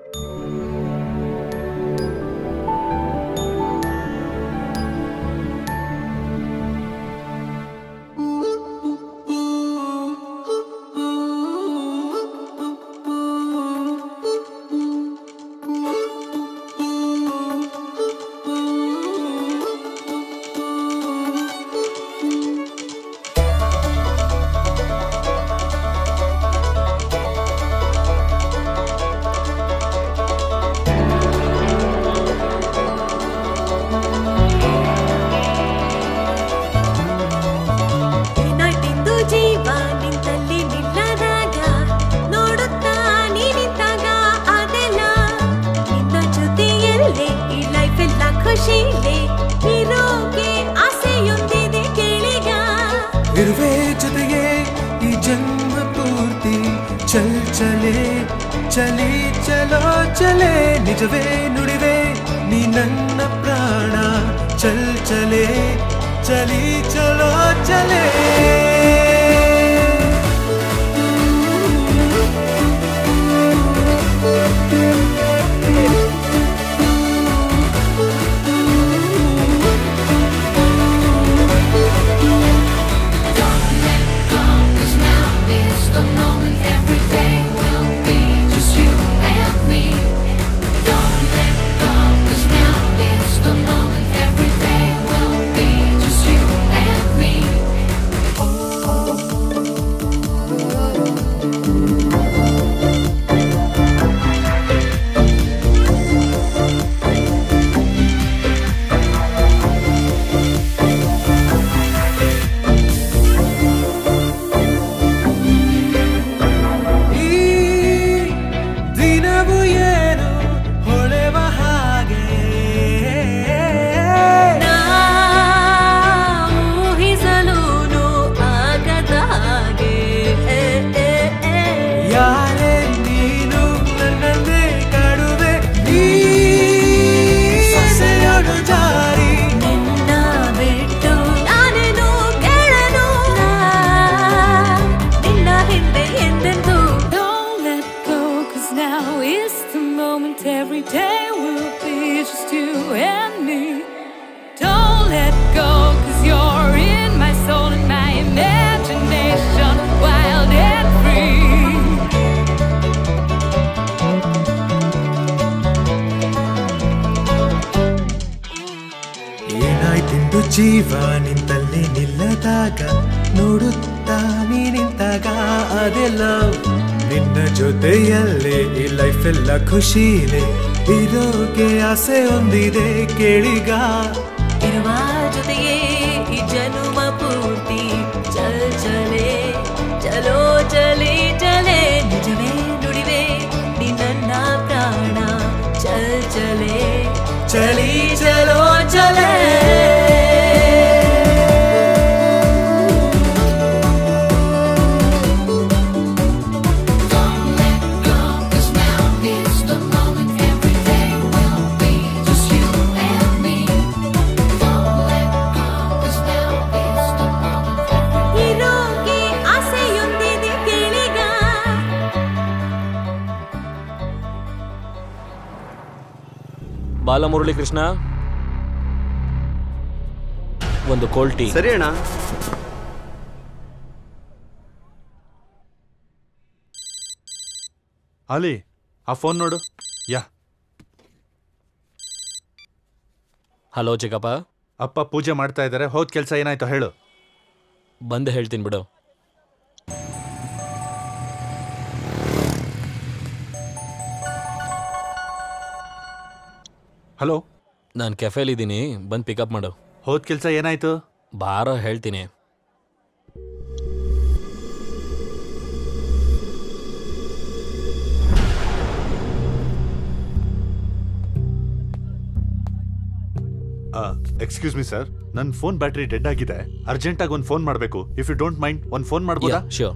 ಇರುವೆ ಜೊತೆಗೆ ಈ ಜನ್ಮ ಪೂರ್ತಿ ಚಲ್ ಚಲೆ ಚಲಿ ಚಲೋ ಚಲೆ ನಿಜವೇ ನುಡಿವೆ ನೀ ನನ್ನ ಪ್ರಾಣ ಚಲ್ ಚಲೆ ಚಲಿ ಚಲೋ ಚಲೆ ಜೀವ ನಿಂತಲ್ಲಿ ನಿಲ್ಲದಾಗ ನೋಡುತ್ತಾ ನೀ ನಿಂತಾಗ ಅದೆಲ್ಲ ನಿನ್ನ ಜೊತೆಯಲ್ಲೇ ಈ ಲೈಫ್ ಎಲ್ಲ ಖುಷಿನೇ ಇರೋಕೆ ಆಸೆ ಹೊಂದಿದೆ ಕೇಳಿಗ ಇರುವ ಜೊತೆಗೆ ಈ ಜನುಮ ಪೂರ್ತಿ ಚಲ್ ಚಲೆ ಚಲೋ ಚಲಿ ಚಲೆ ನಿಜವೇ ನುಡಿವೆ ನೀ ನನ್ನ ಪ್ರಾಣ ಚಲ್ ಚಲೆ ಚಲಿ ಚಲೋ ಚಲೆ ಬಾಲಮುರಳಿ ಕೃಷ್ಣ, ಒಂದು ಕೋಲ್ಡ್ ಟೀ. ಸರಿ ಅಣ್ಣ. ಅಲಿ ಆ ಫೋನ್ ನೋಡು. ಯಾ ಹಲೋ ಚಿಕ್ಕಪ್ಪ. ಅಪ್ಪ ಪೂಜೆ ಮಾಡ್ತಾ ಇದ್ದಾರೆ. ಹೋದ್ ಕೆಲಸ ಏನಾಯ್ತು ಹೇಳು. ಬಂದು ಹೇಳ್ತೀನಿ ಬಿಡು. ಹಲೋ, ನಾನು ಕೆಫೆಲಿದ್ದೀನಿ, ಬಂದು ಪಿಕಪ್ ಮಾಡು. ಹೋದ್ ಕೆಲಸ ಏನಾಯ್ತು? ಬಾರೋ ಹೇಳ್ತೀನಿ. ಎಕ್ಸ್ಕ್ಯೂಸ್ ಮಿ ಸರ್, ನನ್ನ ಫೋನ್ ಬ್ಯಾಟ್ರಿ ಡೆಡ್ ಆಗಿದೆ. ಅರ್ಜೆಂಟಾಗಿ ಒಂದು ಫೋನ್ ಮಾಡಬೇಕು. ಇಫ್ ಯು ಡೋಂಟ್ ಮೈಂಡ್ ಒಂದು ಫೋನ್ ಮಾಡ್ಬೋದಾ? ಶ್ಯೂರ್.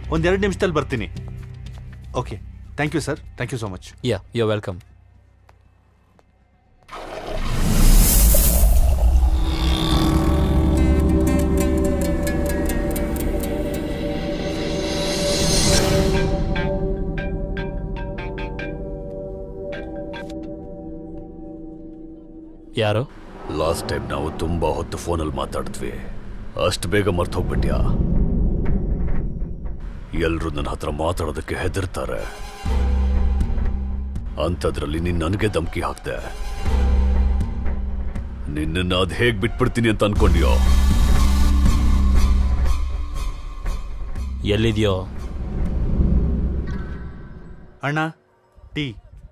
ಒಂದೆರಡು ನಿಮಿಷದಲ್ಲಿ ಬರ್ತೀನಿ. Okay, thank you sir, thank you so much. Yeah, you are welcome. ಯಾರು? ಲಾಸ್ಟ್ ಟೈಮ್ ನಾವು ತುಂಬಾ ಹೊತ್ತು ಫೋನಲ್ಲಿ ಮಾತಾಡಿದ್ವಿ, ಅಷ್ಟು ಬೇಗ ಮರ್ತು ಹೋಗ್ಬಿಟ್ಯಾ? ಎಲ್ರು ನನ್ನ ಹತ್ರ ಮಾತಾಡೋದಕ್ಕೆ ಹೆದರ್ತಾರೆ, ಅಂಥದ್ರಲ್ಲಿ ನೀನ್ ನನಗೆ ಧಮಕಿ ಹಾಕ್ದೆ. ನಿನ್ನನ್ನು ಅದ್ ಹೇಗ್ ಬಿಟ್ಬಿಡ್ತೀನಿ ಅಂತ ಅನ್ಕೊಂಡ್ಯೋ? ಎಲ್ಲಿದ್ಯೋ? ಅಣ್ಣ, tea.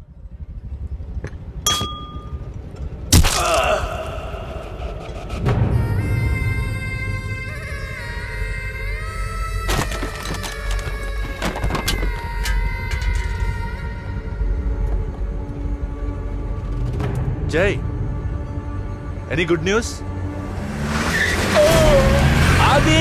Jay, any good news? Adi!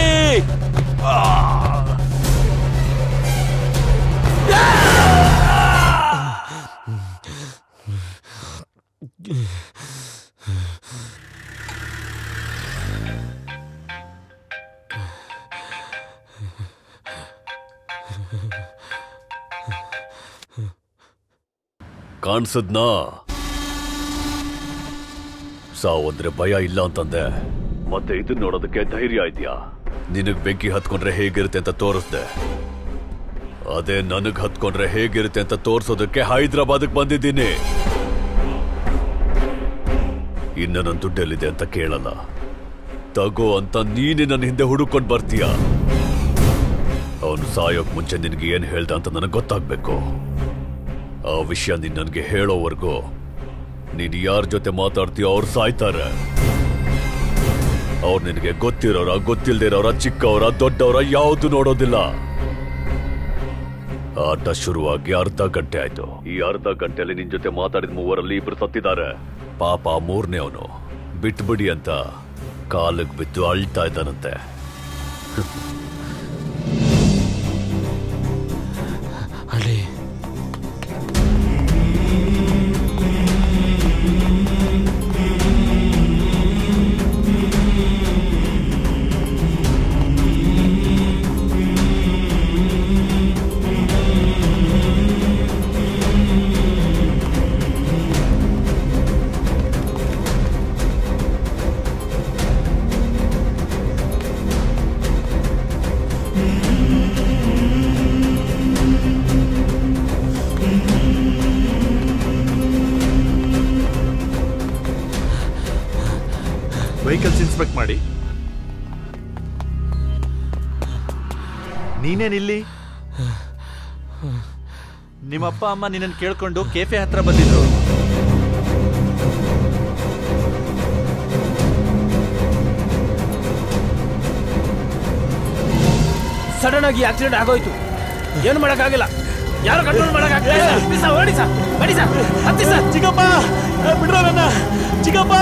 ಕಾಣಿಸದ್ನಾ? ಸಾವಂದ್ರೆ ಭಯ ಇಲ್ಲ ಅಂತಂದೆ, ಮತ್ತೆ ಇದನ್ನ ನೋಡೋದಕ್ಕೆ ಧೈರ್ಯ ಇದೆಯಾ? ನಿನಗ್ ಬೆಂಕಿ ಹತ್ಕೊಂಡ್ರೆ ಹೇಗಿರುತ್ತೆ ಅಂತ ತೋರಿಸ್ದೆ, ಅದೇ ನನಗ್ ಹತ್ಕೊಂಡ್ರೆ ಹೇಗಿರುತ್ತೆ ಅಂತ ತೋರ್ಸೋದಕ್ಕೆ ಹೈದರಾಬಾದ್ಗೆ ಬಂದಿದ್ದೀನಿ. ಇನ್ನ ನನ್ನ ದುಡ್ಡೆಲ್ಲಿದೆ ಅಂತ ಕೇಳಲ್ಲ, ತಗೋ ಅಂತ ನೀನೇ ನನ್ನ ಹಿಂದೆ ಹುಡುಕೊಂಡು ಬರ್ತೀಯ. ಅವನು ಸಾಯೋಕ್ ಮುಂಚೆ ನಿನಗೆ ಏನ್ ಹೇಳ್ದ ಅಂತ ನನಗೆ ಗೊತ್ತಾಗ್ಬೇಕು. ಆ ವಿಷಯ ನೀನ್ ನನಗೆ ಹೇಳೋವರೆಗೂ ನೀನು ಯಾರ ಜೊತೆ ಮಾತಾಡ್ತೀಯೋ ಅವ್ರು ಸಾಯ್ತಾರೆ. ಅವ್ರು ನಿನಗೆ ಗೊತ್ತಿರೋರ ಗೊತ್ತಿಲ್ದಿರೋರ, ಚಿಕ್ಕವರ ದೊಡ್ಡವರ ಯಾವುದು ನೋಡೋದಿಲ್ಲ. ಆಟ ಶುರುವಾಗಿ ಅರ್ಧ ಗಂಟೆ ಆಯ್ತು. ಈ ಅರ್ಧ ಗಂಟೆಯಲ್ಲಿ ನಿನ್ ಜೊತೆ ಮಾತಾಡಿದ ಮೂವರಲ್ಲಿ ಇಬ್ರು ಸತ್ತಿದ್ದಾರೆ. ಪಾಪ ಮೂರನೇ ಅವನು ಬಿಟ್ಬಿಡಿ ಅಂತ ಕಾಲಿಗೆ ಬಿದ್ದು ಅಳ್ತಾ ಇದ್ದಾನಂತೆ. ಅಳಿ, ವೆಹಿಕಲ್ಸ್ ಇನ್ಸ್ಪೆಕ್ಟ್ ಮಾಡಿ. ನೀನೇನಿಲ್ಲಿ? ನಿಮ್ಮಪ್ಪ ಅಮ್ಮ ನಿನ್ನನ್ನು ಕೇಳ್ಕೊಂಡು ಕೆಫೆ ಹತ್ರ ಬಂದಿದ್ರು. ಸಡನ್ ಆಗಿ ಆಕ್ಸಿಡೆಂಟ್ ಆಗೋಯ್ತು, ಏನು ಮಾಡಕ್ಕಾಗಿಲ್ಲ, ಯಾರು ಕಂಟ್ರೋಲ್ ಮಾಡಕ್ಕಾಗಿಲ್ಲ. ಓಡಿ ಸರ್, ಬಡಿ ಸರ್, ಹತ್ತಿ ಸರ್. ಚಿಕ್ಕಪ್ಪ ಬಿಡ್ರೋ ನನ್ನ, ಚಿಕ್ಕಪ್ಪ.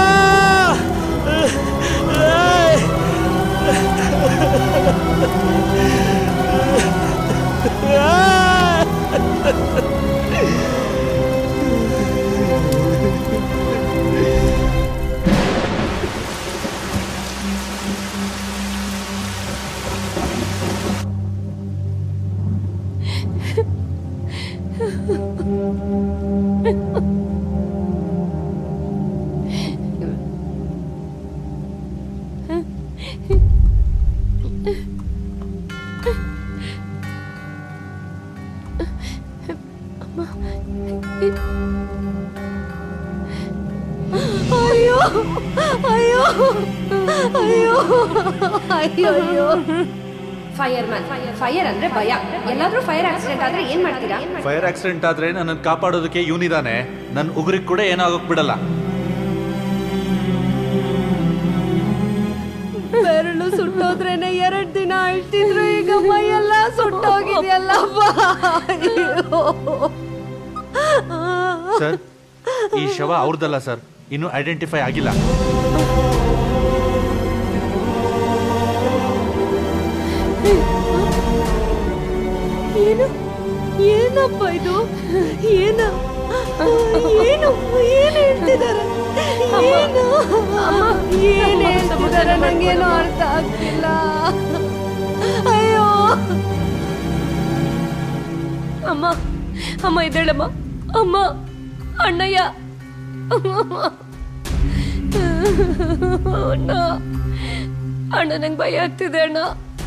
ಅಯ್ಯೋ ಅಯ್ಯೋ ಅಯ್ಯೋ ಅಯ್ಯೋ ಅಯ್ಯೋ. ಫೈರ್ ಅಂದ್ರೆ ಭಯ. ಎಲ್ಲಾದ್ರೂ ಫೈರ್ ಆಕ್ಸಿಡೆಂಟ್ ಆದ್ರೆ ಏನ್ ಮಾಡ್ತೀರಾ? ಫೈರ್ ಆಕ್ಸಿಡೆಂಟ್ ಆದ್ರೆ ನನ್ನನ್ನು ಕಾಪಾಡೋದಕ್ಕೆ ಇವನಿದಾನೆ. ನನ್ನ ಉಗುರಿಗೆ ಕೂಡ ಏನಾಗೋಕ್ ಬಿಡಲ್ಲ. ಬೆರಳು ಸುಟ್ಟೋದ್ರೇನೆ 2 ದಿನ ಅಳ್ತಿದ್ರು, ಈಗ ಮೈಯೆಲ್ಲ ಸುಟ್ಟೋಗಿದೆಯಲ್ಲಪ್ಪ. ಸರ್, ಈ ಶವ ಅವ್ರದ್ದಲ್ಲ ಸರ್, ಇನ್ನೂ ಐಡೆಂಟಿಫೈ ಆಗಿಲ್ಲ. ಏನು ಏನಪ್ಪ ಇದು ಏನ ಏನು ಏನು ಹೇಳ್ತಿದ್ದಾರೆ ಏನು ಏನ್ ಹೇಳ್ತಿದಾರೆ ನಂಗೇನು ಅರ್ಥ ಆಗ್ತಿಲ್ಲ. ಅಯ್ಯೋ ಅಮ್ಮ ಅಮ್ಮ ಇದ್ದೇಳಮ್ಮ. ಅಮ್ಮ ಅಣ್ಣಯ್ಯ ಅಣ್ಣ ಅಣ್ಣ ನಂಗೆ ಭಯ ಆಗ್ತಿದೆ ಅಣ್ಣ.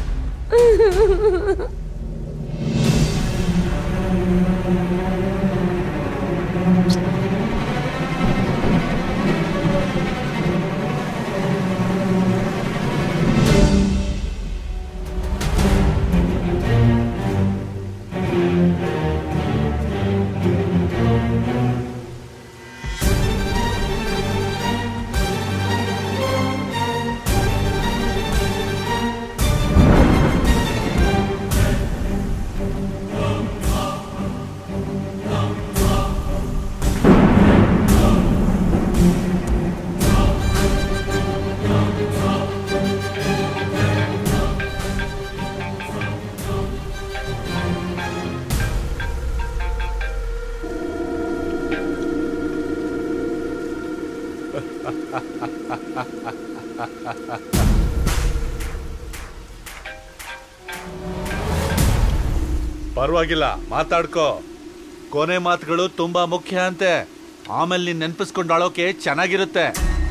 ಪರವಾಗಿಲ್ಲ, ಮಾತಾಡ್ಕೋ. ಕೊನೆ ಮಾತುಗಳು ತುಂಬಾ ಮುಖ್ಯ ಅಂತೆ. ಆಮೇಲೆ ನೀನ್ ನೆನ್ಪಿಸ್ಕೊಂಡು ಆಳೋಕೆ ಚೆನ್ನಾಗಿರುತ್ತೆ.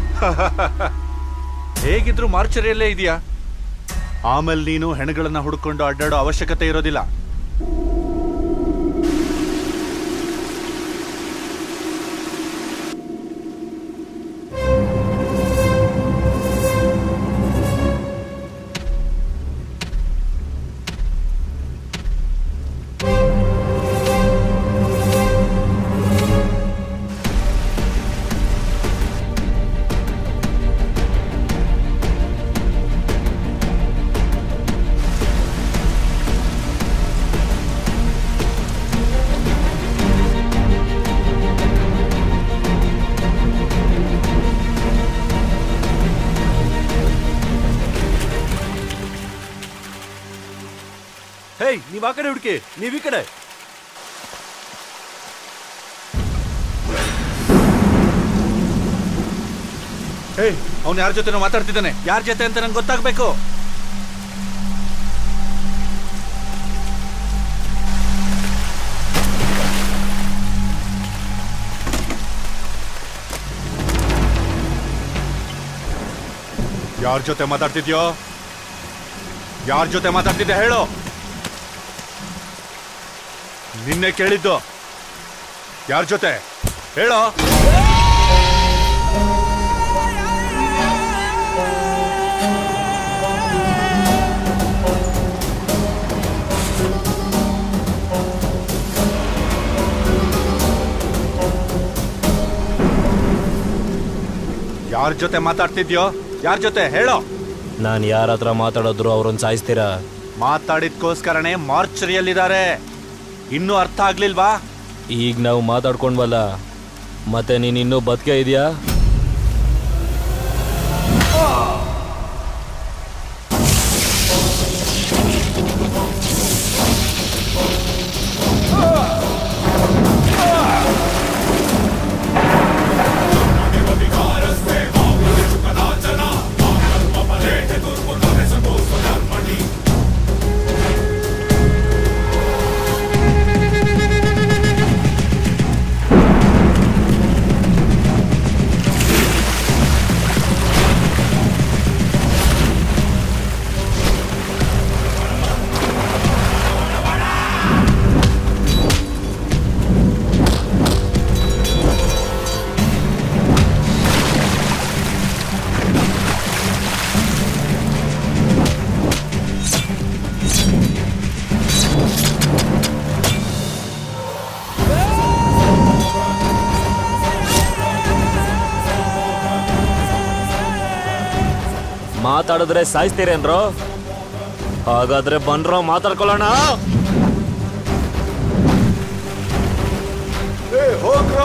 ಹೇಗಿದ್ರು ಮಾರ್ಚರಿಯಲ್ಲೇ ಇದೆಯಾ. ಆಮೇಲೆ ನೀನು ಹೆಣಗಳನ್ನ ಹುಡ್ಕೊಂಡು ಅಡ್ಡಾಡೋ ಅವಶ್ಯಕತೆ ಇರೋದಿಲ್ಲ. ನೀವ್ ಆ ಕಡೆ ಹುಡುಕಿ, ನೀವ್ ಈ ಕಡೆ. ಅವನು ಯಾರ ಜೊತೆ ಮಾತಾಡ್ತಿದ್ದಾನೆ, ಯಾರ ಜೊತೆ ಅಂತ ನಂಗೆ ಗೊತ್ತಾಗ್ಬೇಕು. ಯಾರ ಜೊತೆ ಮಾತಾಡ್ತಿದ್ಯೋ, ಯಾರ ಜೊತೆ ಮಾತಾಡ್ತಿದ್ದೆ ಹೇಳು. ನಿನ್ನೆ ಕೇಳಿದ್ದು ಯಾರ ಜೊತೆ ಹೇಳೋ. ಯಾರ ಜೊತೆ ಮಾತಾಡ್ತಿದ್ಯೋ, ಯಾರ ಜೊತೆ ಹೇಳೋ. ನಾನು ಯಾರ ಹತ್ರ ಮಾತಾಡಿದ್ರು ಅವ್ರನ್ನ ಸಾಯಿಸ್ತೀರಾ? ಮಾತಾಡಿದ್ಕೋಸ್ಕರನೇ ಮಾರ್ಚರಿಯಲ್ಲಿದ್ದಾರೆ. ಇನ್ನೂ ಅರ್ಥ ಆಗ್ಲಿಲ್ವಾ? ಈಗ ನಾವು ಮಾತಾಡ್ಕೊಂಡ್ವಲ್ಲ, ಮತ್ತೆ ನೀನು ಇನ್ನೂ ಬದುಕೆ ಇದೆಯಾ? ಮಾತಾಡಿದ್ರೆ ಸಾಯಿಸ್ತೀರೇನ್ರೋ? ಹಾಗಾದ್ರೆ ಬನ್ರೋ ಮಾತಾಡ್ಕೊಳ್ಳೋಣ. ಹೋಗ್ರೋ.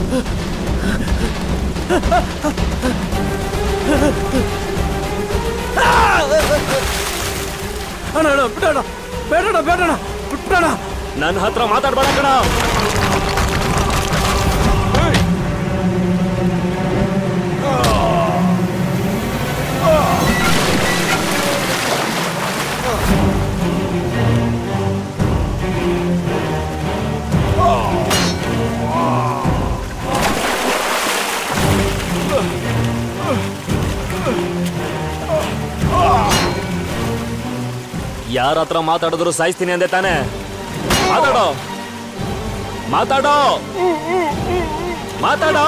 ಅಣ್ಣ ಬಿಡೋಣ, ಬೇಡಣ ಬೇಡಣ ಬಿಟ್ಬಿಡೋಣ. ನನ್ನ ಹತ್ರ ಮಾತಾಡ್ಬೇಡ ಕಣ. ಯಾರ ಹತ್ರ ಮಾತಾಡಿದ್ರು ಸಾಯಿಸ್ತೀನಿ ಅಂದೆ ತಾನೆ? ಮಾತಾಡೋ ಮಾತಾಡೋ ಮಾತಾಡೋ.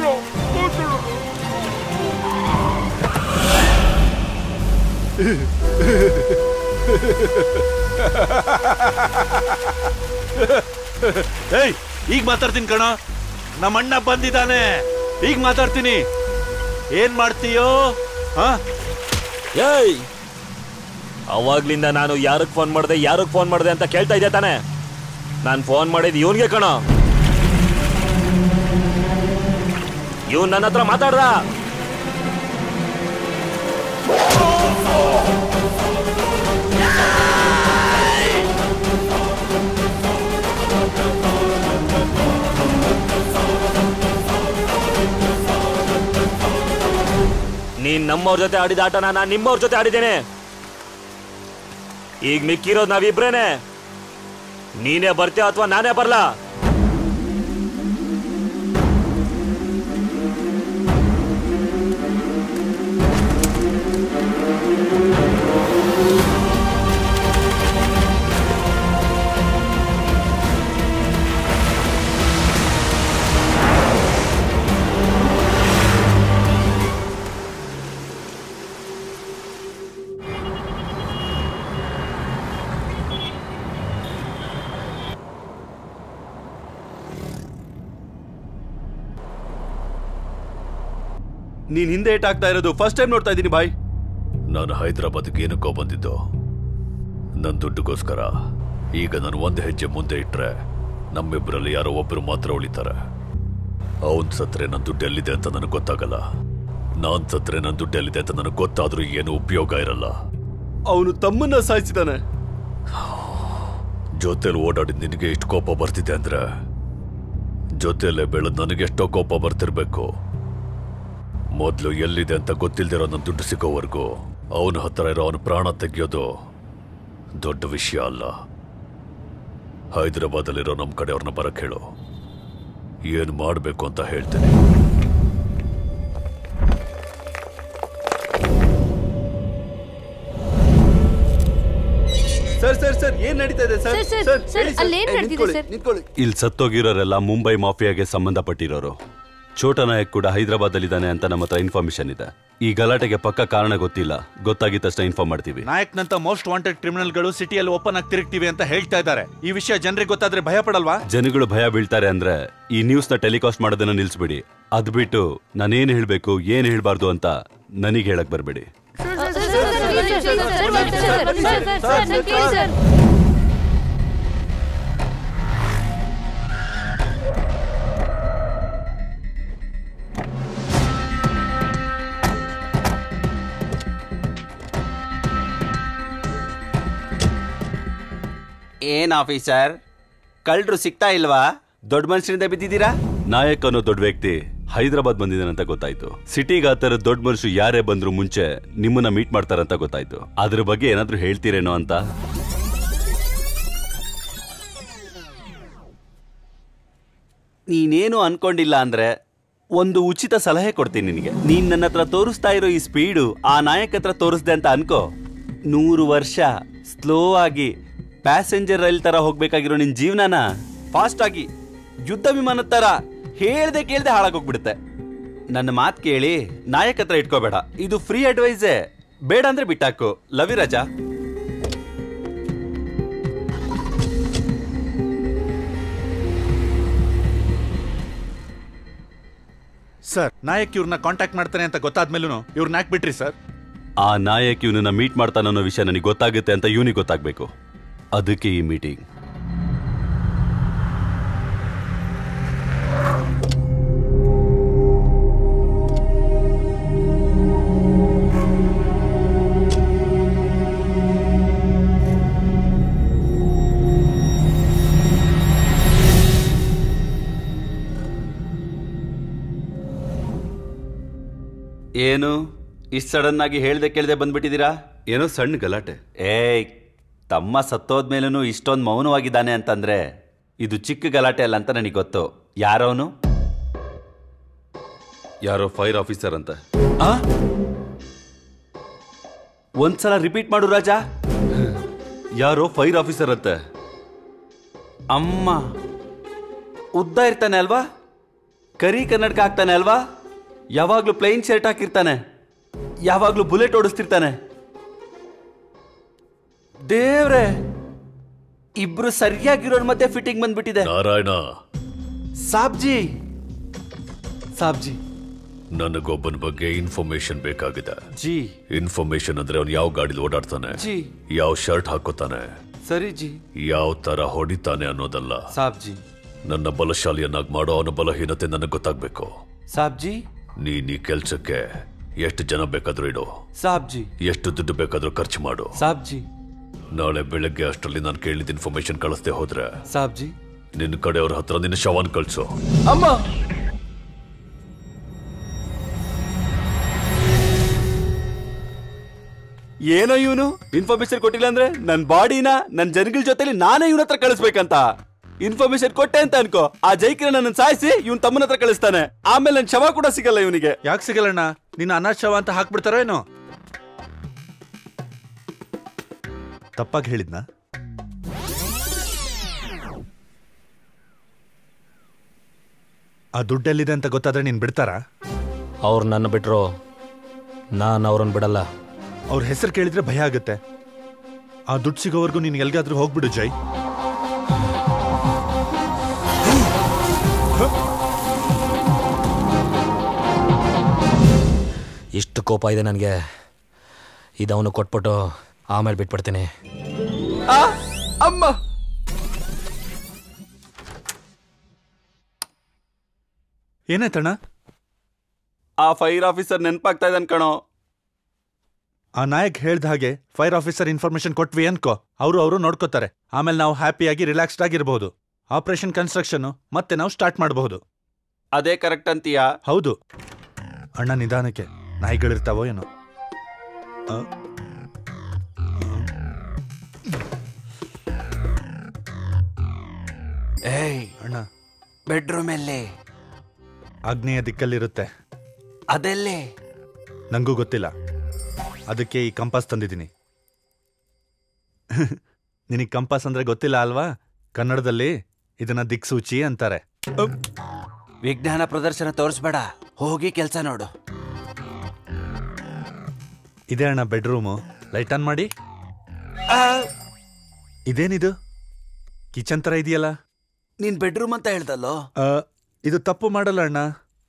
ಏಯ್, ಈಗ ಮಾತಾಡ್ತೀನಿ ಕಣ. ನಮ್ಮಣ್ಣ ಬಂದಿದ್ದಾನೆ, ಈಗ ಮಾತಾಡ್ತೀನಿ. ಏನ್ ಮಾಡ್ತೀಯೋ? ಏಯ್, ಅವಾಗ್ಲಿಂದ ನಾನು ಯಾರಿಗೆ ಫೋನ್ ಮಾಡಿದೆ ಅಂತ ಕೇಳ್ತಾ ಇದ್ದೆ ತಾನೆ? ನಾನು ಫೋನ್ ಮಾಡಿದ್ದು ಇವನ್ಗೆ ಕಣ. ಇವನ್ ನನ್ನ ಹತ್ರ ಮಾತಾಡ್ದ. ನೀನ್ ನಮ್ಮವ್ರ ಜೊತೆ ಆಡಿದ ಆಟನ ನಾನು ನಿಮ್ಮವ್ರ ಜೊತೆ ಆಡಿದ್ದೇನೆ. ಈಗ ಮಿಕ್ಕಿರೋದು ನಾವಿಬ್ರೇನೆ. ನೀನೇ ಬರ್ತೀಯ ಅಥವಾ ನಾನೇ ಬರ್ಲಾ? ನೀನ್ ಹಿಂದೆ ಏಟ್ ಆಗ್ತಾ ಇರೋದು ಫಸ್ಟ್ ಟೈಮ್ ನೋಡ್ತಾ ಇದ್ದೀನಿ ಬಾಯ್. ನಾನು ಹೈದರಾಬಾದ್ಗೆ ಏನಕ್ಕೋ ಬಂದಿದ್ದು, ನನ್ನ ದುಡ್ಡುಗೋಸ್ಕರ. ಈಗ ನಾನು ಒಂದು ಹೆಜ್ಜೆ ಮುಂದೆ ಇಟ್ರೆ ನಮ್ಮಿಬ್ಬರಲ್ಲಿ ಯಾರೋ ಒಬ್ಬರು ಮಾತ್ರ ಉಳಿತಾರೆ. ಅವನ್ ಸತ್ರೆ ನನ್ನ ದುಡ್ಡು ಎಲ್ಲಿದೆ ಅಂತ ನನಗೆ ಗೊತ್ತಾಗಲ್ಲ. ನಾನ್ ಸತ್ರೆ ನನ್ನ ದುಡ್ಡು ಎಲ್ಲಿದೆ ಅಂತ ನನಗೆ ಗೊತ್ತಾದ್ರೂ ಏನು ಉಪಯೋಗ ಇರಲ್ಲ. ಅವನು ತಮ್ಮನ್ನ ಸಾಯಿಸಿದಾನೆ. ಜೊತೆಲಿ ಓಡಾಡಿದ್ ನಿನಗೆ ಎಷ್ಟು ಕೋಪ ಬರ್ತಿದೆ ಅಂದ್ರೆ, ಜೊತೆಯಲ್ಲೇ ಬೆಳೆದ್ ನನಗೆ ಎಷ್ಟೋ ಕೋಪ ಬರ್ತಿರ್ಬೇಕು. ಮೊದಲು ಎಲ್ಲಿದೆ ಅಂತ ಗೊತ್ತಿಲ್ದಿರೋ ನನ್ನ ದುಡ್ಡು ಸಿಗೋವರೆಗೂ ಅವನ ಹತ್ರ ಇರೋ ಅವನ ಪ್ರಾಣ ತೆಗೆಯೋದು ದೊಡ್ಡ ವಿಷಯ ಅಲ್ಲ. ಹೈದರಾಬಾದಲ್ಲಿರೋ ನಮ್ಮ ಕಡೆಯವ್ರನ್ನ ಬರಕ್ಕೆ ಹೇಳು, ಏನು ಮಾಡಬೇಕು ಅಂತ ಹೇಳ್ತೀನಿ. ಸರ್ ಏನ್ ನಡೀತಾ ಇದೆ ಸರ್? ಇಲ್ಲಿ ಸತ್ತೋಗಿರೋರೆಲ್ಲ ಮುಂಬೈ ಮಾಫಿಯಾಗೆ ಸಂಬಂಧಪಟ್ಟಿರೋರು. ಛೋಟಾ ನಾಯಕ್ ಕೂಡ ಹೈದರಾಬಾದ್ ಅಲ್ಲಿದ್ದಾನೆ ಅಂತ ನಮ್ಮ ಹತ್ರ ಇನ್ಫಾರ್ಮೇಶನ್ ಇದೆ. ಈ ಗಲಾಟೆಗೆ ಪಕ್ಕ ಕಾರಣ ಗೊತ್ತಿಲ್ಲ, ಗೊತ್ತಾಗಿದ್ದ ತಕ್ಷಣ ಇನ್ಫಾರ್ಮ್ ಮಾಡ್ತೀವಿ. ನಾಯಕ್ನಂತ ಮೋಸ್ಟ್ ವಾಂಟೆಡ್ ಕ್ರಿಮಿನಲ್ಗಳು ಸಿಟಿಯಲ್ಲಿ ಓಪನ್ ಆಗಿ ತಿರುಗ್ತೀವಿ ಅಂತ ಹೇಳ್ತಾ ಇದ್ದಾರೆ. ಈ ವಿಷಯ ಜನರಿಗೆ ಗೊತ್ತಾದ್ರೆ ಭಯ ಪಡಲ್ವಾ? ಜನಗಳು ಭಯ ಬೀಳ್ತಾರೆ ಅಂದ್ರೆ ಈ ನ್ಯೂಸ್ ನ ಟೆಲಿಕಾಸ್ಟ್ ಮಾಡೋದನ್ನ ನಿಲ್ಸ್ಬಿಡಿ. ಅದ್ ಬಿಟ್ಟು ನಾನೇನ್ ಹೇಳ್ಬೇಕು ಏನ್ ಹೇಳ್ಬಾರ್ದು ಅಂತ ನನಗೆ ಹೇಳಕ್ ಬರ್ಬೇಡಿ. ಏನ್ ಆಫೀಸರ್, ಕಳ್ಳರು ಸಿಗ್ತಾ ಇಲ್ವಾ? ದೊಡ್ಡ ಮನುಷ್ಯರಿಂದ ಬಿದ್ದಿದ್ದೀರಾ? ನಾಯಕ್ ಅನ್ನೋ ದೊಡ್ಡ ವ್ಯಕ್ತಿ ಹೈದರಾಬಾದ್ ಬಂದಿದ್ದಾನಂತ ಗೊತ್ತಾಯ್ತು. ಸಿಟಿಗೆ ಆ ಥರ ದೊಡ್ಡ ಮನುಷ್ಯರು ಯಾರೇ ಬಂದ್ರು ಮುಂಚೆ ನಿಮ್ಮನ್ನ ಮೀಟ್ ಮಾಡ್ತಾರಂತ ಗೊತ್ತಾಯ್ತು. ಅದ್ರ ಬಗ್ಗೆ ಏನಾದ್ರೂ ಹೇಳ್ತೀರೇನೋ ಅಂತ. ನೀನೇನು ಅನ್ಕೊಂಡಿಲ್ಲ ಅಂದ್ರೆ ಒಂದು ಉಚಿತ ಸಲಹೆ ಕೊಡ್ತೀನಿ ನಿನಗೆ. ನೀನ್ ನನ್ನ ಹತ್ರ ತೋರಿಸ್ತಾ ಇರೋ ಈ ಸ್ಪೀಡು ಆ ನಾಯಕ್ ಹತ್ರ ತೋರಿಸ್ದೆ ಅಂತ ಅನ್ಕೋ. 100 ವರ್ಷ ಸ್ಲೋ ಆಗಿ ಪ್ಯಾಸೆಂಜರ್ ರೈಲ್ ತರ ಹೋಗ್ಬೇಕಾಗಿರೋ ನಿನ್ ಜೀವನನ ಫಾಸ್ಟ್ ಆಗಿ ಯುದ್ಧ ವಿಮಾನದ ತರ ಹೇಳ್ದೆ ಕೇಳ್ದೆ ಹಾಳಾಗೋಗ್ಬಿಡುತ್ತೆ. ನನ್ನ ಮಾತು ಕೇಳಿ ನಾಯಕ್ ಹತ್ರ ಇಟ್ಕೋಬೇಡ. ಇದು ಫ್ರೀ ಅಡ್ವೈಸೇ. ಬೇಡ ಅಂದ್ರೆ ಬಿಟ್ಟಾಕು. ಲವ್ ಯು ರಾಜಾ. ಸರ್, ನಾಯಕ್ ಇವ್ರನ್ನ ಕಾಂಟ್ಯಾಕ್ಟ್ ಮಾಡ್ತಾನೆ ಅಂತ ಗೊತ್ತಾದ್ಮೇಲೂ ಇವ್ರನ್ನ ಯಾಕೆ ಬಿಟ್ರಿ ಸರ್? ಆ ನಾಯಕ್ ಇವನನ್ನ ಮೀಟ್ ಮಾಡ್ತಾನ ಅನ್ನೋ ವಿಷಯ ನನಗೆ ಗೊತ್ತಾಗುತ್ತೆ ಅಂತ ಇವನಿಗೆ ಗೊತ್ತಾಗ್ಬೇಕು. ಅದಕ್ಕೆ ಈ ಮೀಟಿಂಗ್. ಏನು ಇಷ್ಟು ಸಡನ್ ಆಗಿ ಹೇಳ್ದೆ ಕೇಳ್ದೆ ಬಂದ್ಬಿಟ್ಟಿದ್ದೀರಾ? ಏನೋ ಸಣ್ಣ ಗಲಾಟೆ. ಏಯ್, ತಮ್ಮ ಸತ್ತೋದ್ಮೇಲೂ ಇಷ್ಟೊಂದು ಮೌನವಾಗಿದ್ದಾನೆ ಅಂತಂದ್ರೆ ಇದು ಚಿಕ್ಕ ಗಲಾಟೆ ಅಲ್ಲ ಅಂತ ನನಗೆ ಗೊತ್ತು. ಯಾರವನು? ಯಾರೋ ಫೈರ್ ಆಫೀಸರ್ ಅಂತ. ಒಂದ್ಸಲ ರಿಪೀಟ್ ಮಾಡು ರಾಜಾ. ಯಾರೋ ಫೈರ್ ಆಫೀಸರ್ ಅಂತ. ಅಮ್ಮ, ಉದ್ದ ಇರ್ತಾನೆ ಅಲ್ವಾ? ಕರಿ ಕನ್ನಡಕ ಹಾಕ್ತಾನೆ ಅಲ್ವಾ? ಯಾವಾಗ್ಲೂ ಪ್ಲೈನ್ ಶರ್ಟ್ ಹಾಕಿರ್ತಾನೆ, ಯಾವಾಗ್ಲೂ ಬುಲೆಟ್ ಓಡಿಸ್ತಿರ್ತಾನೆ. ದೇವ್ರೆ, ಇಬ್ರು ಸರಿಯಾಗಿರೋರ್ ಮಧ್ಯೆ ಫಿಟ್ಟಿಂಗ್ ಬಂದ್ಬಿಟ್ಟಿದೆ. ನಾರಾಯಣ, ಸಾಬ್ಜಿ ಸಾಬ್ಜಿ, ನನಗೊಬ್ಬನ ಬಗ್ಗೆ ಇನ್ಫಾರ್ಮೇಶನ್ ಬೇಕಾಗಿದೆ. ಜಿ. ಇನ್ಫಾರ್ಮೇಶನ್ ಅಂದ್ರೆ ಅವ್ನು ಯಾವ ಗಾಡಿಲಿ ಓಡಾಡ್ತಾನೆ, ಜಿ. ಯಾವ ಶರ್ಟ್ ಹಾಕೋತಾನೆ, ಸರಿ ಜಿ. ಯಾವ ತರ ಹೊಡಿತಾನೆ ಅನ್ನೋದಲ್ಲ. ಸಾಬ್ಜಿ, ನನ್ನ ಬಲಶಾಲಿಯನ್ನಾಗಿ ಮಾಡೋ ಅವನ ಬಲಹೀನತೆ ನನಗೆ ಗೊತ್ತಾಗ್ಬೇಕು. ಸಾಬ್ಜಿ, ನೀನ್ ಈ ಕೆಲ್ಸಕ್ಕೆ ಎಷ್ಟು ಜನ ಬೇಕಾದ್ರೂ ಇಡು. ಸಾಬ್ಜಿ, ಎಷ್ಟು ದುಡ್ಡು ಬೇಕಾದ್ರೂ ಖರ್ಚು ಮಾಡು. ಸಾಬ್ಜಿ, ನಾಳೆ ಬೆಳಗ್ಗೆ ಅಷ್ಟರಲ್ಲಿ ನಾನು ಕೇಳಿದ ಇನ್ಫಾರ್ಮೇಶನ್ ಕಳಿಸ್ದೆ ಹೋದ್ರೆ ಸಾಬ್ಜಿ, ನಿನ್ನ ಕಡೆಯವ್ರ ಹತ್ರ ನಿನ್ನ ಶವನ್ ಕಳ್ಸು. ಅಮ್ಮ, ಏನೋ ಇವನು ಇನ್ಫಾರ್ಮೇಶನ್ ಕೊಟ್ಟಿಲ್ಲ ಅಂದ್ರೆ ನನ್ ಬಾಡಿನ ನನ್ ಜನಗಳ ಜೊತೆಲಿ ನಾನೇ ಇವನ ಹತ್ರ ಕಳಿಸ್ಬೇಕಂತ. ಇನ್ಫಾರ್ಮೇಶನ್ ಕೊಟ್ಟೆ ಅಂತ ಅನ್ಕೋ, ಆ ಜೈಕಿರ ನನ್ನ ಸಾಯಿಸಿ ಇವನ್ ತಮ್ಮನ ಹತ್ರ ಕಳಿಸ್ತಾನೆ. ಆಮೇಲೆ ನನ್ ಶವ ಕೂಡ ಸಿಗಲ್ಲ ಇವನಿಗೆ. ಯಾಕೆ ಸಿಗಲ್ಲಣ್ಣ? ನಿನ್ನ ಅನಾಥ ಶವ ಅಂತ ಹಾಕ್ಬಿಡ್ತಾರೋ ಏನೋ? ತಪ್ಪಾಗಿ ಹೇಳಿದ್ನ? ಆ ದುಡ್ಡೆಲ್ಲಿದೆ ಅಂತ ಗೊತ್ತಾದ್ರೆ ನೀನ್ ಬಿಡ್ತಾರಾ? ಅವ್ರು ನನ್ನ ಬಿಟ್ರು, ನಾನು ಅವ್ರನ್ನ ಬಿಡಲ್ಲ. ಅವ್ರ ಹೆಸರು ಕೇಳಿದ್ರೆ ಭಯ ಆಗುತ್ತೆ. ಆ ದುಡ್ಡು ಸಿಗೋವರೆಗೂ ನೀನ್ ಎಲ್ಗಾದ್ರೂ ಹೋಗ್ಬಿಡು ಜೈ. ಇಷ್ಟು ಕೋಪ ಇದೆ ನನಗೆ. ಇದವನು ಕೊಟ್ಬಿಟ್ಟು ಆಮೇಲೆ ಬಿಟ್ಬಿಡ್ತೀನಿ. ಅಮ್ಮ, ಏನಾಯ್ತಣ್ಣ? ಆ ಫೈರ್ ಆಫೀಸರ್ ನೆನಪಾಗ್ತಾ ಇದ್ದಾನೆ ಕಣೋ. ಆ ನಾಯಕ್ ಹೇಳ್ದ ಹಾಗೆ ಫೈರ್ ಆಫೀಸರ್ ಇನ್ಫಾರ್ಮೇಶನ್ ಕೊಟ್ವಿ ಅನ್ಕೋ, ಅವರು ನೋಡ್ಕೋತಾರೆ. ಆಮೇಲೆ ನಾವು ಹ್ಯಾಪಿಯಾಗಿ ರಿಲ್ಯಾಕ್ಸ್ಡ್ ಆಗಿರಬಹುದು. ಆಪರೇಷನ್ ಕನ್ಸ್ಟ್ರಕ್ಷನ್ ಮತ್ತೆ ನಾವು ಸ್ಟಾರ್ಟ್ ಮಾಡಬಹುದು. ಅದೇ ಕರೆಕ್ಟ್ ಅಂತೀಯಾ? ಹೌದು ಅಣ್ಣ, ನಿಧಾನಕ್ಕೆ. ನಾಯಿಗಳಿರ್ತಾವೋ ಏನೋ. ಏಯ್ ಅಣ್ಣ, ಬೆಡ್ರೂಮ್ ಎಲ್ಲಿ? ಆಗ್ನೇಯ ದಿಕ್ಕಲ್ಲಿರುತ್ತೆ. ಅದೆಲ್ಲೇ? ನಂಗೂ ಗೊತ್ತಿಲ್ಲ, ಅದಕ್ಕೆ ಈ ಕಂಪಾಸ್ ತಂದಿದ್ದೀನಿ. ನಿನಗೆ ಕಂಪಾಸ್ ಅಂದ್ರೆ ಗೊತ್ತಿಲ್ಲ ಅಲ್ವಾ? ಕನ್ನಡದಲ್ಲಿ ಇದನ್ನ ದಿಕ್ಸೂಚಿ ಅಂತಾರೆ. ವಿಜ್ಞಾನ ಪ್ರದರ್ಶನ ತೋರಿಸ್ಬೇಡ, ಹೋಗಿ ಕೆಲಸ ನೋಡು. ಇದೇ ಅಣ್ಣ ಬೆಡ್ರೂಮು. ಲೈಟ್ ಆನ್ ಮಾಡಿ. ಇದೇನಿದು? ಕಿಚನ್ ತರ ಇದೆಯಲ್ಲ? ನೀನ್ ಬೆಡ್ರೂಮ್ ಅಂತ ಹೇಳ್ದಲ್ಲೋ? ಇದು ತಪ್ಪು ಮಾಡಲ್ಲ ಅಣ್ಣ.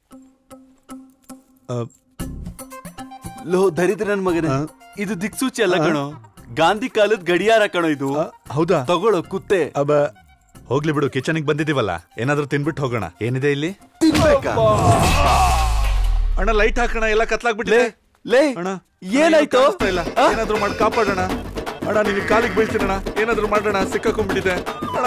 ಲೋ ದರಿದ್ರ ನನ್ ಮಗನ, ಇದು ದಿಕ್ಸೂಚಿ ಅಲ್ಲ ಕಣೋ, ಗಾಂಧಿ ಕಾಲದ ಗಡಿಯಾರ ಕಣೋ ಇದು. ಹೌದಾ? ತಗೊಳ್ಳೋ ಕುತ್ತೆ. ಹೋಗ್ಲಿ ಬಿಡು, ಕಿಚನ್ಗೆ ಬಂದಿದ್ದೀವಲ್ಲ, ಏನಾದ್ರೂ ತಿನ್ಬಿಟ್ಟು ಹೋಗೋಣ. ಏನಿದೆ ಇಲ್ಲಿ? ತಿನ್ಬೇಕಾ? ಅಣ್ಣ ಲೈಟ್ ಹಾಕೋಣ, ಎಲ್ಲ ಕತ್ಲಾಗ್ಬಿಟ್ಟಿದೆ. ಲೇ ಅಣ್ಣ ಏನಾಯ್ತು? ಇಲ್ಲ, ಏನಾದ್ರೂ ಮಾಡಿ ಕಾಪಾಡೋಣ. ಅಣ್ಣ ನಿನಗೆ ಕಾಲಿಗೆ ಬೀಳ್ತೀನಣ್ಣ, ಏನಾದ್ರೂ ಮಾಡೋಣ, ಸಿಕ್ಕಾಕೊಂಡ್ಬಿಟ್ಟಿದೆ ಅಣ್ಣ.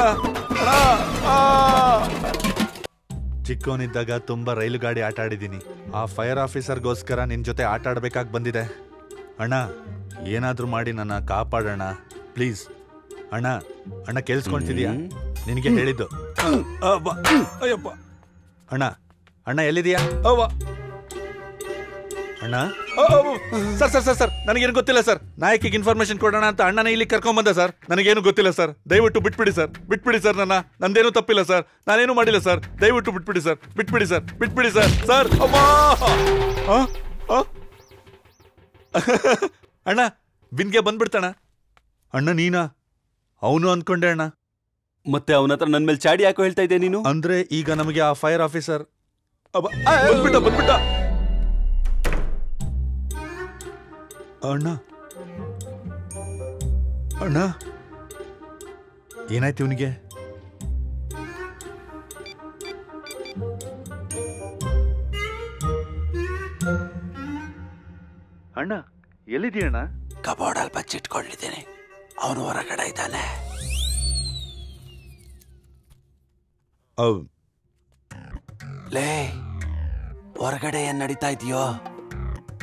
ಚಿಕ್ಕವನಿದ್ದಾಗ ತುಂಬಾ ರೈಲು ಗಾಡಿ ಆಟ ಆಡಿದ್ದೀನಿ. ಆ ಫೈರ್ ಆಫೀಸರ್ಗೋಸ್ಕರ ನಿನ್ ಜೊತೆ ಆಟ ಆಡ್ಬೇಕಾಗಿ ಬಂದಿದೆ. ಅಣ್ಣ ಏನಾದ್ರೂ ಮಾಡಿ ನನ್ನ ಕಾಪಾಡೋಣ ಪ್ಲೀಸ್. ಅಣ್ಣ ಅಣ್ಣ ಕೇಳಿಸ್ಕೊಂತಿದ್ಯಾ? ನಿನಗೆ ಹೇಳಿದ್ದು. ಅಯ್ಯಪ್ಪ. ಅಣ್ಣ ಅಣ್ಣ ಎಲ್ಲಿದೀಯಾ? ಅಣ್ಣ ಸರ್ ಸರ್ ಸರ್ ಸರ್ ನನಗೇನು ಗೊತ್ತಿಲ್ಲ ಸರ್. ನಾಯಕಿಗೆ ಇನ್ಫಾರ್ಮೇಶನ್ ಕೊಡೋಣ ಅಂತ ಅಣ್ಣನ ಇಲ್ಲಿ ಕರ್ಕೊಂಡ್ ಬಂದ ಸರ್. ನನಗೇನು ಗೊತ್ತಿಲ್ಲ ಸರ್, ದಯವಿಟ್ಟು ಬಿಟ್ಬಿಡಿ ಸರ್. ಬಿಟ್ಬಿಡಿ ಸರ್, ನಂದೇನು ತಪ್ಪಿಲ್ಲ ಸರ್, ನಾನೇನು ಮಾಡಿಲ್ಲ ಸರ್. ದಯವಿಟ್ಟು ಬಿಟ್ಬಿಡಿ ಸರ್, ಬಿಟ್ಬಿಡಿ ಸರ್, ಬಿಟ್ಬಿಡಿ ಸರ್. ಸರ್ ಅಣ್ಣ ಬಿನ್ಗೆ ಬಂದ್ಬಿಡ್ತಾಣ. ಅಣ್ಣ ನೀನಾ? ಅವನು ಅನ್ಕೊಂಡೆ ಅಣ್ಣ. ಮತ್ತೆ ಅವನ ಹತ್ರ ನನ್ ಮೇಲೆ ಚಾಡಿ ಯಾಕೋ ಹೇಳ್ತಾ ಇದ್ದೆ ನೀನು? ಅಂದ್ರೆ ಈಗ ನಮಗೆ ಆ ಫೈರ್ ಆಫೀಸರ್ ಬಂದ್ಬಿಟ್ಟ. ಅಣ್ಣ ಅಣ್ಣ ಏನಾಯ್ತು ಇವನಿಗೆ? ಅಣ್ಣ ಎಲ್ಲಿದೀಯಣ್ಣ? ಕಬೋರ್ಡಲ್ಲಿ ಬಚ್ಚಿಟ್ಕೊಂಡಿದ್ದೀನಿ, ಅವನು ಹೊರಗಡೆ ಇದ್ದಾನೆ. ಲೇ ಹೊರಗಡೆ ಏನ್ ನಡೀತಾ ಇದೆಯೋ?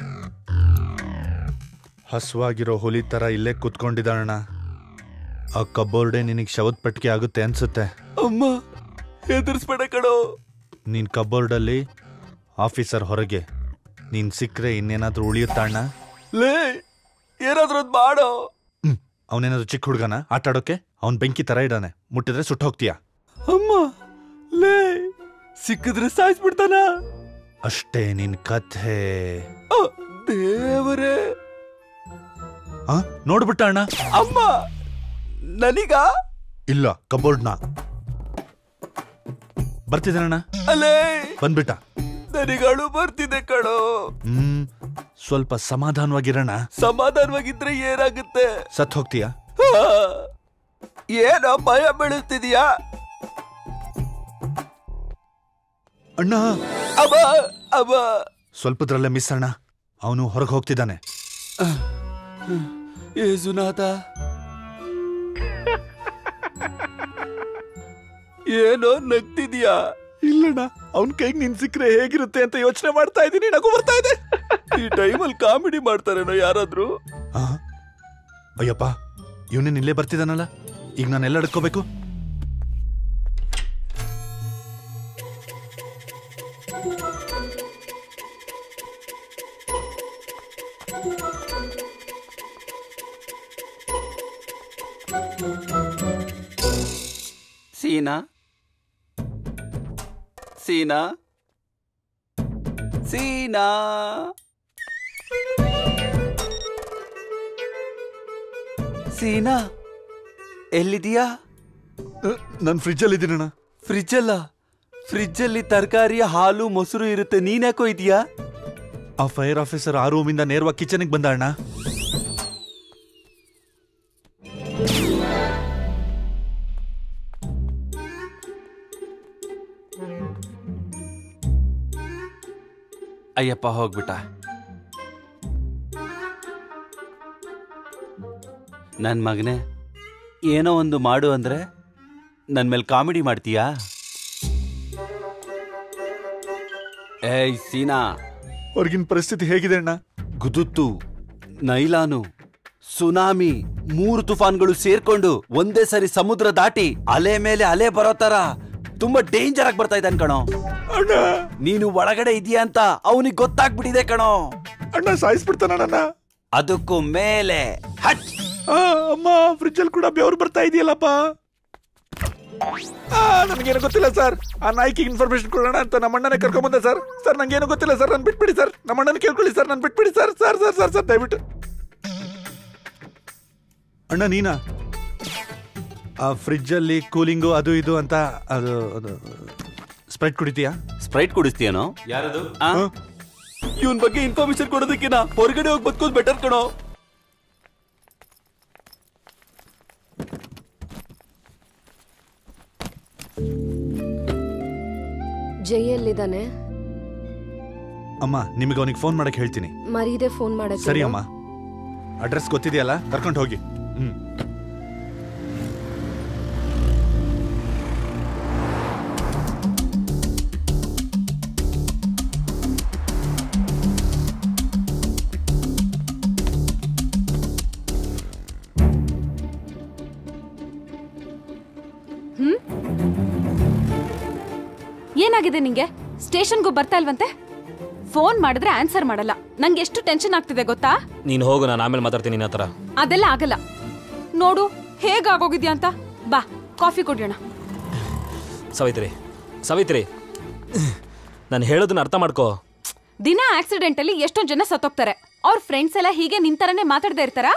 ಹಸುವಾಗಿರೋ ಹುಲಿ ಥರ ಇಲ್ಲೇ ಕೂತ್ಕೊಂಡಿದ್ದಾಳಣ್ಣ. ಆ ಕಬೋರ್ಡೇ ನಿನಗೆ ಶವದ ಪಟ್ಟಿಗೆ ಆಗುತ್ತೆ ಅನ್ಸುತ್ತೆ. ಅಮ್ಮ ಹೆದರ್ಸ್ಬೇಡ ಕಣೋ. ನೀನ್ ಕಬೋರ್ಡಲ್ಲಿ, ಆಫೀಸರ್ ಹೊರಗೆ. ನೀನ್ ಸಿಕ್ಕರೆ ಇನ್ನೇನಾದ್ರೂ ಉಳಿಯುತ್ತಾಣ್ಣ? ಲೇ ಏನಾದ್ರೂ ಒಂದ್ ಮಾಡೋ. ಅವನೇನಾದ್ರು ಚಿಕ್ಕ ಹುಡುಗನ ಆಟ ಆಡೋಕೆ? ಅವ್ನ್ ಬೆಂಕಿ ತರ ಇದ್ದಾನೆ, ಮುಟ್ಟಿದ್ರೆ ಸುಟ್ಟು ಹೋಗ್ತೀಯಾ? ಅಮ್ಮ ಲೇ ಸಿಕ್ಕಿದ್ರೆ ಸಾಯಿಸ್ಬಿಡ್ತಾನ. ಅಷ್ಟೇ ನಿನ್ ಕಥೆ. ದೇವರೇ ನೋಡ್ಬಿಟ್ಟ ಅಣ್ಣ. ಅಮ್ಮ ನನೀಗ ಇಲ್ಲ, ಕಬೋರ್ಡ್ನ ಬರ್ತಿದ್ದಾನಣ್ಣ. ಅಲೇ ಬಂದ್ಬಿಟ್ಟ. ನನಗಳು ಬರ್ತಿದೆ ಕಣೋ. ಸ್ವಲ್ಪ ಸಮಾಧಾನವಾಗಿರೋಣ. ಸಮಾಧಾನವಾಗಿದ್ರೆ ಏನಾಗುತ್ತೆ? ಸತ್ ಹೋಗ್ತೀಯಾ? ಏನೋ ಭಯ ಬೀಳುತ್ತಿದೀಯಾ ಅಣ್ಣ? ಅಬ್ಬ ಅಬ್ಬ ಸ್ವಲ್ಪದ್ರಲ್ಲೇ ಮಿಸ್ ಅಣ್ಣ. ಅವನು ಹೊರಗೆ ಹೋಗ್ತಿದ್ದಾನೆ. ಏಸುನಾಥ, ಏನೋ ನಗ್ತಿದ್ಯಾ? ಇಲ್ಲಣ್ಣ, ಅವನ್ ಕೈಗೆ ನಿನ್ ಸಿಕ್ಕರೆ ಹೇಗಿರುತ್ತೆ ಅಂತ ಯೋಚನೆ ಮಾಡ್ತಾ ಇದ್ದೀನಿ. ನಗು ಬರ್ತಾ ಇದೆ. ಈ ಟೈಮಲ್ಲಿ ಕಾಮಿಡಿ ಮಾಡ್ತಾರೇನೋ ಯಾರಾದ್ರೂ? ಅಯ್ಯಪ್ಪ, ಇವನೇನ್ ಇಲ್ಲೇ ಬರ್ತಿದ್ದಾನಲ್ಲ. ಈಗ ನಾನೆಲ್ಲ ಅಡ್ಕೋಬೇಕು. ಸೀನಾ ಸೀನಾ ಸೀನಾ ಸೀನಾ ಎಲ್ಲಿದೀಯಾ? ನಾನು ಫ್ರಿಜ್ಜಲ್ಲಿ ಇದ್ದೀನಣ್ಣ. ಫ್ರಿಜ್ಜಲ್ಲ? ಫ್ರಿಜ್ಜಲ್ಲಿ ತರಕಾರಿ, ಹಾಲು, ಮೊಸರು ಇರುತ್ತೆ. ನೀನ್ಯಾಕೋ ಇದೀಯಾ? ಆ ಫೈರ್ ಆಫೀಸರ್ ಆ ರೂಮಿಂದ ನೇರವಾಗಿ ಕಿಚನ್ಗೆ ಬಂದ ಅಣ್ಣ. ಅಯ್ಯಪ್ಪ ಹೋಗ್ಬಿಟ್ಟ. ನನ್ ಮಗನೇ, ಏನೋ ಒಂದು ಮಾಡು ಅಂದ್ರೆ ನನ್ ಮೇಲೆ ಕಾಮಿಡಿ ಮಾಡ್ತೀಯಾ? ಏಯ್ ಸೀನಾ, ಹೊರಗಿನ ಪರಿಸ್ಥಿತಿ ಹೇಗಿದೆ ಅಣ್ಣ? ಗುದುತ್ತು, ನೈಲಾನು, ಸುನಾಮಿ, 3 ತುಫಾನ್ಗಳು ಸೇರ್ಕೊಂಡು ಒಂದೇ ಸರಿ ಸಮುದ್ರ ದಾಟಿ ಅಲೆ ಮೇಲೆ ಅಲೆ ಬರೋ ತರ ತುಂಬಾ ಡೇಂಜರ್ ಆಗಿ ಬರ್ತಾ ಇದ್ದಾನೆ ಕಣೋ. ನೀನು ಒಳಗಡೆ ಇದೀಯಾ ಅಂತ ಅವನಿಗೆ ಗೊತ್ತಾಗ್ಬಿಟ್ಟಿದೆ ಕಣೋ. ಅಣ್ಣ ಸಾಯಿಸ್ಬಿಡ್ತಾನ ನನ್ನ. ಅದಕ್ಕೂ ಮೇಲೆ ಅಮ್ಮ, ಫ್ರಿಜ್ಜಲ್ಲಿ ಕೂಡ ಬೆವರು ಬರ್ತಾ ಇದೆಯಲ್ಲಪ್ಪ. ನನಗೇನು ಗೊತ್ತಿಲ್ಲ ಸರ್. ಆ ನಾಯ್ಕಿಗೆ ಇನ್ಫಾರ್ಮೇಶನ್ ಕೊಡೋಣ ಅಂತ ನಮ್ಮ ಅಣ್ಣನೇ ಕರ್ಕೊಂಬಂದೆ ಸರ್. ಸರ್ ನಂಗೇನು ಗೊತ್ತಿಲ್ಲ ಸರ್, ನನ್ ಬಿಟ್ಬಿಡಿ ಸರ್. ನಮ್ಮ ಅಣ್ಣನ ಕೇಳ್ಕೊಳ್ಳಿ ಸರ್, ನನ್ ಬಿಟ್ಬಿಡಿ sir. Sir sir sir sir ದಯವಿಟ್ಟು. ಅಣ್ಣ ನೀನಾ? ಆ ಫ್ರಿಜ್ಜಲ್ಲಿ ಕೂಲಿಂಗು ಅದು ಇದು ಅಂತ ಅದು ಸ್ಪ್ರೈಟ್ ಕುಡಿತೀಯಾ? ಸ್ಪ್ರೈಟ್ ಕುಡಿಸ್ತೀಯನೋ? ಯಾರದು? ಇವನ್ ಬಗ್ಗೆ ಇನ್ಫಾರ್ಮೇಶನ್ ಕೊಡೋದಕ್ಕಿನ ಹೊರಗಡೆ ಹೋಗಿ ಬದುಕೋದು ಬೆಟರ್ ಕಣೋ. ಜೈಯಲ್ಲಿದ್ದಾನೆ. ಅಮ್ಮ, ನಿಮಗೆ ಅವನಿಗೆ ಫೋನ್ ಮಾಡಕ್ ಹೇಳ್ತೀನಿ. ಮರೀದೆ ಫೋನ್ ಮಾಡಕ್ಕೆ. ಸರಿ ಅಮ್ಮ, ಅಡ್ರೆಸ್ ಗೊತ್ತಿದೆಯಲ್ಲ, ಕರ್ಕೊಂಡು ಹೋಗಿ. ಏನಾಗಿದೆ ನಿಂಗೆ? ಸ್ಟೇಷನ್ಗೂ ಬರ್ತಾ ಇಲ್ವಂತೆ? ಫೋನ್ ಮಾಡಿದ್ರೆ ಆನ್ಸರ್ ಮಾಡಲ್ಲ. ನಂಗೆ ಎಷ್ಟು ಟೆನ್ಷನ್ ಆಗ್ತಿದೆ ಗೊತ್ತಾ? ನೀನು ಹೋಗು, ನಾನು ಆಮೇಲೆ ಮಾತಾಡ್ತೀನಿ ನಿನ್ನ ಹತ್ರ. ಅದೆಲ್ಲ ಆಗಲ್ಲ. ನೋಡು ಹೇಗಾಗೋಗಿದ್ಯಾ ಅಂತ. ಬಾ ಕಾಫಿ ಕುಡಿಯೋಣ. ಸಾವಿತ್ರಿ, ಸಾವಿತ್ರಿ, ನಾನು ಹೇಳೋದನ್ನ ಅರ್ಥ ಮಾಡ್ಕೋ. ದಿನ ಆಕ್ಸಿಡೆಂಟ್ ಅಲ್ಲಿ ಎಷ್ಟೊಂದು ಜನ ಸತ್ತೋಗ್ತಾರೆ. ಅವ್ರ ಫ್ರೆಂಡ್ಸ್ ಎಲ್ಲ ಹೀಗೆ ನಿಂತರನೇ ಮಾತಾಡ್ತಾ ಇರ್ತಾರಾ?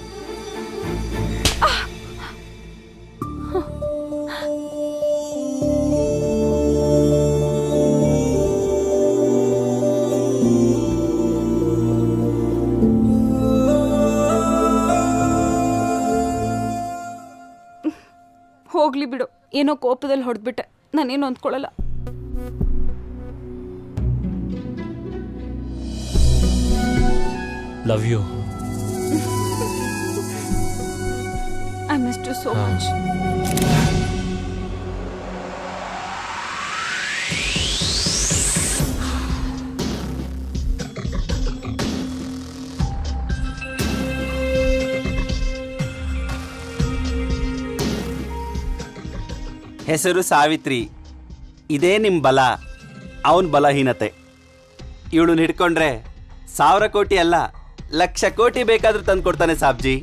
ಹೋಗ್ಲಿ ಬಿಡು, ಏನೋ ಕೋಪದಲ್ಲಿ ಹೊಡೆದ್ಬಿಟ್ಟೆ. ನಾನೇನು ಅಂದ್ಕೊಳ್ಳಲ್ಲ. Love you. I miss you so much. ಹೆಸರು ಸಾವಿತ್ರಿ. ಇದೇ ನಿಮ್ಮ ಬಲ, ಅವನ ಬಲಹೀನತೆ. ಇವಳನ್ನ ಹಿಡ್ಕೊಂಡ್ರೆ 1000 ಕೋಟಿ ಅಲ್ಲ 1,00,000 ಕೋಟಿ ಬೇಕಾದ್ರೂ ತಂದು ಕೊಡ್ತಾನೆ ಸಾಬ್ಜಿ.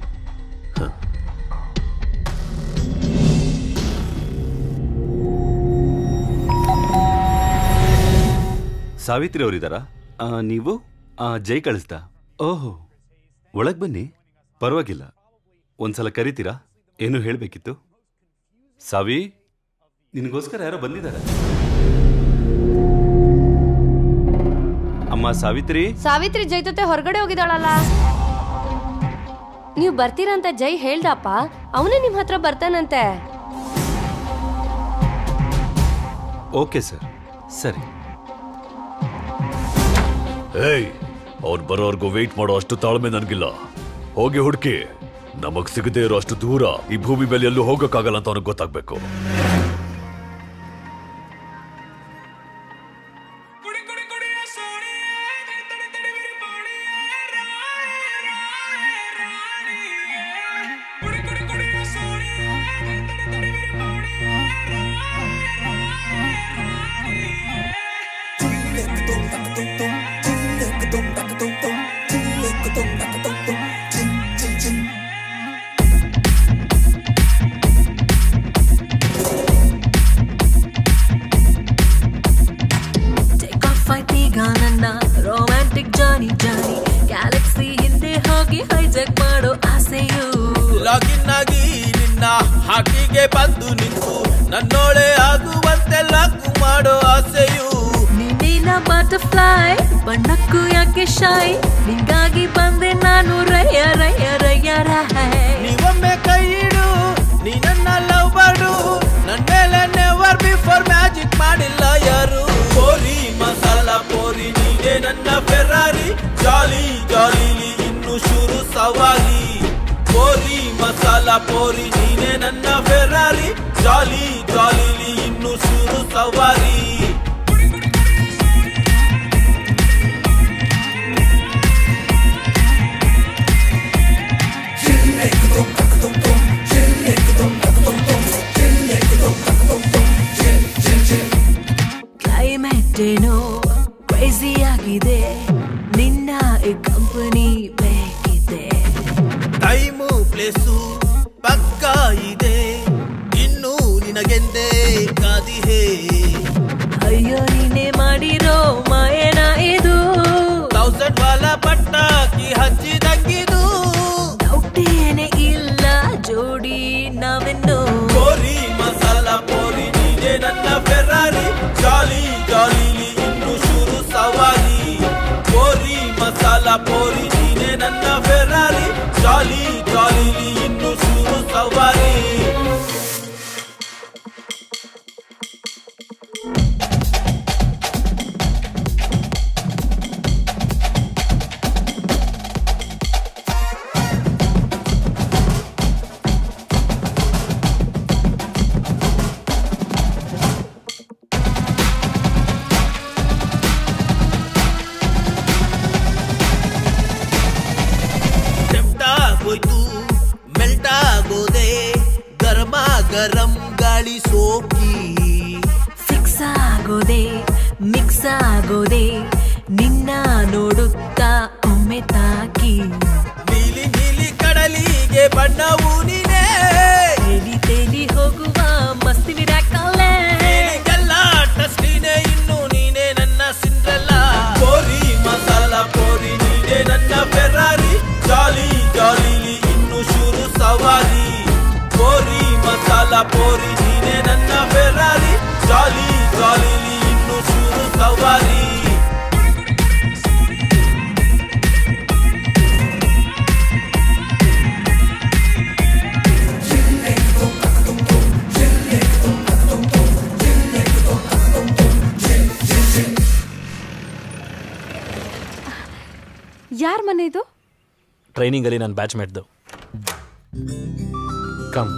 ಸಾವಿತ್ರಿ ಅವರಿದ್ದಾರಾ? ನೀವು ಜೈ ಕಳಿಸ್ದ? ಓಹೋ, ಒಳಗೆ ಬನ್ನಿ, ಪರವಾಗಿಲ್ಲ. ಒಂದ್ಸಲ ಕರಿತೀರಾ? ಏನು ಹೇಳಬೇಕಿತ್ತು? ಸಾವಿ, ನಿನಗೋಸ್ಕರ ಯಾರೋ ಬಂದಿದ್ದಾರೆ. ಅಮ್ಮ ಸಾವಿತ್ರಿ. ಸಾವಿತ್ರಿ ಜೈ ಜೊತೆ ಹೊರಗಡೆ ಹೋಗಿದ್ದಾಳಲ್ಲ. ನೀವು ಬರ್ತೀರಾ ಅಂತ ಜೈ ಹೇಳ್ದಪ್ಪ, ಅವನೇ ನಿಮ್ ಹತ್ರ ಬರ್ತಾನಂತೆ. ಓಕೆ ಸರ್, ಸರಿ. ಏಯ್, ಅವ್ನು ಬರೋವರೆಗೂ ವೇಟ್ ಮಾಡೋ ಅಷ್ಟು ತಾಳ್ಮೆ ನನ್ಗಿಲ್ಲ. ಹೋಗಿ ಹುಡುಕಿ. ನಮಗ್ ಸಿಗದೆ ಇರೋ ಅಷ್ಟು ದೂರ ಈ ಭೂಮಿ ಮೇಲೆ ಎಲ್ಲೂ ಹೋಗಕ್ಕಾಗಲ್ಲ ಅಂತ ಅವನಿಗೆ ಗೊತ್ತಾಗ್ಬೇಕು. ಹಾಕಿಗೆ ಬಂದು ನಿಂತು ನನ್ನೋಳೆ ಆಗುವಂತೆ ಲಾಕು ಮಾಡೋ ಆಸೆಯು. ನೀನೇನ ಬಟರ್ಫ್ಲೈ, ಬಣ್ಣಕ್ಕೂ ಯಾಕೆ ಶೈ, ನಿಂಗಾಗಿ ಬಂದೆ ನಾನು ರಯ್ಯ ರಯ್ಯ ರಯ್ಯ ರೈ. ನೀವೊಮ್ಮೆ ಕೈ ಇಡು, ನೀ ನನ್ನ ಲವ್ ಬರ್ಡು, ನನ್ ಮೇಲೆ ನೆವರ್ ಬಿಫೋರ್ ಮ್ಯಾಜಿಕ್ ಮಾಡಿಲ್ಲ ಯಾರು. ಪೋರಿ ಮಸಾಲ ಪೋರಿ, ನೀನೇ ನನ್ನ ಫೆರಾರಿ, ಜಾಲಿ ಜಾಲಿಲಿ ಇನ್ನು ಶುರು ಸವಾರಿ. ಪೋರಿ ಮಸಾಲ ಪೋರಿ, ನೀನೇ ನನ್ನ ಫೆರಾರಿ, ಜಾಲಿ ಜಾಲಿಲಿ ಇನ್ನು ಶುರು ಸವಾರಿ. ಕ್ಲೈಮೇಟ್ ಏನೋ ಕ್ರೇಜಿ ಆಗಿದೆ, ನಿನ್ನ ಈ ಕಂಪನಿ ಬೇಕಿದೆ. ಟೈಮು ಪ್ಲೇಸು ಪಕ್ಕ ಇದೆ, ಇನ್ನು ನಿನಗೆಂದೇ ಕಾದಿಹೇ. ಅಯ್ಯೋ ನೀನೇ ಮಾಡಿರೋ ಮಾಯನ ಇದು, 1000 ವಾಲ ಪಟ್ಟಾಕಿ ಹಚ್ಚಿದಂಗಿದು. ಡೌಟೇನೆ ಇಲ್ಲ ಜೋಡಿ ನಾವೆನ್ನು. ಪೋರಿ ಮಸಾಲ ಪೋರಿ, ನೀನೇ ನನ್ನ ಫೆರಾರಿ, ಜಾಲಿ ಜಾಲಿಲಿ ಇನ್ನು ಶುರು ಸವಾರಿ. ಪೋರಿ ಮಸಾಲ ಪೋರಿ, ನೀನೇ ನನ್ನ ಫೆರಾರಿ, ಜಾಲಿ ಜಾಲಿಲಿ ಇನ್ನು ಶುರು ಸವಾರಿ. ಮೆಲ್ಟ್ ಆಗೋದೆ ಗರಮ ಗರಂ ಗಾಳಿ ಸೋಕಿ. ಫಿಕ್ಸ್ ಆಗೋದೆ ಮಿಕ್ಸ್ ಆಗೋದೆ ನಿನ್ನ ನೋಡುತ್ತಾ ಒಮ್ಮೆ ತಾಕಿ. ನೀಲಿ ನೀಲಿ ಕಡಲಿಗೆ ಬಣ್ಣವು ನೀನೇ, ತೇಲಿ ತೇಲಿ ಹೋಗುವ ಮಸ್ತಿ ವಿರಾಕಲ್ಲೇ. ಎಲ್ಲ ಟಸ್ಟ್ ನೀನೇ, ಇನ್ನು ನೀನೇ ನನ್ನ ಸಿಂಡ್ರೆಲ್ಲ. ಪೋರಿ ಮಸಾಲ ಪೋರಿ, ನೀನೇ ನನ್ನ ಫೆರಾರಿ, ಜಾಲಿ ಜಾಲಿಲಿ ಇನ್ನು ಶುರು ಸವಾರಿ. ಪೋರಿ ಮಸಾಲ ಪೋರಿ, ನೀನೇ ನನ್ನ ಫೆರಾರಿ, ಜಾಲಿ ಜಾಲಿಲಿ ಇನ್ನು ಶುರು ಸವಾರಿ. ಯಾರ ಮನೆ ಇದು? ಟ್ರೈನಿಂಗಲ್ಲಿ ನಾನು ಬ್ಯಾಚ್ ಮೇಟ್ದು. ಕಮ್.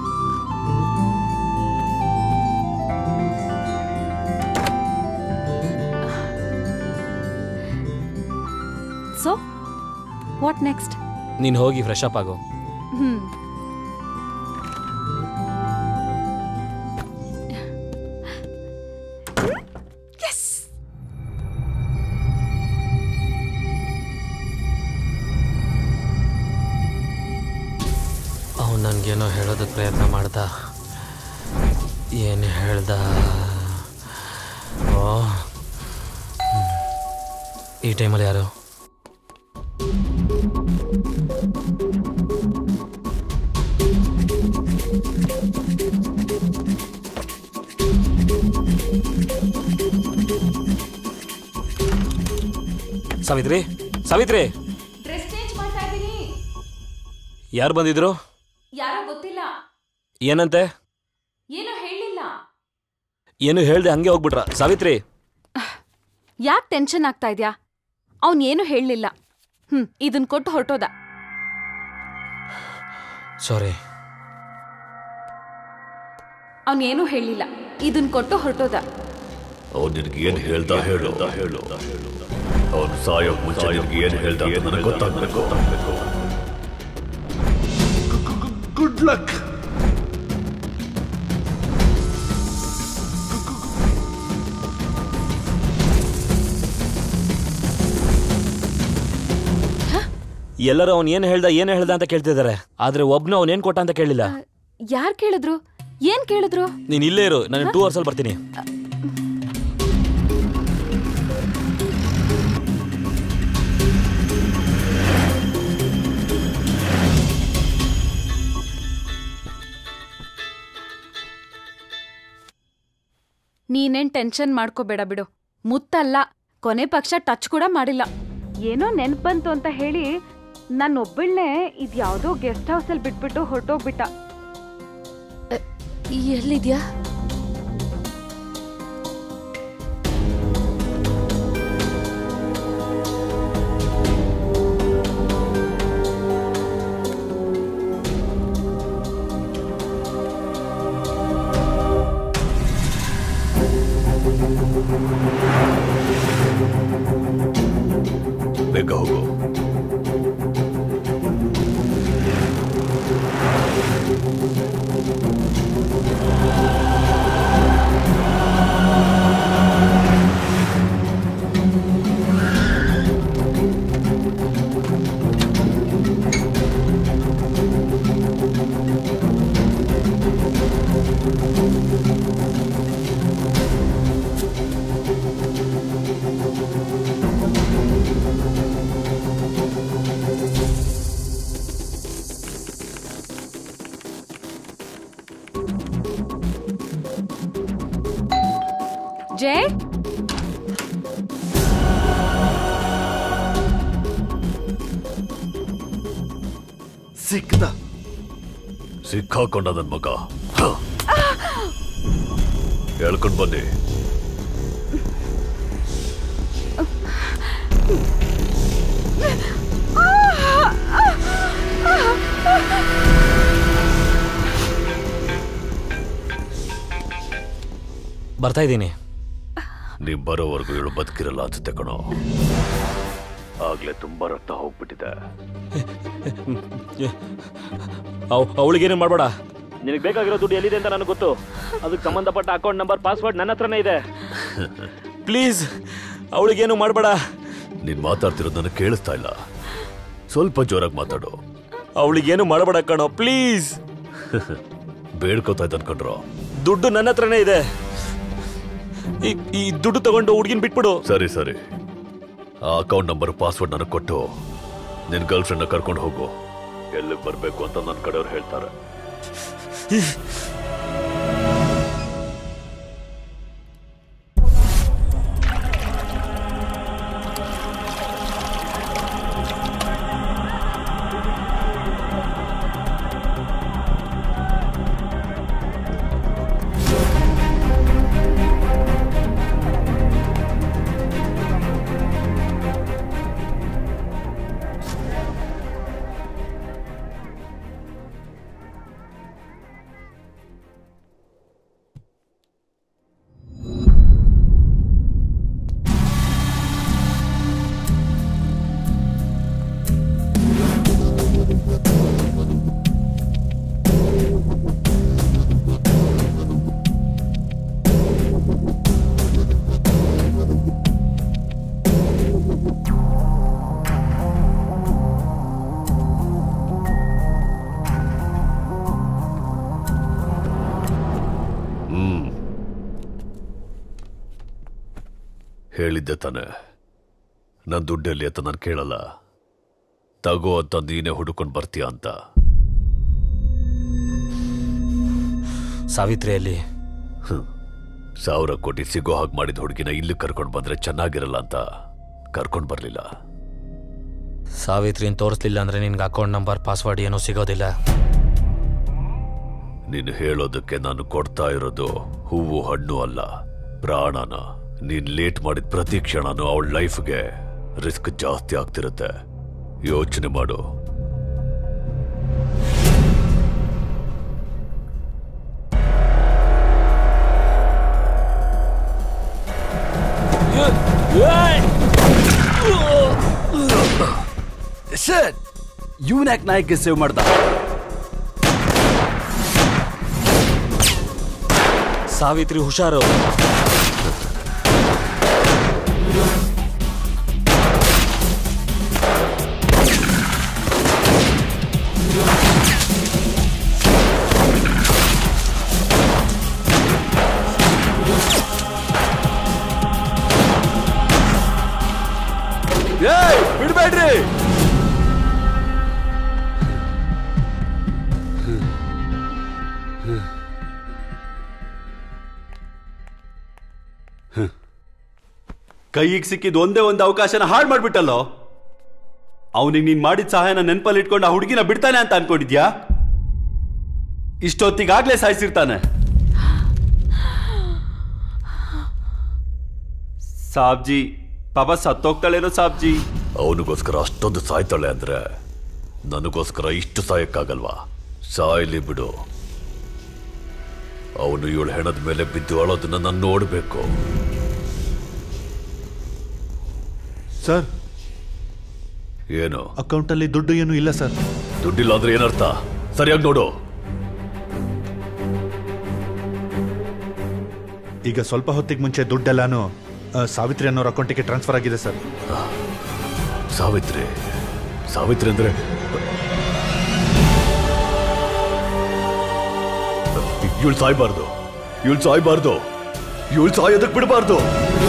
So what next? ನೀನು ಹೋಗಿ ಫ್ರೆಶ್ ಅಪ್ ಆಗೋ. ನನಗೇನೋ ಹೇಳೋದಕ್ಕೆ ಪ್ರಯತ್ನ ಮಾಡ್ದ. ಏನು ಹೇಳ್ದ? ಓ, ಈ ಟೈಮಲ್ಲಿ ಯಾರು? ಸಾವಿತ್ರಿ, ಸಾವಿತ್ರಿ, ಡ್ರೆಸ್ ಚೇಂಜ್ ಮಾಡ್ತಾ ಇದ್ದೀನಿ. ಯಾರು ಬಂದಿದ್ರು? ಯಾರೋ ಗೊತ್ತಿಲ್ಲ. ಏನಂತೆ? ಏನೋ ಹೇಳಿಲ್ಲ. ಏನು ಹೇಳ್ದೆ ಹಂಗೆ ಹೋಗ್ಬಿಟ್ರ? ಸಾವಿತ್ರಿ, ಯಾಕೆ ಟೆನ್ಷನ್ ಆಗ್ತಾ ಇದ್ಯಾ? ಅವನ್ ಏನು ಹೇಳಲಿಲ್ಲ. ಇದನ್ ಕೊಟ್ಟು ಹೊರಟೋದ. ಸಾರಿ. ಅವನೇನು ಹೇಳಿಲ್ಲ, ಇದನ್ ಕೊಟ್ಟು ಹೊರಟೋದ. ಅವನು ನಿನಗೆ ಏನು ಹೇಳ್ದ ಹೇಳು. ಅವನು ಸಾಯೋಕ್ ಮುಂಚೆ ನಿನಗೆ ಏನು ಹೇಳ್ದ ನನಗೆ ಗೊತ್ತಾಗಬೇಕು. Good luck. ಎಲ್ಲರೂ ಅವ್ನು ಏನು ಹೇಳ್ದ ಅಂತ ಕೇಳ್ತಿದ್ದಾರೆ. ಆದ್ರೆ ಒಬ್ನ ಅವ್ನು ಏನ್ ಕೊಟ್ಟ ಅಂತ ಕೇಳಿಲ್ಲ. ಯಾರು ಕೇಳಿದ್ರು? ಏನ್ ಕೇಳಿದ್ರು? ನೀನ್ ಇಲ್ಲೇ ಇರು, ನಾನು 2 hours ಅಲ್ಲಿ ಬರ್ತೀನಿ. ನೀನೇನ್ ಟೆನ್ಷನ್ ಮಾಡ್ಕೋಬೇಡ ಬಿಡು. ಮುತ್ತಲ್ಲ, ಕೊನೆ ಪಕ್ಷ ಟಚ್ ಕೂಡ ಮಾಡಿಲ್ಲ. ಏನೋ ನೆನ್ಪು ಬಂತು ಅಂತ ಹೇಳಿ ನನ್ನೊಬ್ಬಳನ್ನೇ ಇದ್ಯಾವುದೋ ಗೆಸ್ಟ್ ಹೌಸಲ್ಲಿ ಬಿಟ್ಬಿಟ್ಟು ಹೊರಟೋಗ್ಬಿಟ್ಟ. ಎಲ್ಲಿದ್ಯಾ? ಬೇಗ ಹೋಗು. ಜೈ, ಸಿಕ್ಕಾಕೊಂಡ ನನ್ ಮಗ. ಹೇಳ್ಕೊಂಡ್ ಬನ್ನಿ. ಬರ್ತಾ ಇದ್ದೀನಿ. ನೀವ್ ಬರೋವರೆಗೂ ಇವಳು ಬದುಕಿರಲ್ಲ ಅನ್ಸುತ್ತೆ ಕಣೋ. ಆಗ್ಲೇ ತುಂಬಾ ರಕ್ತ ಹೋಗ್ಬಿಟ್ಟಿದೆ. ಅವಳಿಗೇನು ಮಾಡ್ಬೇಡ. ನಿನಗೆ ಬೇಕಾಗಿರೋ ದುಡ್ಡು ಎಲ್ಲಿದೆ ಅಂತ ನನಗೆ ಗೊತ್ತು. ಅದಕ್ಕೆ ಸಂಬಂಧಪಟ್ಟ ಅಕೌಂಟ್ ನಂಬರ್, ಪಾಸ್ವರ್ಡ್ ನನ್ನ ಹತ್ರನೇ ಇದೆ. ಪ್ಲೀಸ್ ಅವಳಿಗೇನು ಮಾಡಬೇಡ. ನೀನ್ ಮಾತಾಡ್ತಿರೋದು ನನಗೆ ಕೇಳಿಸ್ತಾ ಇಲ್ಲ. ಸ್ವಲ್ಪ ಜೋರಾಗಿ ಮಾತಾಡು. ಅವಳಿಗೇನು ಮಾಡಬೇಡ ಕಣೋ, ಪ್ಲೀಸ್. ಬೇಡ್ಕೋತಾ ಇದ್ದ ಅನ್ಕೊಂಡ್ರು. ದುಡ್ಡು ನನ್ನ ಹತ್ರನೇ ಇದೆ. ಈ ದುಡ್ಡು ತಗೊಂಡು ಹುಡುಗಿನ ಬಿಟ್ಬಿಡು. ಸರಿ ಸರಿ, ಆ ಅಕೌಂಟ್ ನಂಬರ್, ಪಾಸ್ವರ್ಡ್ ನನಗೆ ಕೊಟ್ಟು ನಿನ್ ಗರ್ಲ್ ಫ್ರೆಂಡ್ ಕರ್ಕೊಂಡು ಹೋಗು. ಎಲ್ಲಿಗೆ ಬರ್ಬೇಕು ಅಂತ ನನ್ನ ಕಡೆಯವ್ರು ಹೇಳ್ತಾರೆ. ಹೇಳಿದ್ದೆ ತಾನೆ, ನನ್ನ ದುಡ್ಡಲ್ಲಿ ಅಂತ ನಾನು ಕೇಳಲ್ಲ. ತಗೋ ಅಂತ ನೀನೇ ಹುಡುಕೊಂಡು ಬರ್ತೀಯ ಅಂತ. ಸಾವಿತ್ರಿಯಲ್ಲಿ 1,000 ಕೋಟಿ ಸಿಗೋ ಹಾಗೆ ಮಾಡಿದ ಹುಡುಗಿನ ಇಲ್ಲಿ ಕರ್ಕೊಂಡು ಬಂದ್ರೆ ಚೆನ್ನಾಗಿರಲ್ಲ ಅಂತ ಕರ್ಕೊಂಡು ಬರಲಿಲ್ಲ. ಸಾವಿತ್ರಿನ ತೋರಿಸ್ಲಿಲ್ಲ ಅಂದ್ರೆ ನಿನ್ಗೆ ಅಕೌಂಟ್ ನಂಬರ್ ಪಾಸ್ವರ್ಡ್ ಏನೂ ಸಿಗೋದಿಲ್ಲ. ನೀನು ಹೇಳೋದಕ್ಕೆ ನಾನು ಕೊಡ್ತಾ ಇರೋದು ಹೂವು ಹಣ್ಣು ಅಲ್ಲ, ಪ್ರಾಣನ. ನೀನ್ ಲೇಟ್ ಮಾಡಿದ ಪ್ರತಿ ಕ್ಷಣನೂ ಅವಳ ಲೈಫ್ಗೆ ರಿಸ್ಕ್ ಜಾಸ್ತಿ ಆಗ್ತಿರುತ್ತೆ. ಯೋಚನೆ ಮಾಡು. ಸರ್, ಇವನ್ಯಾಕೆ ನಾಯಕ್ಕೆ ಸೇವ್ ಮಾಡ್ದ? ಸಾವಿತ್ರಿ ಹುಷಾರು. ಬಿಡ್ಬೇಡ್ರಿ. ಕೈಗೆ ಸಿಕ್ಕಿದ ಒಂದೇ ಒಂದು ಅವಕಾಶನ ಹಾಳು ಮಾಡ್ಬಿಟ್ಟಲ್ಲೋ. ಅವನಿಗೆ ನೀನ್ ಮಾಡಿದ ಸಹಾಯನ ನೆನಪಲ್ಲಿ ಇಟ್ಕೊಂಡು ಆ ಹುಡುಗಿನ ಬಿಡ್ತಾನೆ ಅಂತ ಅನ್ಕೊಂಡಿದ್ಯಾ? ಇಷ್ಟೊತ್ತಿಗಾಗ್ಲೇ ಸಾಯಿಸಿರ್ತಾನೆ. ಸಾಬ್ಜಿ ಪಾಪ ಸತ್ತೋಗ್ತಾಳೇನೋ ಸಾಬ್ಜಿ. ಅವನಿಗೋಸ್ಕರ ಅಷ್ಟೊಂದು ಸಾಯ್ತಾಳೆ ಅಂದ್ರೆ ನನಗೋಸ್ಕರ ಇಷ್ಟು ಸಾಯಕ್ಕಾಗಲ್ವಾ? ಸಾಯ್ಲಿ ಬಿಡು. ಅವನು ಇವಳು ಹೆಣದ ಮೇಲೆ ಬಿದ್ದು ಅಳೋದನ್ನ ನಾನು ನೋಡ್ಬೇಕು. ಸರ್, ಏನು ಅಕೌಂಟಲ್ಲಿ ದುಡ್ಡು ಏನು ಇಲ್ಲ ಸರ್. ದುಡ್ಡಿಲ್ಲ ಅಂದ್ರೆ ಏನರ್ಥ? ಸರಿಯಾಗಿ ನೋಡು. ಈಗ ಸ್ವಲ್ಪ ಹೊತ್ತಿಗೆ ಮುಂಚೆ ದುಡ್ಡೆಲ್ಲಾನು ಸಾವಿತ್ರಿ ಅನ್ನೋರ ಅಕೌಂಟಿಗೆ ಟ್ರಾನ್ಸ್ಫರ್ ಆಗಿದೆ ಸರ್. ಸಾವಿತ್ರಿ ಸಾವಿತ್ರಿ ಅಂದ್ರೆ ಇವಳು ಸಾಯ್ಬಾರ್ದು, ಇವಳು ಸಾಯ್ಬಾರ್ದು, ಇವಳು ಸಾಯೋದಕ್ಕೆ ಬಿಡಬಾರ್ದು.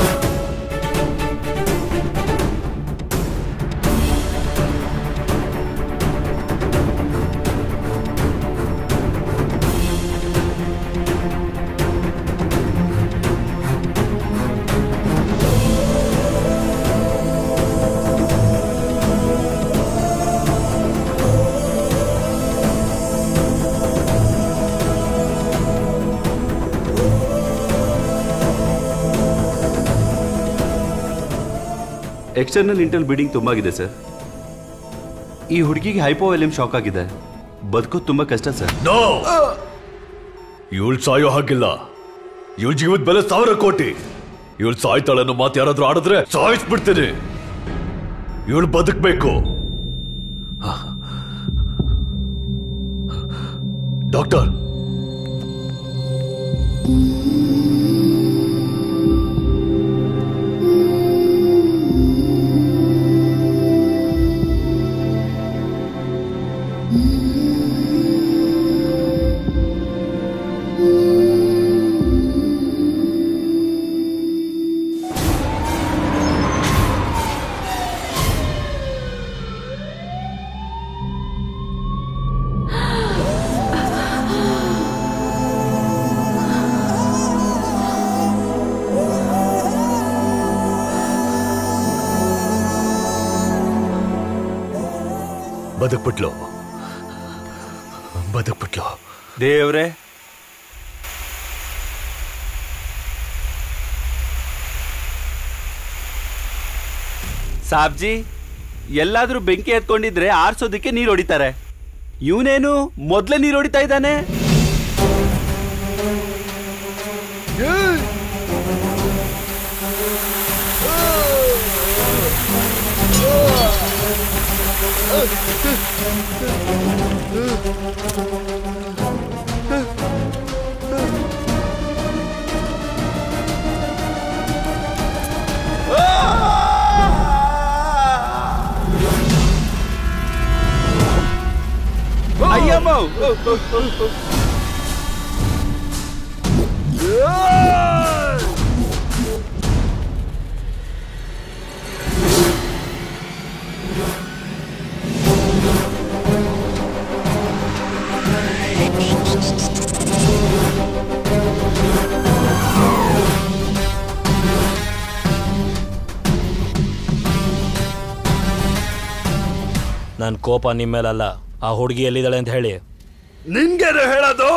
ಎಕ್ಸ್ಟರ್ನಲ್ ಇಂಟರ್ನಲ್ ಬ್ಲೀಡಿಂಗ್ ತುಂಬಾ ಆಗಿದೆ ಸರ್. ಈ ಹುಡುಗಿಗೆ ಹೈಪೋವಾಲ್ಯೂಮ್ ಶಾಕ್ ಆಗಿದೆ. ಬದುಕೋದು ತುಂಬಾ ಕಷ್ಟ ಸರ್. ಇವಳು ಸಾಯೋ ಹಾಗಿಲ್ಲ. ಇವಳು ಜೀವದ ಬೆಲೆ 1,000 ಕೋಟಿ. ಇವಳು ಸಾಯ್ತಾಳೆ ಅನ್ನೋ ಮಾತು ಯಾರಾದ್ರೂ ಆಡಿದ್ರೆ ಸಾಯಿಸ್ಬಿಡ್ತೀನಿ. ಇವಳು ಬದುಕಬೇಕು. ಡಾಕ್ಟರ್, ಬದುಕ್ಬಿಟ್ಲು, ಬದುಕ್ಬಿಟ್ಲು. ದೇವ್ರೆ, ಸಾಬ್ಜಿ ಎಲ್ಲಾದ್ರೂ ಬೆಂಕಿ ಎತ್ಕೊಂಡಿದ್ರೆ ಆರ್ಸೋದಕ್ಕೆ ನೀರು ಹೊಡಿತಾರೆ. ಇವನೇನು ಮೊದ್ಲೇ ನೀರು ಹೊಡಿತಾ ಇದ್ದಾನೆ. ಅಯ್ಯಮ್ಮ, ನನ್ನ ಕೋಪ ನಿಮ್ಮ ಮೇಲಲ್ಲ, ಆ ಹುಡುಗಿ ಎಲ್ಲಿದ್ದಾಳೆ ಅಂತ ಹೇಳಿ. ನಿನ್ಗೇನು ಹೇಳೋದು?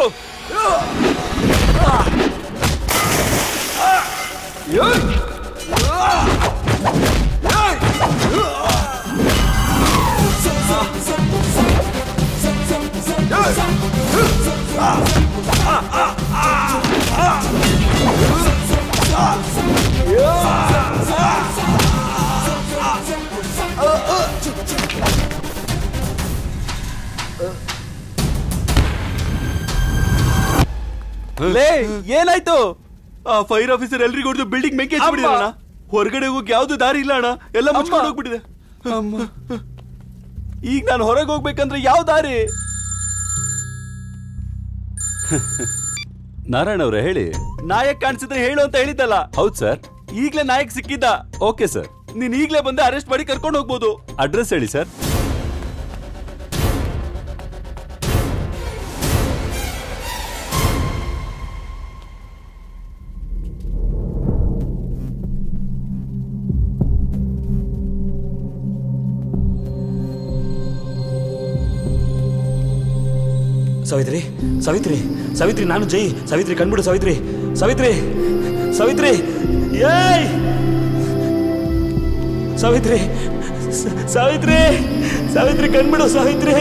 ಲೇ ಏನಾಯ್ತು? ಫೈರ್ ಆಫೀಸರ್ ಎಲ್ರಿಗೂ ಹೊಡೆದು ಬಿಲ್ಡಿಂಗ್ ಬೆಂಕಿ ಹಚ್ಚಿಬಿಟ್ಟಿದೆ. ಹೊರಗಡೆ ಹೋಗಿ ಯಾವ್ದು ದಾರಿ ಇಲ್ಲ ಅಣ್ಣ, ಎಲ್ಲ ಮುಚ್ಕೊಂಡು ಹೋಗ್ಬಿಟ್ಟಿದೆ. ಈಗ ನಾನು ಹೊರಗೆ ಹೋಗ್ಬೇಕಂದ್ರೆ ಯಾವ ದಾರಿ? ನಾರಾಯಣ ಅವ್ರೆ ಹೇಳಿ. ನಾಯಕ್ ಕಾಣಿಸಿದ್ರೆ ಹೇಳು ಅಂತ ಹೇಳಿದ್ದಲ್ಲ. ಹೌದು ಸರ್, ಈಗ್ಲೇ ನಾಯಕ್ ಸಿಕ್ಕಿದ್ದ. ಓಕೆ ಸರ್, ನೀನ್ ಈಗ್ಲೇ ಬಂದು ಅರೆಸ್ಟ್ ಮಾಡಿ ಕರ್ಕೊಂಡು ಹೋಗ್ಬೋದು. ಅಡ್ರೆಸ್ ಹೇಳಿ ಸರ್. ಸಾವಿತ್ರಿ, ಸಾವಿತ್ರಿ, ಸಾವಿತ್ರಿ, ನಾನು ಜೈ. ಸಾವಿತ್ರಿ ಕಣ್ಬಿಡು. ಸಾವಿತ್ರಿ, ಸಾವಿತ್ರಿ, ಸಾವಿತ್ರಿ, ಏಯ್ ಸಾವಿತ್ರಿ, ಸಾವಿತ್ರಿ, ಸಾವಿತ್ರಿ ಕಣ್ಬಿಡು. ಸಾವಿತ್ರಿ,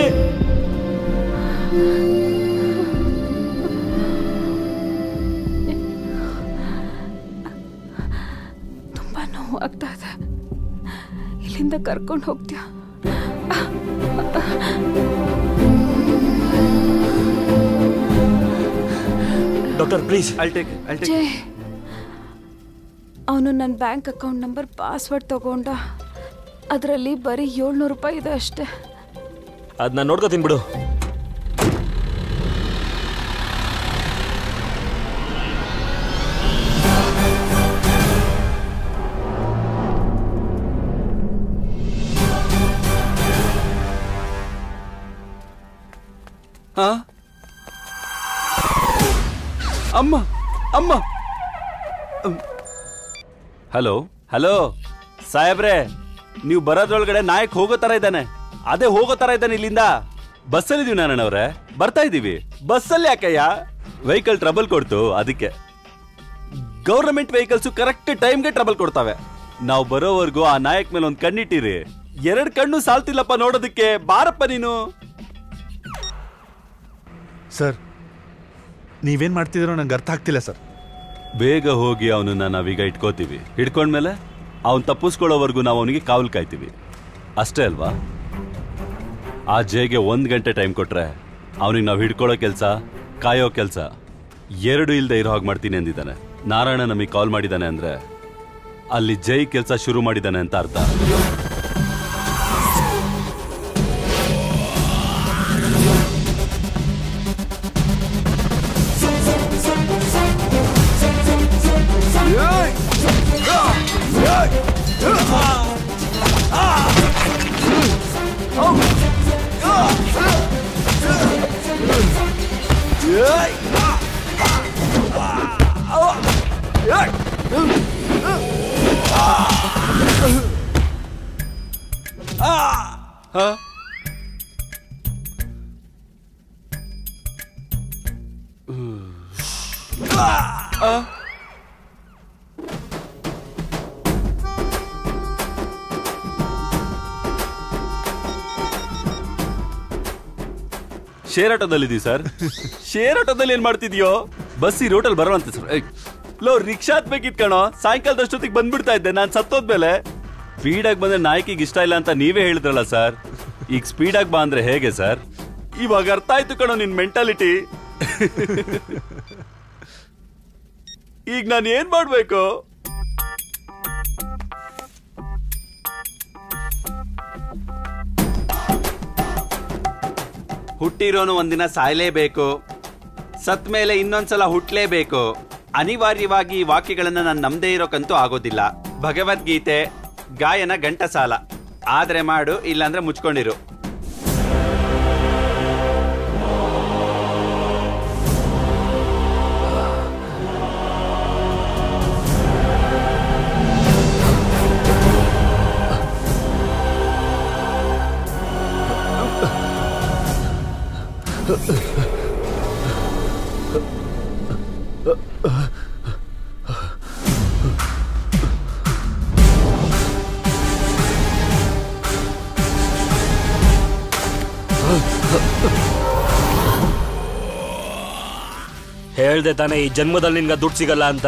ತುಂಬಾ ನೋವು ಆಗ್ತಾ ಇದೆ. ಇಲ್ಲಿಂದ ಕರ್ಕೊಂಡು ಹೋಗ್ತೀಯಾ? Doctor please. ಜೈ, ಅವನು ನನ್ನ ಬ್ಯಾಂಕ್ ಅಕೌಂಟ್ ನಂಬರ್ ಪಾಸ್ವರ್ಡ್ ತಗೊಂಡ. ಅದರಲ್ಲಿ ಬರೀ 700 ರೂಪಾಯಿ ಇದೆ ಅಷ್ಟೇ. ಅದ್ ನಾನು ನೋಡ್ಕೋತೀನಿ ಬಿಡು. ಅಮ್ಮ, ಅಮ್ಮ. ಹಲೋ, ಹಲೋ ಸಾಹೇಬ್ರೆ, ನೀವು ಬರೋದ್ರೊಳಗಡೆ ನಾಯಕ್ ಹೋಗೋ ತರ ಇದ್ದಾನೆ. ಅದೇ ಹೋಗೋ ತರ ಇದ್ದಾನೆ ಇಲ್ಲಿಂದ. ಬಸ್ಸಲ್ಲಿ ಇದೀವಿ ನಾರಾಯಣವ್ರೆ, ಬರ್ತಾ ಇದೀವಿ. ಬಸ್ಸಲ್ಲಿ ಯಾಕಯ್ಯ? ವೆಹಿಕಲ್ ಟ್ರಬಲ್ ಕೊಡ್ತು, ಅದಕ್ಕೆ. ಗೌರ್ಮೆಂಟ್ ವೆಹಿಕಲ್ಸ್ ಕರೆಕ್ಟ್ ಟೈಮ್ಗೆ ಟ್ರಬಲ್ ಕೊಡ್ತಾವೆ. ನಾವು ಬರೋವರೆಗೂ ಆ ನಾಯಕ್ ಮೇಲೆ ಒಂದು ಕಣ್ಣಿಟ್ಟಿರಿ. 2 ಕಣ್ಣು ಸಾಲ್ತಿಲ್ಲಪ್ಪ ನೋಡೋದಕ್ಕೆ. ಬಾರಪ್ಪ ನೀನು. ಸರ್, ನೀವೇನ್ ಮಾಡ್ತಿದ್ದೀರೋ ನಂಗೆ ಅರ್ಥ ಆಗ್ತಿಲ್ಲ ಸರ್. ಬೇಗ ಹೋಗಿ ಅವನನ್ನ ನಾವೀಗ ಇಟ್ಕೋತೀವಿ. ಹಿಡ್ಕೊಂಡ್ಮೇಲೆ ಅವನ್ ತಪ್ಪಿಸ್ಕೊಳ್ಳೋವರೆಗೂ ನಾವು ಅವನಿಗೆ ಕಾವಲು ಕಾಯ್ತೀವಿ, ಅಷ್ಟೇ ಅಲ್ವಾ? ಆ ಜೈಗೆ 1 ಗಂಟೆ ಟೈಮ್ ಕೊಟ್ರೆ ಅವನಿಗೆ ನಾವು ಹಿಡ್ಕೊಳ್ಳೋ ಕೆಲಸ, ಕಾಯೋ ಕೆಲಸ 2 ಇಲ್ದೆ ಇರೋ ಹಾಗೆ ಮಾಡ್ತೀನಿ ಅಂದಿದ್ದಾನೆ. ನಾರಾಯಣ ನಮಗೆ ಕಾಲ್ ಮಾಡಿದ್ದಾನೆ ಅಂದ್ರೆ ಅಲ್ಲಿ ಜೈ ಕೆಲಸ ಶುರು ಮಾಡಿದ್ದಾನೆ ಅಂತ ಅರ್ಥ. Share ಆಟೋದಲ್ಲಿದ್ದೀವಿ sir. ಶೇರ್ ಆಟೋದಲ್ಲಿ ಏನ್ ಮಾಡ್ತಿದ್ಯೋ? ಬಸ್ ಈ ರೋಟಲ್ಲಿ ಬರೋವಂತೆ ಸರ್. ಲೋ, ರಿಕ್ಷಾ ಹತ್ಬೇಕಿತ್ ಕಣೋ. ಸಾಯಂಕಾಲದಷ್ಟೊತ್ತಿಗೆ ಬಂದ್ಬಿಡ್ತಾ ಇದ್ದೆ ನಾನು ಸತ್ತೋದ್ಮೇಲೆ. ಸ್ಪೀಡಾಗಿ ಬಂದ್ರೆ ನಾಯಕಿಗೆ ಇಷ್ಟ ಇಲ್ಲ ಅಂತ ನೀವೇ ಹೇಳಿದ್ರಲ್ಲ ಸರ್. ಈಗ ಸ್ಪೀಡಾಗಿ ಬಾ ಅಂದ್ರೆ ಹೇಗೆ ಸರ್? ಇವಾಗ ಅರ್ಥ ಆಯ್ತು ಕಣೋ ನಿನ್ ಮೆಂಟಾಲಿಟಿ. ಈಗ ನಾನು ಏನ್ ಮಾಡ್ಬೇಕು? ಹುಟ್ಟಿರೋನು ಒಂದಿನ ಸಾಯ್ಲೇಬೇಕು, ಸತ್ ಮೇಲೆ ಇನ್ನೊಂದ್ಸಲ ಹುಟ್ಲೇಬೇಕು. ಅನಿವಾರ್ಯವಾಗಿ ಈ ವಾಕ್ಯಗಳನ್ನ ನಾನು ನಮ್ದೇ ಇರೋಕಂತೂ ಆಗೋದಿಲ್ಲ. ಭಗವದ್ಗೀತೆ ಗಾಯನ ಘಂಟಸಾಲ. ಆದ್ರೆ ಮಾಡು, ಇಲ್ಲಾಂದ್ರೆ ಮುಚ್ಕೊಂಡಿರು. ಹೇಳ್ದೆ ತಾನೇ ಈ ಜನ್ಮದಲ್ಲಿ ನಿನ್ಗೆ ದುಡ್ಡು ಸಿಗಲ್ಲ ಅಂತ.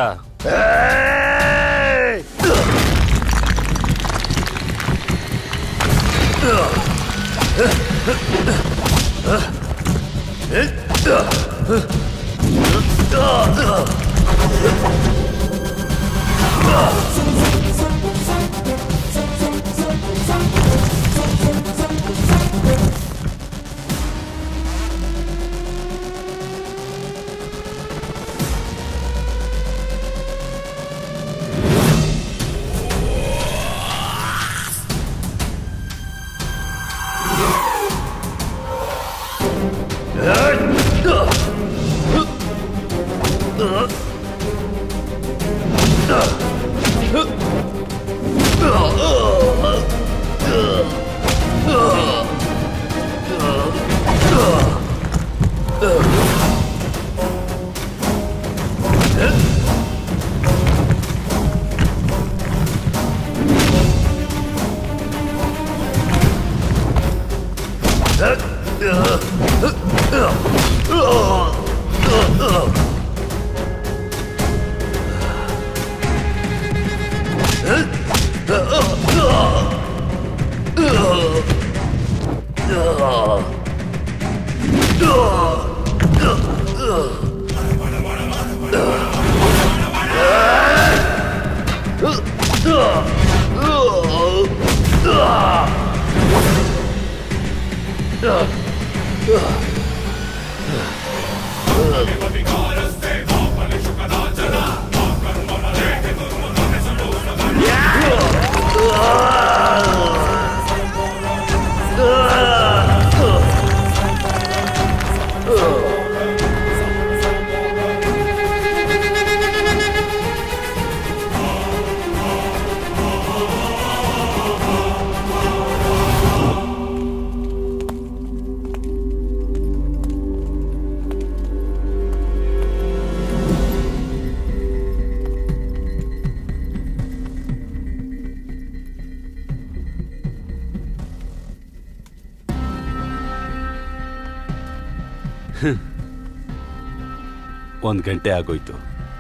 ಒಂದು ಗಂಟೆ ಆಗೋಯ್ತು.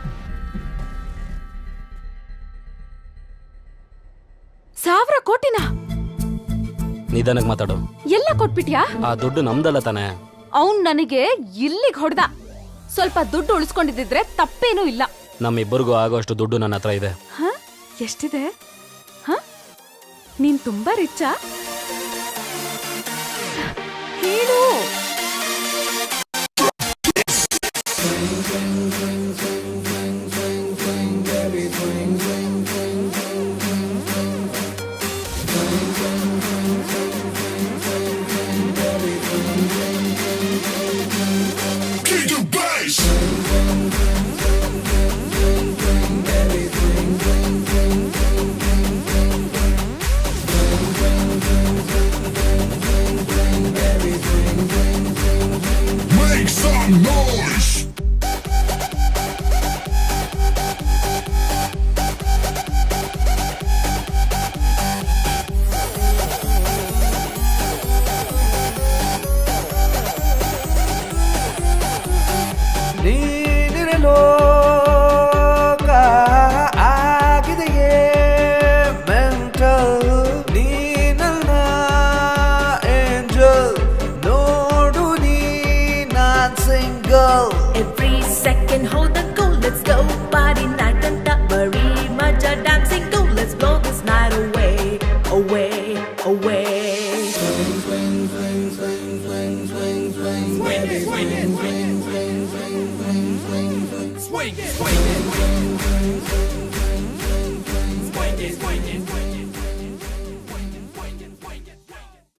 ಸಾವಿರ ಕೋಟಿನ ನಿಧಾನಕ್ಕೆ ಮಾತಾಡು. ಎಲ್ಲ ಕೊಟ್ಬಿಟ್ಯಾ? ಆ ದುಡ್ಡು ನಮ್ದಲ್ಲ ತಾನೆ. ಅವ್ನ್ ನನಗೆ ಇಲ್ಲಿಗೆ ಹೊಡೆದ. ಸ್ವಲ್ಪ ದುಡ್ಡು ಉಳಿಸ್ಕೊಂಡಿದ್ರೆ ತಪ್ಪೇನೂ ಇಲ್ಲ. ನಮ್ಮಿಬ್ಬರಿಗೂ ಆಗೋಷ್ಟು ದುಡ್ಡು ನನ್ನ ಹತ್ರ ಇದೆ. ಎಷ್ಟಿದೆ? ನೀನ್ ತುಂಬಾ ರಿಚ್ಚಾ? ಹೇಳು. Make some noise! ನೀನಿರಲೋ ಆಗಿದೆಯೇ ಮೆಂಟಲ್ ನೀನಲ್ಲ ಏಂಜಲ್ ನೋಡು ನೀ ನಾನ್ single Every second hold the goal, let's go party night and bari maja dancing go, let's blow this night away, away, away. Swing, swing, swing, swing, swing, swing, swing, swing it, swing it, swing, swing, swing, swing, swing, swing, swing it, swing it, swing it, swing it, swing it.